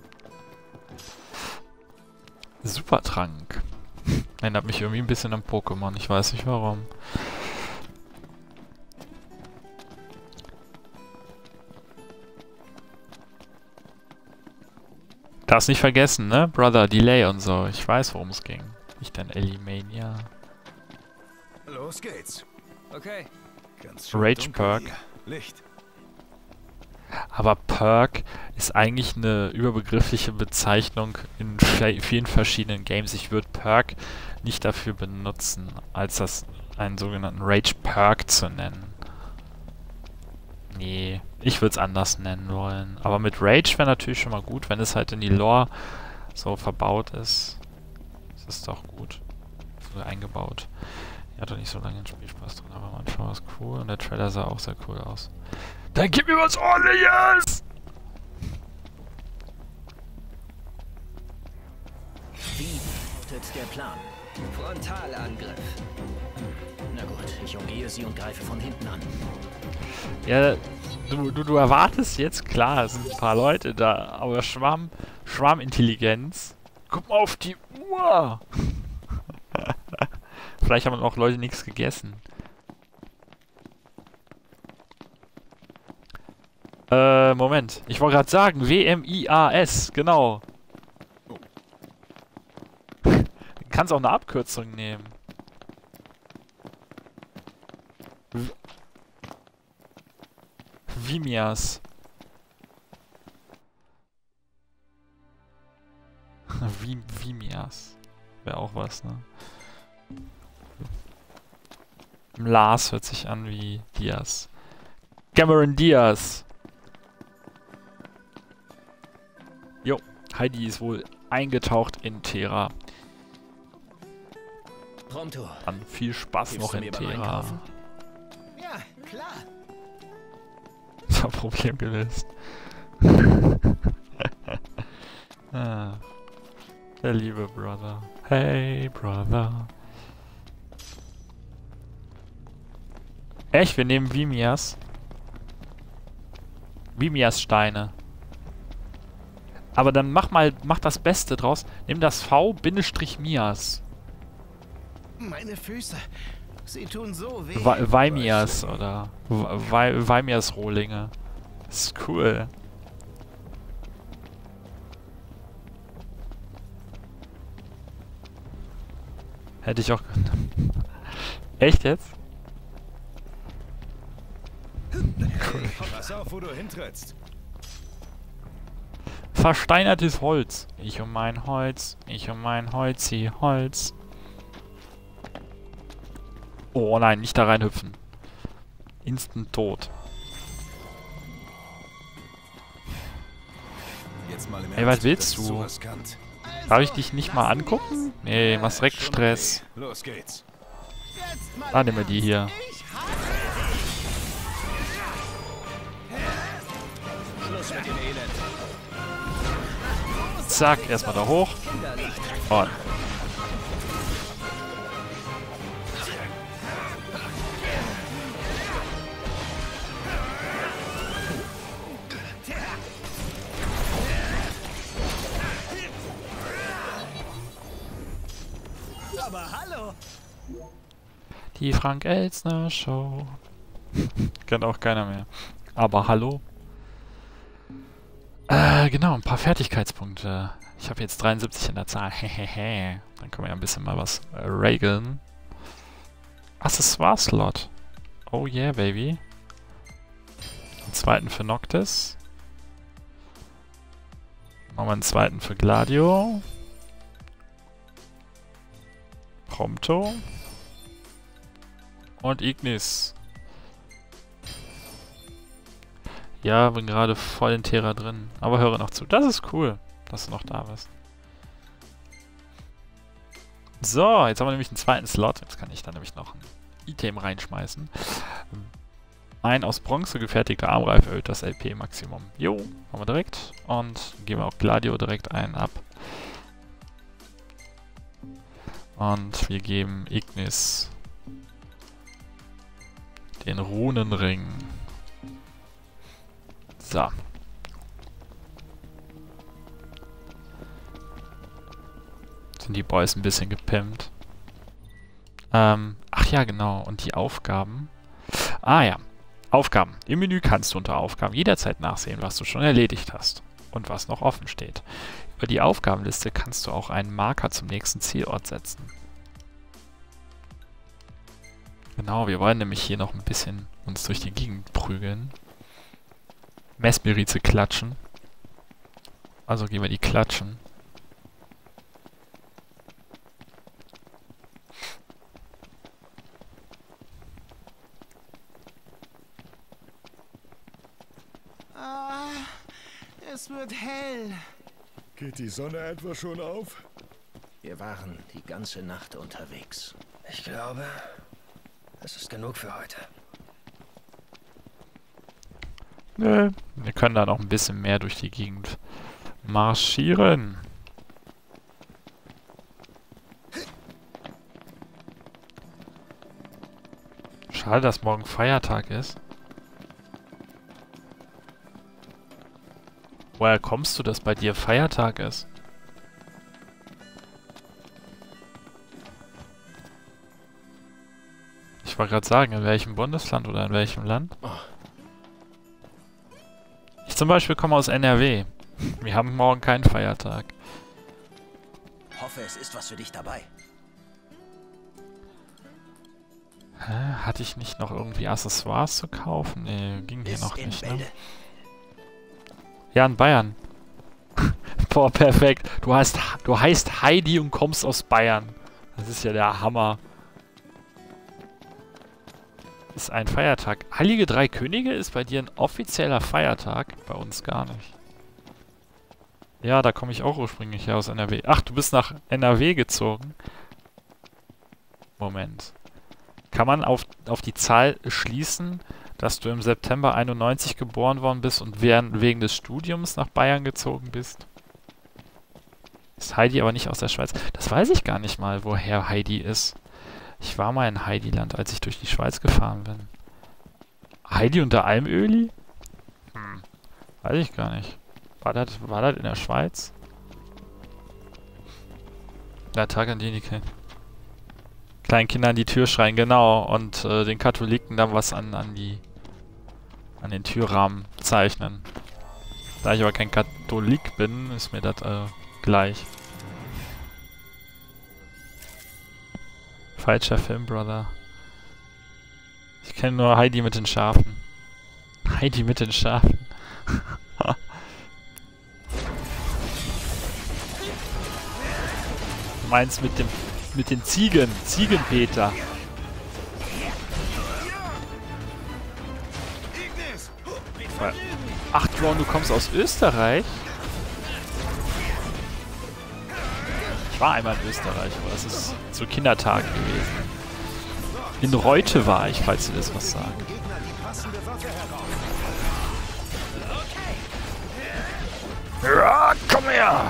Supertrank. Erinnert mich irgendwie ein bisschen an Pokémon. Ich weiß nicht warum. Darfst nicht vergessen, ne? Brother, Delay und so. Ich weiß, worum es ging. Nicht dein Elimania. Los geht's. Okay. Ganz schön Rage dunkel Perk. hier. Licht. Aber Perk ist eigentlich eine überbegriffliche Bezeichnung in vielen verschiedenen Games. Ich würde Perk nicht dafür benutzen, als das einen sogenannten Rage Perk zu nennen. Nee, ich würde es anders nennen wollen. Aber mit Rage wäre natürlich schon mal gut, wenn es halt in die Lore so verbaut ist. Das ist doch gut. So eingebaut. Ich hatte nicht so lange den Spielspaß drin, aber am Anfang war es cool und der Trailer sah auch sehr cool aus. Dann gib mir was Ordentliches! Wie lautet der Plan? Frontalangriff. Na gut, ich umgehe sie und greife von hinten an. Ja, du, du, du erwartest jetzt, klar, es sind ein paar Leute da, aber Schwarm, Schwarmintelligenz. Guck mal auf die Uhr! Vielleicht haben auch Leute nichts gegessen. Äh, Moment. Ich wollte gerade sagen, W M I A S, genau. Du kannst auch eine Abkürzung nehmen. W Vimias. Vim Vimias. Wäre auch was, ne? Lars hört sich an wie Diaz. Cameron Diaz. Jo, Heidi ist wohl eingetaucht in Terra. Pronto. Dann viel Spaß Hilfst noch du in mir beim Terra. Einkaufen? Ja, klar. Das war Problem gelöst. Ah, der liebe Brother. Hey, Brother. Echt, wir nehmen Vimias. Vimias Steine. Aber dann mach mal, mach das Beste draus. Nimm das V-Mias. Meine Füße. Sie tun so weh. Weimias oder Weimias Rohlinge. Das ist cool. Hätte ich auch... Echt jetzt? Cool. Pass auf, wo du hintrittst. Versteinertes Holz. Ich um mein Holz. Ich um mein Holzi. Holz. Oh nein, nicht da reinhüpfen. Instant tot. Jetzt mal im Ey, was willst du? Darf ich dich nicht mal angucken? Nee, was direkt Stress. Los geht's. Ah, nehmen wir die hier. Schluss mit dem Elend. Zack, erstmal da hoch. Und. Aber hallo! Die Frank Elstner Show. Kennt auch keiner mehr. Aber hallo. Äh, genau, ein paar Fertigkeitspunkte. Ich habe jetzt dreiundsiebzig in der Zahl. Hehehe. Dann können wir ja ein bisschen mal was äh, regeln. Accessoire-Slot. Oh yeah, baby. Einen zweiten für Noctis. Machen wir einen zweiten für Gladio. Prompto. Und Ignis. Ja, bin gerade voll in Terra drin. Aber höre noch zu. Das ist cool, dass du noch da bist. So, jetzt haben wir nämlich einen zweiten Slot. Jetzt kann ich da nämlich noch ein Item reinschmeißen. Ein aus Bronze gefertigter Armreif erhöht das L P-Maximum. Jo, machen wir direkt. Und geben wir auch Gladio direkt einen ab. Und wir geben Ignis den Runenring. So. Sind die Boys ein bisschen gepimpt. Ähm, ach ja, genau. Und die Aufgaben. Ah ja. Aufgaben. Im Menü kannst du unter Aufgaben jederzeit nachsehen, was du schon erledigt hast. Und was noch offen steht. Über die Aufgabenliste kannst du auch einen Marker zum nächsten Zielort setzen. Genau, wir wollen nämlich hier noch ein bisschen uns durch die Gegend prügeln. Messmirize klatschen. Also gehen wir die klatschen. Ah, es wird hell. Geht die Sonne etwa schon auf? Wir waren die ganze Nacht unterwegs. Ich glaube, es ist genug für heute. Nö, wir können da noch ein bisschen mehr durch die Gegend marschieren. Schade, dass morgen Feiertag ist. Woher kommst du, dass bei dir Feiertag ist? Ich wollte gerade sagen, in welchem Bundesland oder in welchem Land? Ich zum Beispiel komme aus N R W. Wir haben morgen keinen Feiertag. Hoffe, es ist was für dich dabei. Hä? Hatte ich nicht noch irgendwie Accessoires zu kaufen? Nee, ging hier noch nicht, ne? Ja, in Bayern. Boah, perfekt. Du heißt, du heißt Heidi und kommst aus Bayern. Das ist ja der Hammer. Ist ein Feiertag. Heilige Drei Könige ist bei dir ein offizieller Feiertag. Bei uns gar nicht. Ja, da komme ich auch ursprünglich her aus N R W. Ach, du bist nach N R W gezogen. Moment. Kann man auf, auf die Zahl schließen, dass du im September einundneunzig geboren worden bist und während, wegen des Studiums nach Bayern gezogen bist? Ist Heidi aber nicht aus der Schweiz. Das weiß ich gar nicht mal, woher Heidi ist. Ich war mal in Heidiland, als ich durch die Schweiz gefahren bin. Heidi und der Almöli? Hm, weiß ich gar nicht. War das, war das in der Schweiz? Der Tag, an den die kleinen Kinder an die Tür schreien, genau. Und äh, den Katholiken dann was an, an die an den Türrahmen zeichnen. Da ich aber kein Katholik bin, ist mir das äh, gleich. Falscher Film, Brother. Ich kenne nur Heidi mit den Schafen. Heidi mit den Schafen. Du meinst mit dem mit den Ziegen. Ziegenpeter. Ach, John, du kommst aus Österreich? Ich war einmal in Österreich, aber das ist zu Kindertagen gewesen. In Reute war ich, falls du das was sagst. Ja, komm her!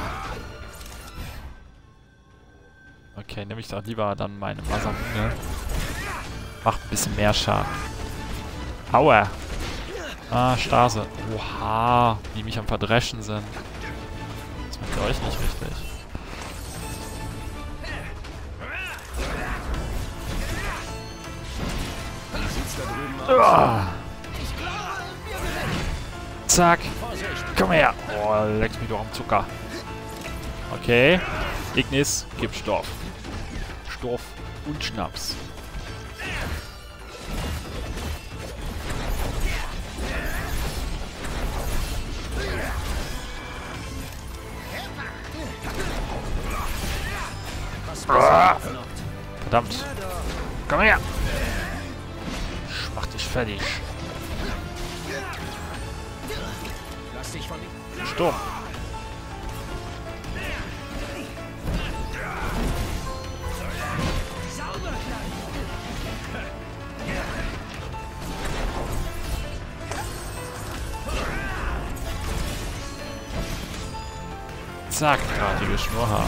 Okay, nehme ich doch lieber dann meine Masamune. Macht ein bisschen mehr Schaden. Aua! Ah, Stase. Oha, die mich am Verdreschen sind. Das macht euch nicht richtig. Uah. Zack. Komm her. Oh, leckst mich doch am Zucker. Okay. Ignis, gib Stoff. Stoff und Schnaps. Ah. Verdammt. Komm her. Ich mach dich fertig. Sturm. Zack, gratige Schnurrhaar.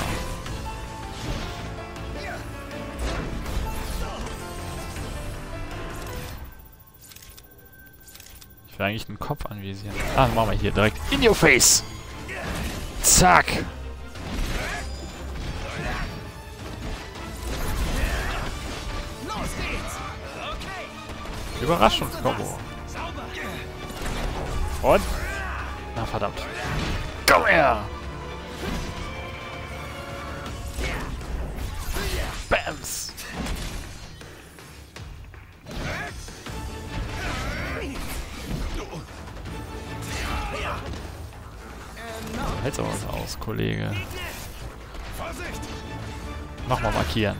Ich will eigentlich den Kopf anvisieren. Ah, dann machen wir hier direkt in your face. Zack. Überraschungskombo. Und? Na verdammt. Komm her! Bams! Hält's aber was aus, Kollege. Nochmal markieren.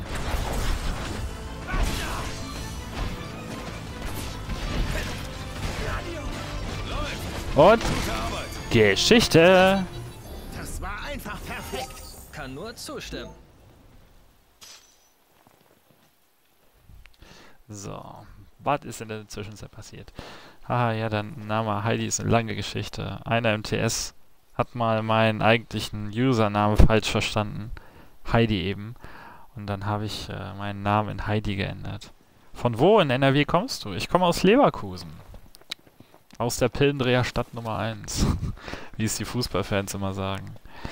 Und Geschichte. Das war einfach perfekt. Kann nur zustimmen. So, was ist in der Zwischenzeit passiert? Ah ja, der Name Heidi ist eine lange Geschichte. Einer im T S hat mal meinen eigentlichen Usernamen falsch verstanden. Heidi eben. Und dann habe ich äh, meinen Namen in Heidi geändert. Von wo in N R W kommst du? Ich komme aus Leverkusen. Aus der Pillendreher-Stadt Nummer eins. Wie es die Fußballfans immer sagen.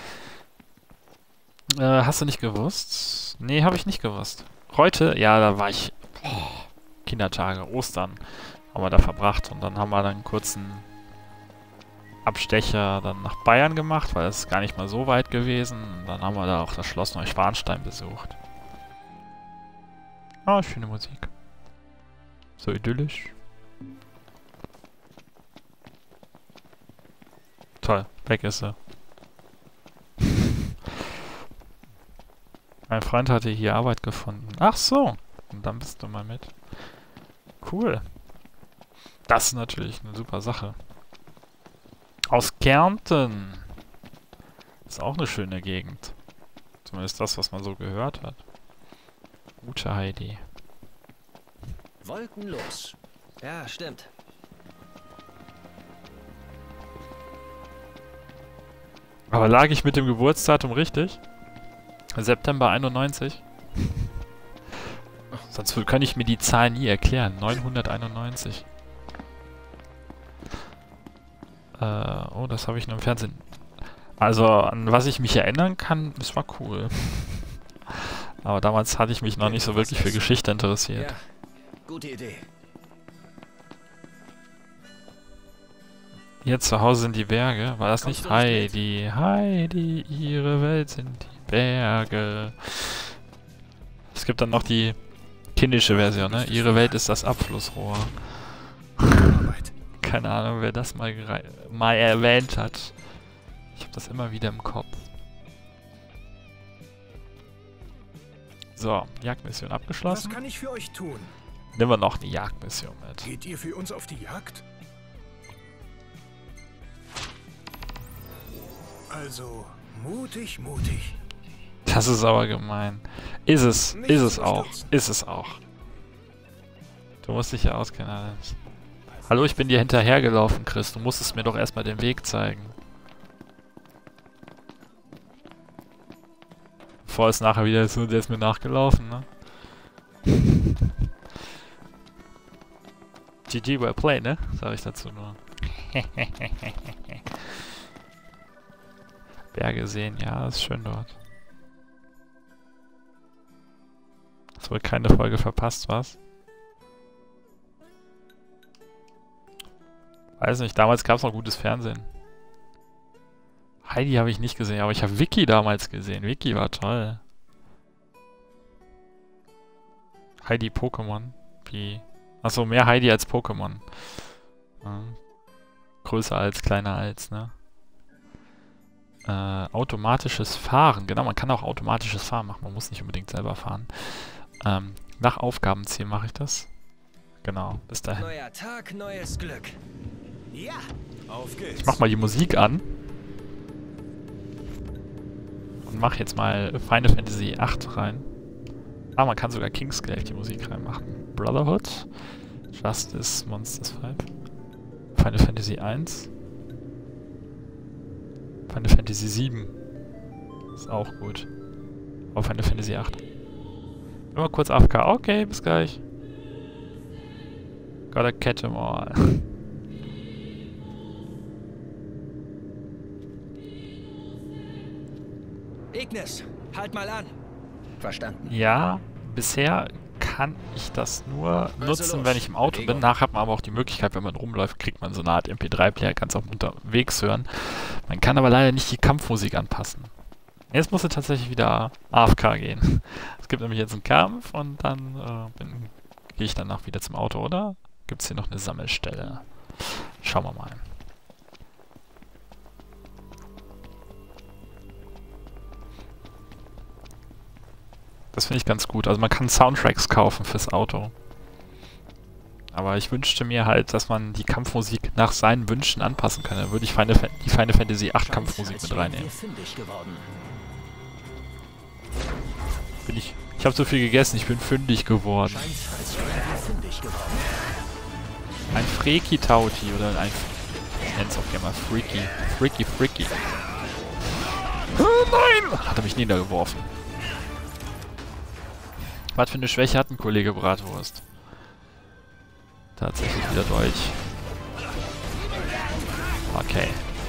Äh, hast du nicht gewusst? Nee, habe ich nicht gewusst. Heute, ja, da war ich... Oh, Kindertage, Ostern haben wir da verbracht. Und dann haben wir dann einen kurzen Abstecher dann nach Bayern gemacht, weil es gar nicht mal so weit gewesen. Und dann haben wir da auch das Schloss Neuschwanstein besucht. Ah, schöne Musik. So idyllisch. Toll, weg ist er. Mein Freund hatte hier Arbeit gefunden. Ach so, und dann bist du mal mit. Cool. Das ist natürlich eine super Sache. Aus Kärnten. Ist auch eine schöne Gegend. Zumindest das, was man so gehört hat. Gute Heidi. Wolkenlos. Ja, stimmt. Aber lag ich mit dem Geburtsdatum richtig? September einundneunzig? Sonst kann ich mir die Zahl nie erklären. neunhunderteinundneunzig. Äh, oh, das habe ich nur im Fernsehen. Also, an was ich mich erinnern kann, das war cool. Aber damals hatte ich mich noch nicht so wirklich für Geschichte interessiert. Ja, gute Idee. Hier zu Hause sind die Berge. War das nicht? Heidi, Heidi, ihre Welt sind die Berge. Es gibt dann noch die kindische Version, ne? Ihre Welt ist das Abflussrohr. Keine Ahnung, wer das mal, mal erwähnt hat. Ich habe das immer wieder im Kopf. So, Jagdmission abgeschlossen. Was kann ich für euch tun? Nehmen wir noch eine Jagdmission mit. Geht ihr für uns auf die Jagd? Also, mutig, mutig. Das ist aber gemein. Ist es, ist es auch, ist es auch. Du musst dich ja auskennen, alles. Hallo, ich bin dir hinterhergelaufen, Chris. Du musstest mir doch erstmal den Weg zeigen. Bevor es nachher wieder ist, der ist mir nachgelaufen, ne? G G, well played, ne? Sag ich dazu nur. Berge sehen, ja, ist schön dort. Hast wohl keine Folge verpasst, was? Weiß nicht, damals gab es noch gutes Fernsehen. Heidi habe ich nicht gesehen, aber ich habe Vicky damals gesehen. Vicky war toll. Heidi Pokémon. Wie? Achso, mehr Heidi als Pokémon. Ja. Größer als, kleiner als, ne? Äh, automatisches Fahren. Genau, man kann auch automatisches Fahren machen. Man muss nicht unbedingt selber fahren. Ähm, nach Aufgabenziel mache ich das. Genau, bis dahin. Neuer Tag, neues Glück. Ja, auf geht's. Ich mach mal die Musik an. Und mach jetzt mal Final Fantasy acht rein. Ah, man kann sogar Kingsglaive die Musik reinmachen. Brotherhood. Justice, Monsters fünf. Final Fantasy eins. Final Fantasy sieben. Ist auch gut. Aber Final Fantasy acht. Immer kurz A F K. Okay, bis gleich. Gotta catch them all. Ignis, halt mal an. Verstanden. Ja, bisher kann ich das nur nutzen, wenn ich im Auto bin. Nachher hat man aber auch die Möglichkeit, wenn man rumläuft, kriegt man so eine Art M P drei Player, kann es auch unterwegs hören. Man kann aber leider nicht die Kampfmusik anpassen. Jetzt muss er tatsächlich wieder A F K gehen. Es gibt nämlich jetzt einen Kampf und dann äh, gehe ich danach wieder zum Auto, oder? Gibt es hier noch eine Sammelstelle? Schauen wir mal. Das finde ich ganz gut. Also man kann Soundtracks kaufen fürs Auto. Aber ich wünschte mir halt, dass man die Kampfmusik nach seinen Wünschen anpassen kann. Dann würde ich Final Fa- die Final Fantasy acht Kampfmusik mit reinnehmen. Bin ich... Ich habe so viel gegessen, ich bin fündig geworden. Ein Freaky Tauti oder ein... Ich nenne es auch gerne mal Freaky. Freaky Freaky. Oh nein! Hat er mich niedergeworfen. Was für eine Schwäche hat ein Kollege Bratwurst? Tatsächlich wieder Deutsch. Okay.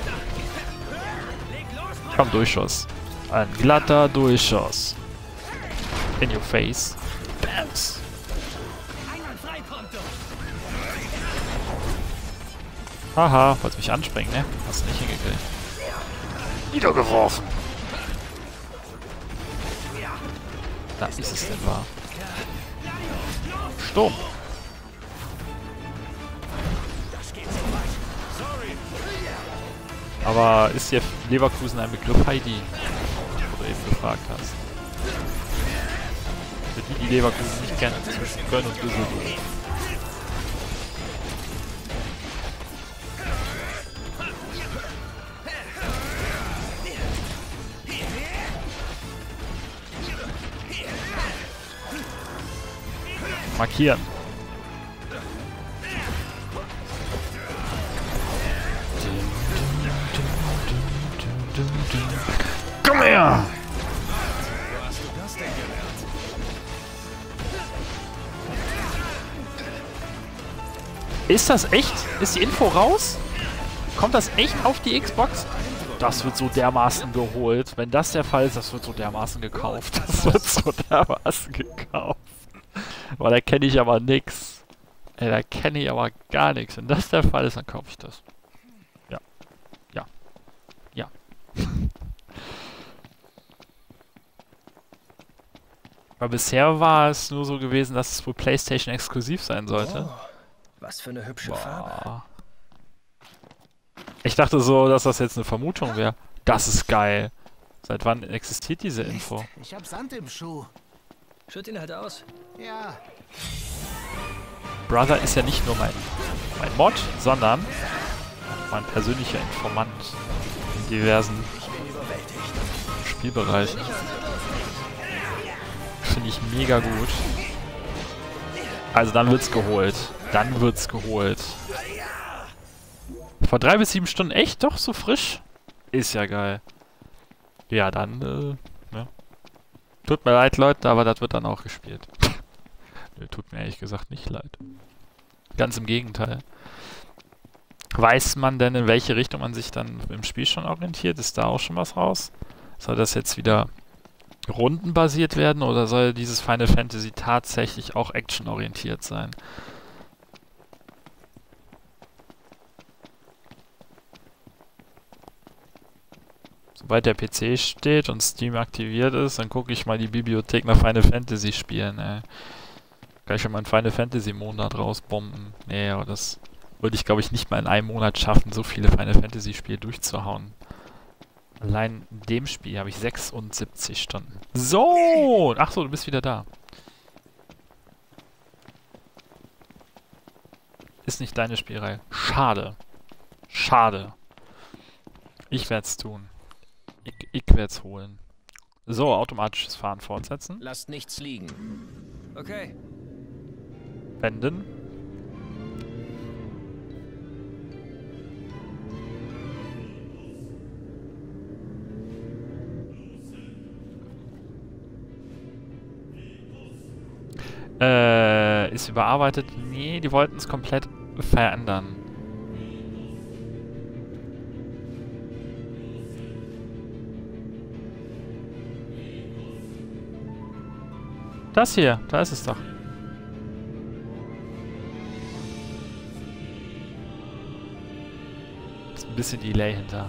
Komm, Durchschuss. Ein glatter Durchschuss. In your face. Bams. Haha, wolltest mich anspringen, ne? Hast du nicht hingekriegt. Niedergeworfen. Da ist es denn wahr. Sturm. Aber ist hier Leverkusen ein Begriff, Heidi? Wo du eben gefragt hast. Für die, die Leverkusen nicht kennen, zwischen Köln und Düsseldorf. Markieren. Komm her! Ist das echt? Ist die Info raus? Kommt das echt auf die Xbox? Das wird so dermaßen geholt. Wenn das der Fall ist, das wird so dermaßen gekauft. Das wird so dermaßen gekauft. Aber da kenne ich aber nix. Ey, da kenne ich aber gar nichts. Wenn das der Fall ist, dann kaufe ich das. Ja. Ja. Ja. Weil bisher war es nur so gewesen, dass es wohl PlayStation exklusiv sein sollte. Oh, was für eine hübsche Boah. Farbe. Ich dachte so, dass das jetzt eine Vermutung wäre. Das ist geil. Seit wann existiert diese Info? Mist, ich hab Sand im Schuh. Schütt ihn halt aus. Ja. Brother ist ja nicht nur mein, mein Mod, sondern mein persönlicher Informant in diversen Spielbereichen. Finde ich mega gut. Also dann wird's geholt. Dann wird's geholt. Vor drei bis sieben Stunden echt doch so frisch? Ist ja geil. Ja, dann, äh, ja. Tut mir leid, Leute, aber das wird dann auch gespielt. Nö, tut mir ehrlich gesagt nicht leid. Ganz im Gegenteil. Weiß man denn, in welche Richtung man sich dann im Spiel schon orientiert? Ist da auch schon was raus? Soll das jetzt wieder rundenbasiert werden oder soll dieses Final Fantasy tatsächlich auch actionorientiert sein? Sobald der P C steht und Steam aktiviert ist, dann gucke ich mal die Bibliothek nach Final Fantasy Spielen, ey. Kann ich schon mal einen Final Fantasy Monat rausbomben. Nee, aber das würde ich, glaube ich, nicht mal in einem Monat schaffen, so viele Final Fantasy Spiele durchzuhauen. Allein in dem Spiel habe ich sechsundsiebzig Stunden. So! Ach so, du bist wieder da. Ist nicht deine Spielreihe. Schade. Schade. Ich werde es tun. Ich, ich werde es holen. So, automatisches Fahren fortsetzen. Lasst nichts liegen. Okay. Wenden. Äh, ist überarbeitet? Nee, die wollten es komplett verändern. Das hier, da ist es doch. Ist ein bisschen Delay hinter.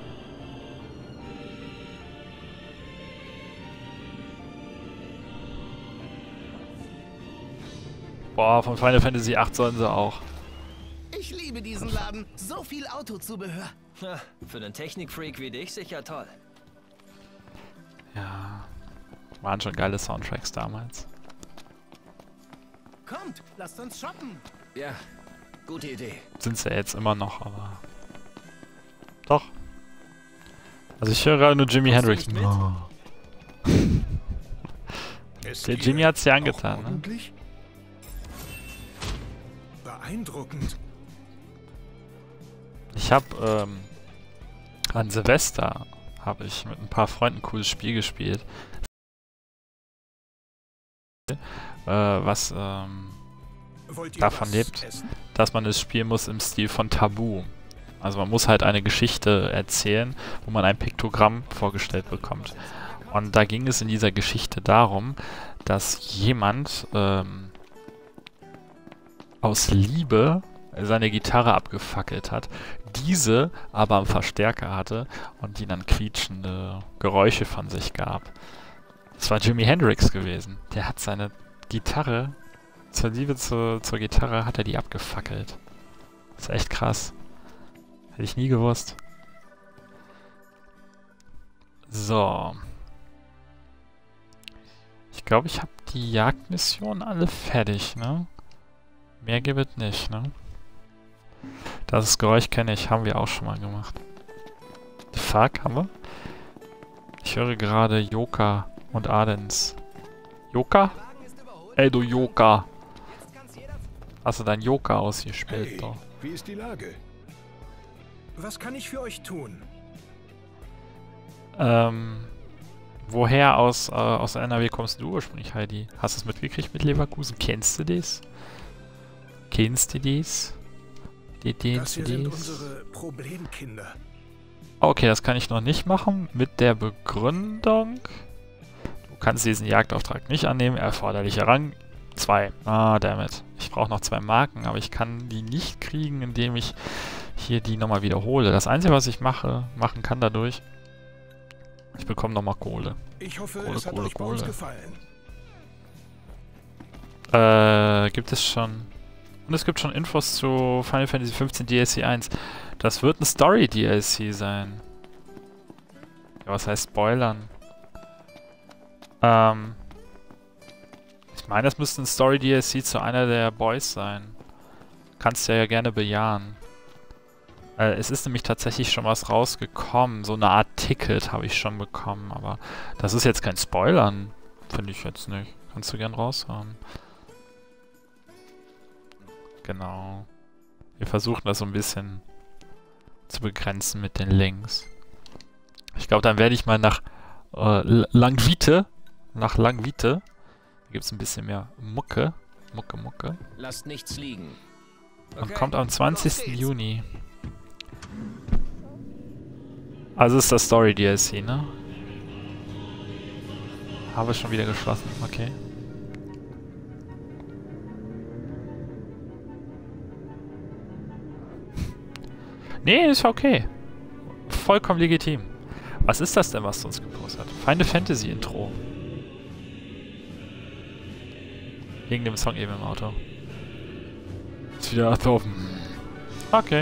Boah, von Final Fantasy acht sollen sie auch. Ich liebe diesen Laden. So viel Autozubehör. Ja, für einen Technikfreak wie dich sicher toll. Ja, waren schon geile Soundtracks damals. Kommt, lasst uns shoppen. Ja, gute Idee. Sind sie ja jetzt immer noch, aber... Doch. Also ich höre gerade nur Jimi Hendrix. Oh. Der Jimmy hat's ja angetan, ne? Beeindruckend. Ich habe ähm, an Silvester habe ich mit ein paar Freunden ein cooles Spiel gespielt. Äh, was ähm, davon lebt, essen? Dass man es spielen muss im Stil von Tabu. Also man muss halt eine Geschichte erzählen, wo man ein Piktogramm vorgestellt bekommt. Und da ging es in dieser Geschichte darum, dass jemand ähm, aus Liebe seine Gitarre abgefackelt hat, diese aber am Verstärker hatte und die dann quietschende Geräusche von sich gab. Das war Jimi Hendrix gewesen. Der hat seine Gitarre, zur Liebe zur, zur Gitarre, hat er die abgefackelt. Das ist echt krass. Hätte ich nie gewusst. So. Ich glaube, ich habe die Jagdmissionen alle fertig, ne? Mehr gibt es nicht, ne? Das Geräusch kenne ich, haben wir auch schon mal gemacht. The fuck, haben wir? Ich höre gerade Joka und Adens. Joka? Ey, du Joka. Hast du dein Joka ausgespielt, Hey, doch? wie ist die Lage? Was kann ich für euch tun? Ähm, woher aus, äh, aus N R W kommst du ursprünglich, Heidi? Hast du es mitgekriegt mit Leverkusen? Kennst du das? Kennst du das? Die Das hier sind das? unsere Problemkinder. Okay, das kann ich noch nicht machen. Mit der Begründung, du kannst diesen Jagdauftrag nicht annehmen. Erforderlicher Rang zwei. Ah, dammit. Ich brauche noch zwei Marken, aber ich kann die nicht kriegen, indem ich hier die nochmal wiederhole. Das Einzige, was ich mache, machen kann dadurch, ich bekomme nochmal Kohle. Ich hoffe, Kohle, es hat Kohle, euch bei uns Kohle. gefallen. Äh, gibt es schon... Und es gibt schon Infos zu Final Fantasy fünfzehn D L C eins. Das wird ein Story-D L C sein. Ja, was heißt spoilern? Ähm... Ich meine, das müsste ein Story-D L C zu einer der Boys sein. Kannst du ja gerne bejahen. Äh, es ist nämlich tatsächlich schon was rausgekommen. So eine Art Ticket habe ich schon bekommen, aber das ist jetzt kein Spoilern. Finde ich jetzt nicht. Kannst du gern raushauen. Genau. Wir versuchen das so ein bisschen zu begrenzen mit den Links. Ich glaube, dann werde ich mal nach äh, Langwiete, nach Langwiete, da gibt es ein bisschen mehr Mucke, Mucke, Mucke. Lasst nichts liegen. Und Okay, kommt am zwanzigsten Juni. Also ist das Story-D L C, ne? Habe schon wieder geschlossen, okay. Nee, ist okay. Vollkommen legitim. Was ist das denn, was du uns gepostet hast? Final Fantasy Intro. Wegen dem Song eben im Auto. Ist wieder ablaufen. Okay.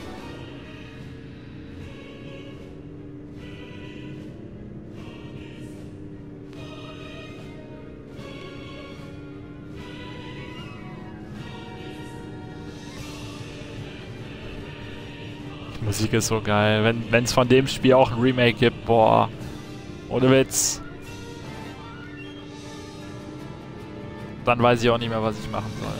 Die Musik ist so geil. Wenn es von dem Spiel auch ein Remake gibt, boah. Ohne Witz. Dann weiß ich auch nicht mehr, was ich machen soll.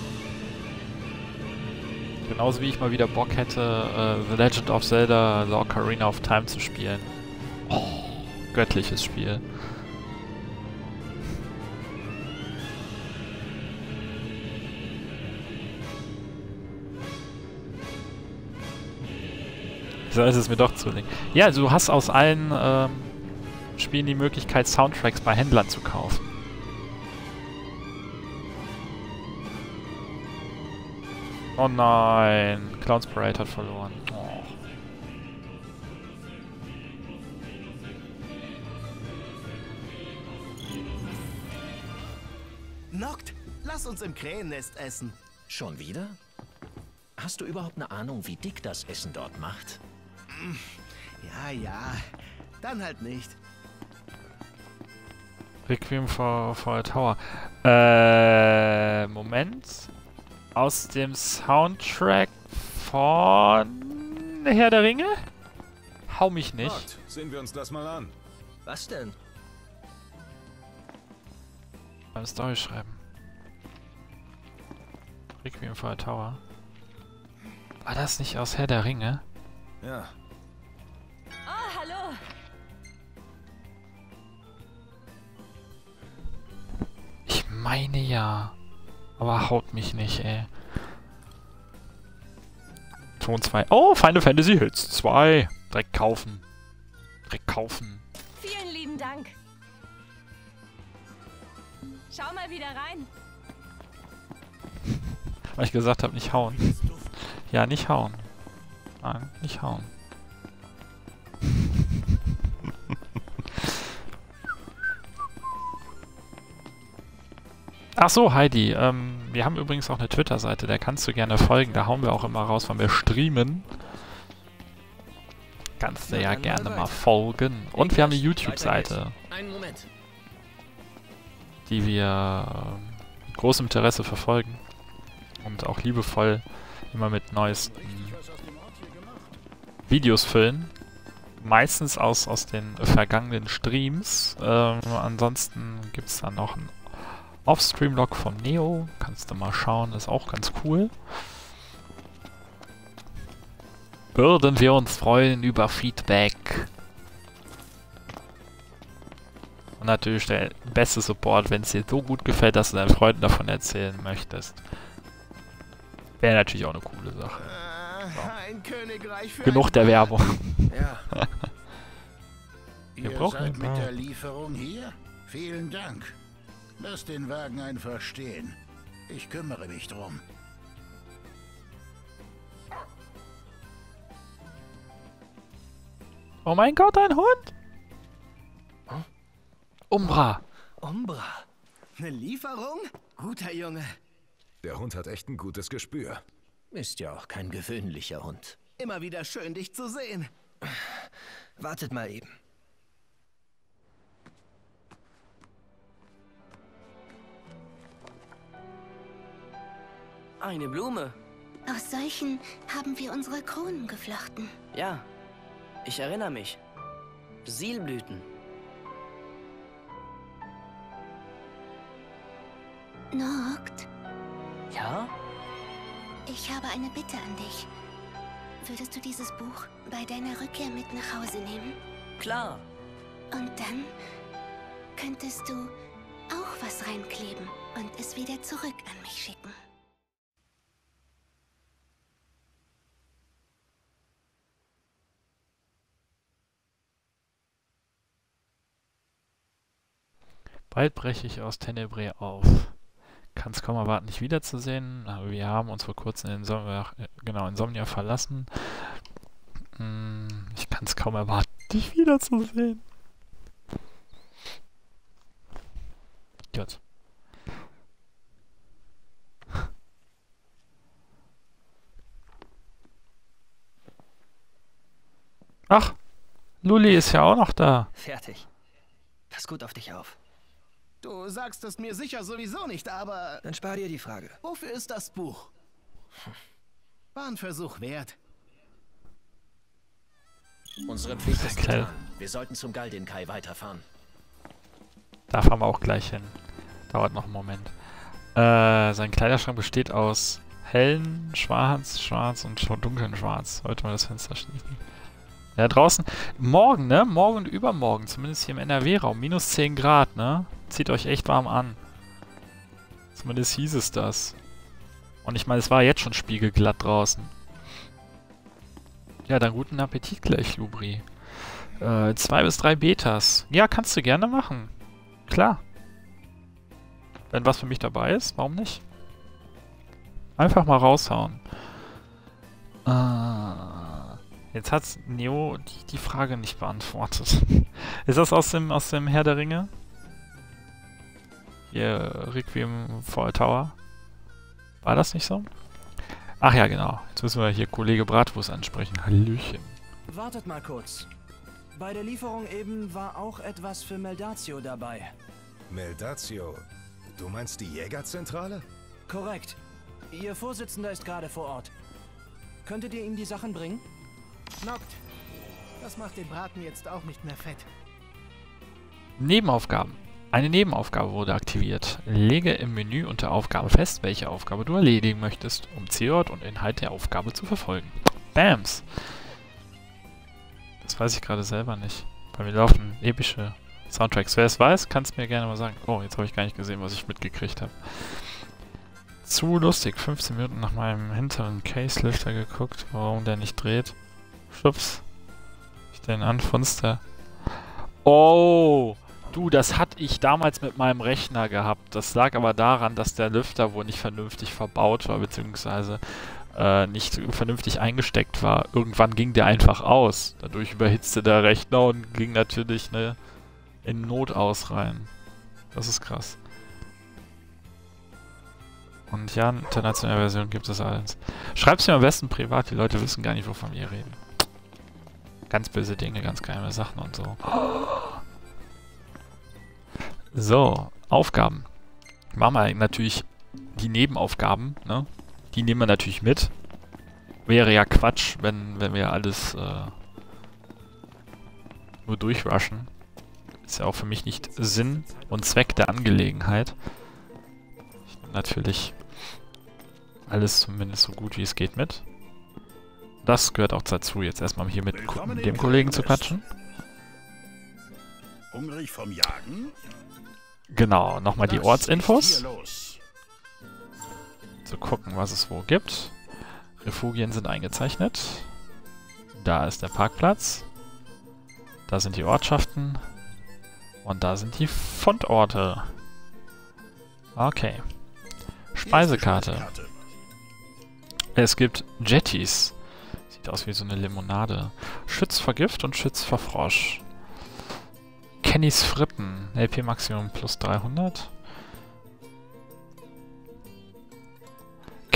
Genauso wie ich mal wieder Bock hätte, uh, The Legend of Zelda The Ocarina of Time zu spielen. Oh, göttliches Spiel. So ist es mir doch zulegen. Ja, also du hast aus allen ähm, Spielen die Möglichkeit, Soundtracks bei Händlern zu kaufen. Oh nein, Clowns Parade hat verloren. Oh. Noct, lass uns im Krähennest essen. Schon wieder? Hast du überhaupt eine Ahnung, wie dick das Essen dort macht? Ja, ja. Dann halt nicht. Requiem for, for a Tower. Äh, Moment. Aus dem Soundtrack von Herr der Ringe? Hau mich nicht. Gott, sehen wir uns das mal an. Was denn? Beim Story schreiben. Requiem for a Tower. War das nicht aus Herr der Ringe? Ja. Oh, hallo. Ich meine ja. Aber haut mich nicht, ey. Ton zwei. Oh, Final Fantasy Hits zwei. Direkt kaufen. Direkt kaufen. Vielen lieben Dank. Schau mal wieder rein. Weil ich gesagt habe, nicht hauen. Ja, nicht hauen. Nein, nicht hauen. Ach so, Heidi, ähm, wir haben übrigens auch eine Twitter-Seite, der kannst du gerne folgen, da hauen wir auch immer raus, wenn wir streamen. Kannst du ja gerne mal folgen. Und wir haben eine YouTube-Seite, die wir äh, mit großem Interesse verfolgen und auch liebevoll immer mit neuesten Videos füllen. Meistens aus, aus den vergangenen Streams. Ähm, ansonsten gibt es dann noch ein Off-Stream-Log von Neo. Kannst du mal schauen, ist auch ganz cool. Würden wir uns freuen über Feedback. Und natürlich der beste Support, wenn es dir so gut gefällt, dass du deinen Freunden davon erzählen möchtest. Wäre natürlich auch eine coole Sache. Äh, ein Königreich für Genug der Werbung. Ja. Wir Ihr brauchen seid ein mit paar. der Lieferung hier? Vielen Dank. Lass den Wagen einfach stehen. Ich kümmere mich drum. Oh mein Gott, ein Hund! Umbra. Umbra. Eine Lieferung? Guter Junge. Der Hund hat echt ein gutes Gespür. Ist ja auch kein gewöhnlicher Hund. Immer wieder schön, dich zu sehen. Wartet mal eben. Eine Blume. Aus solchen haben wir unsere Kronen geflochten. Ja, ich erinnere mich. Sielblüten. Noct? Ja? Ich habe eine Bitte an dich. Würdest du dieses Buch bei deiner Rückkehr mit nach Hause nehmen? Klar. Und dann könntest du auch was reinkkleben und es wieder zurück an mich schicken. Bald breche ich aus Tenebrae auf. Kann es kaum erwarten, dich wiederzusehen. Aber wir haben uns vor kurzem in Insomnia, genau, Insomnia verlassen. Ich kann es kaum erwarten, dich wiederzusehen. Gut. Ach, Luli ist ja auch noch da. Fertig. Pass gut auf dich auf. Du sagst es mir sicher sowieso nicht, aber... Dann spar dir die Frage. Wofür ist das Buch? War ein Versuch wert. Unsere Pflicht ist Okay. getan. Wir sollten zum Galdin-Kai weiterfahren. Da fahren wir auch gleich hin. Dauert noch einen Moment. Äh, sein Kleiderschrank besteht aus hellen Schwarz, Schwarz und schon dunklen Schwarz. Sollte man das Fenster schließen. Ja, draußen. Morgen, ne? Morgen und übermorgen. Zumindest hier im N R W-Raum. Minus zehn Grad, ne? Zieht euch echt warm an. Zumindest hieß es das. Und ich meine, es war jetzt schon spiegelglatt draußen. Ja, dann guten Appetit gleich, Lubri. Äh, zwei bis drei Betas. Ja, kannst du gerne machen. Klar. Wenn was für mich dabei ist, warum nicht? Einfach mal raushauen. Äh, jetzt hat Neo die, die Frage nicht beantwortet. Ist das aus dem, aus dem Herr der Ringe? Hier, Requiem for a Tower. War das nicht so? Ach ja, genau. Jetzt müssen wir hier Kollege Bratwurst ansprechen. Hallöchen. Wartet mal kurz. Bei der Lieferung eben war auch etwas für Meldatio dabei. Meldatio? Du meinst die Jägerzentrale? Korrekt. Ihr Vorsitzender ist gerade vor Ort. Könntet ihr ihm die Sachen bringen? Noct. Das macht den Braten jetzt auch nicht mehr fett. Nebenaufgaben. Eine Nebenaufgabe wurde aktiviert. Lege im Menü unter Aufgabe fest, welche Aufgabe du erledigen möchtest, um Zielort und Inhalt der Aufgabe zu verfolgen. Bams! Das weiß ich gerade selber nicht. Bei mir laufen epische Soundtracks. Wer es weiß, kann es mir gerne mal sagen. Oh, jetzt habe ich gar nicht gesehen, was ich mitgekriegt habe. Zu lustig. fünfzehn Minuten nach meinem hinteren Case-Lifter geguckt, warum der nicht dreht. Schubs. Ich den anfunste. Oh! Du, das hatte ich damals mit meinem Rechner gehabt. Das lag aber daran, dass der Lüfter wohl nicht vernünftig verbaut war, beziehungsweise äh, nicht vernünftig eingesteckt war. Irgendwann ging der einfach aus. Dadurch überhitzte der Rechner und ging natürlich ne, in Not aus rein. Das ist krass. Und ja, eine internationale Version gibt es alles. Schreib's mir am besten privat, die Leute wissen gar nicht, wovon wir reden. Ganz böse Dinge, ganz geheime Sachen und so. So, Aufgaben. Machen wir natürlich die Nebenaufgaben, ne? Die nehmen wir natürlich mit. Wäre ja Quatsch, wenn, wenn wir alles äh, nur durchrushen. Ist ja auch für mich nicht Sinn und Zweck der Angelegenheit. Ich nehme natürlich alles zumindest so gut wie es geht mit. Das gehört auch dazu, jetzt erstmal hier mit, mit dem Kollegen zu quatschen. Hungrig vom Jagen? Genau, nochmal die Ortsinfos. Zu gucken, was es wo gibt. Refugien sind eingezeichnet. Da ist der Parkplatz. Da sind die Ortschaften. Und da sind die Fundorte. Okay. Speisekarte. Es gibt Jetties. Sieht aus wie so eine Limonade. Schütz vor Gift und Schütz vor Frosch. Kennys Fritten. L P Maximum plus dreihundert.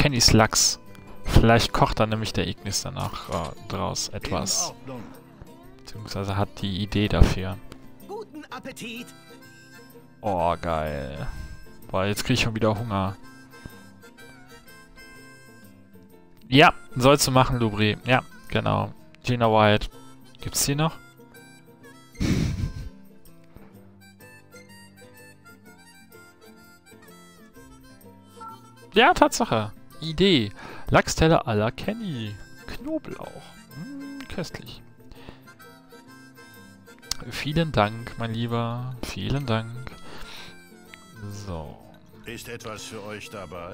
Kennys Lachs. Vielleicht kocht dann nämlich der Ignis danach äh, draus etwas. Beziehungsweise hat die Idee dafür. Guten Appetit! Oh, geil. Boah, jetzt kriege ich schon wieder Hunger. Ja, sollst du machen, Lubri. Ja, genau. Gina White. Gibt's die noch? Ja, Tatsache. Idee. Lachsteller à la Kenny. Knoblauch. Hm, köstlich. Vielen Dank, mein Lieber. Vielen Dank. So. Ist etwas für euch dabei?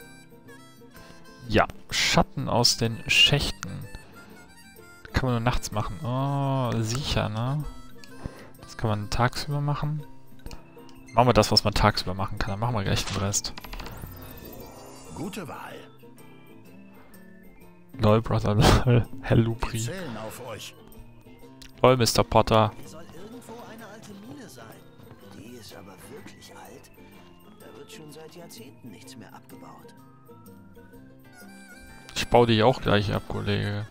Ja, Schatten aus den Schächten. Kann man nur nachts machen. Oh, sicher, ne? Das kann man tagsüber machen. Machen wir das, was man tagsüber machen kann. Dann machen wir gleich den Rest. Gute Wahl. Lol, Brother, lol. Hell, Lubri. Wir zählen auf euch. Lol, Mister Potter. Hier soll irgendwo eine alte Mine sein. Die ist aber wirklich alt. Da wird schon seit Jahrzehnten nichts mehr abgebaut. Ich baue dich auch gleich ab, Kollege.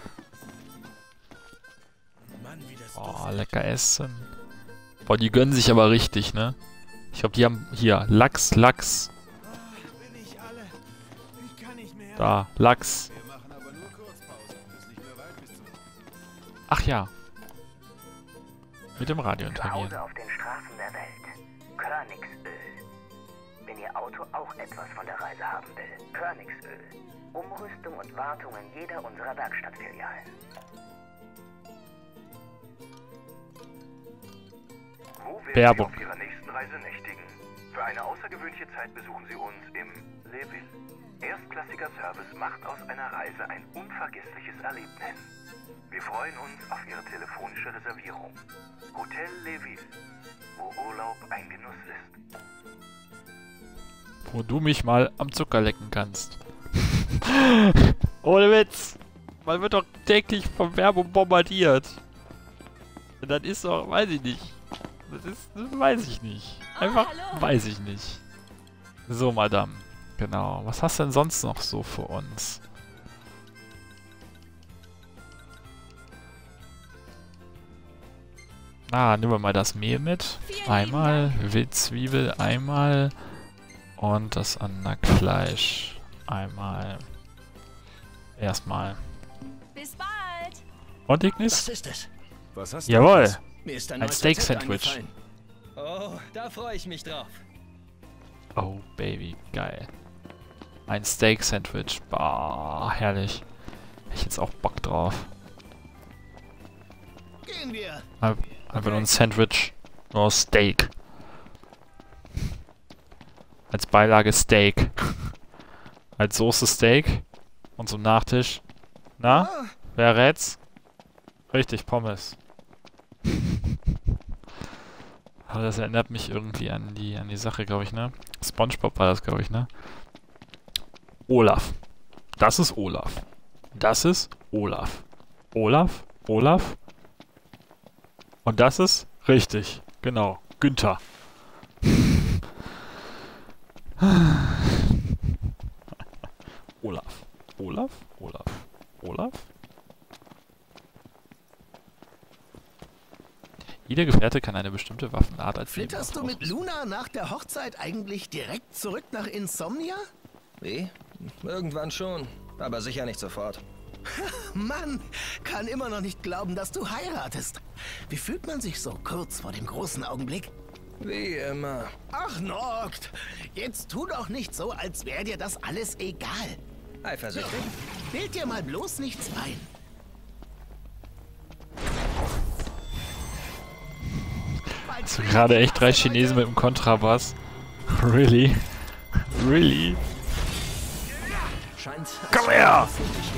Oh, lecker essen. Boah, die gönnen sich aber richtig, ne? Ich glaube, die haben hier Lachs, Lachs. Da, Lachs. Ach ja. Mit dem Radio interagieren. Zu Hause auf den Straßen der Welt. Körnigsöl. Wenn Ihr Auto auch etwas von der Reise haben will. Körnigsöl. Umrüstung und Wartung in jeder unserer Werkstattfilialen. Wo werden Werbung. Sie auf Ihrer nächsten Reise nächtigen? Für eine außergewöhnliche Zeit besuchen Sie uns im Leville. Erstklassiger Service macht aus einer Reise ein unvergessliches Erlebnis. Wir freuen uns auf Ihre telefonische Reservierung. Hotel Leville, wo Urlaub ein Genuss ist. Wo du mich mal am Zucker lecken kannst. Ohne Witz. Man wird doch täglich von Werbung bombardiert. Und dann ist doch, weiß ich nicht. Das ist, das weiß ich nicht. Einfach, Oh, weiß ich nicht. So, Madame. Genau. Was hast du denn sonst noch so für uns? Ah, nehmen wir mal das Mehl mit. Einmal, Wildzwiebel einmal und das Annackfleisch einmal. Erstmal. Bis bald. Und Ignis? Was ist es? Was hast du? Jawohl. Mir ist Ein Steak-Sandwich. Oh, da freue ich mich drauf. Oh, Baby, geil. Ein Steak-Sandwich. Bah, herrlich. Hätte ich jetzt auch Bock drauf. Gehen wir. Ein- Einfach nur ein Sandwich. Nur Steak. Als Beilage Steak. Als Soße Steak. Und zum Nachtisch. Na? Wer rät's? Richtig, Pommes. Aber das erinnert mich irgendwie an die, an die Sache, glaube ich, ne? SpongeBob war das, glaube ich, ne? Olaf. Das ist Olaf. Das ist Olaf. Olaf? Olaf? Und das ist richtig. Genau. Günther. Olaf. Olaf? Olaf. Olaf? Jeder Gefährte kann eine bestimmte Waffenart als Flitterst du mit Luna nach der Hochzeit eigentlich direkt zurück nach Insomnia? Wie? Irgendwann schon, aber sicher nicht sofort. Mann, kann immer noch nicht glauben, dass du heiratest. Wie fühlt man sich so kurz vor dem großen Augenblick? Wie immer. Ach, Noct, jetzt tu doch nicht so, als wäre dir das alles egal. Eifersüchtig? Bild dir mal bloß nichts ein. Hast du gerade echt drei Chinesen mit dem Kontrabass? Really? Really? Scheint. Komm her!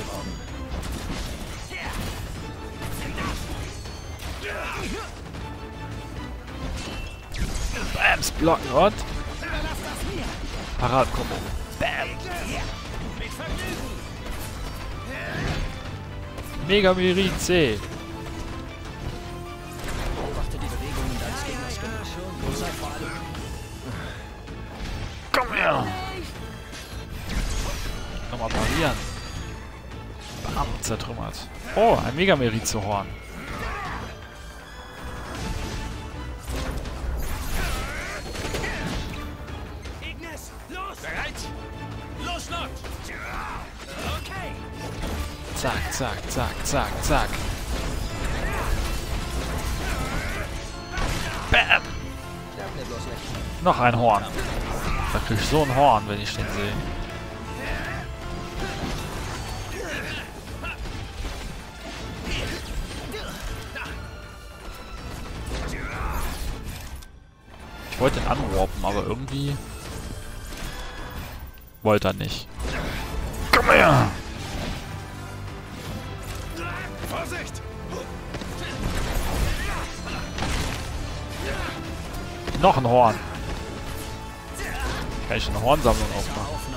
Bams blocken und Paradkombo. Bam! Mega Mirin C. Beobachte die Bewegungen deines Gegners genau. Und sei vor allem. Komm her! nochmal parieren. Bam, zertrümmert. Oh, ein Megamerizo-Horn. Ignis, los! Bereit? Los, Not! Okay. Zack, zack, zack, zack, zack. Bam! Noch ein Horn. Da krieg ich so ein Horn, wenn ich den sehe. Ich wollte ihn anwarpen, aber irgendwie wollte er nicht. Komm her! Vorsicht! Noch ein Horn. Kann ich eine Hornsammlung aufmachen?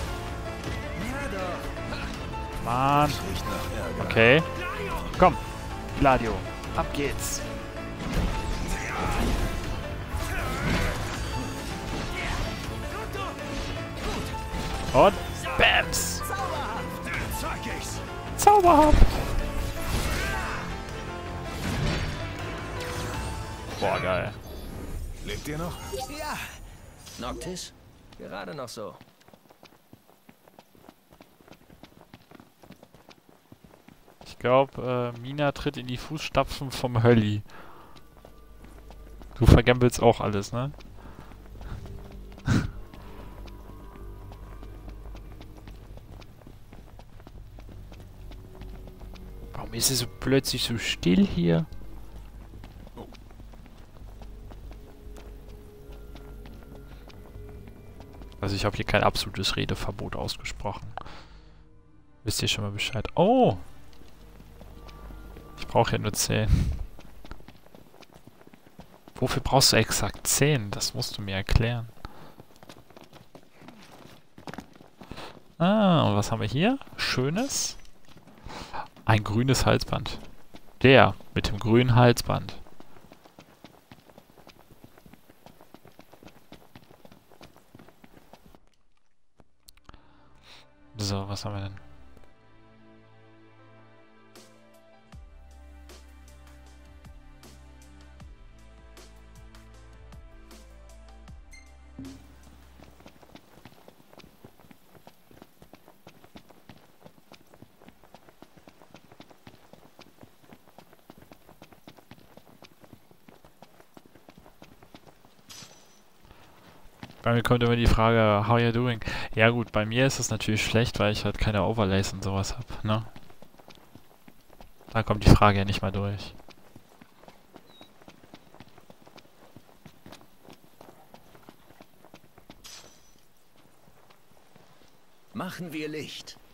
Mann. Okay. Komm. Gladio. Ab geht's. Und Bams. Zauberhaft. Boah, geil. Lebt ihr noch? Ja, Noctis? gerade noch so. Ich glaube, äh, Mina tritt in die Fußstapfen vom Hölli. Du vergambelst auch alles, ne? Warum ist es so plötzlich so still hier? Also ich habe hier kein absolutes Redeverbot ausgesprochen. Wisst ihr schon mal Bescheid? Oh! Ich brauche ja nur zehn. Wofür brauchst du exakt zehn? Das musst du mir erklären. Ah, und was haben wir hier? Schönes. Ein grünes Halsband. Der mit dem grünen Halsband. So, was haben wir denn? Bei mir kommt immer die Frage, how you doing? Ja gut, bei mir ist es natürlich schlecht, weil ich halt keine Overlays und sowas habe, ne? Da kommt die Frage ja nicht mal durch. Machen wir Licht.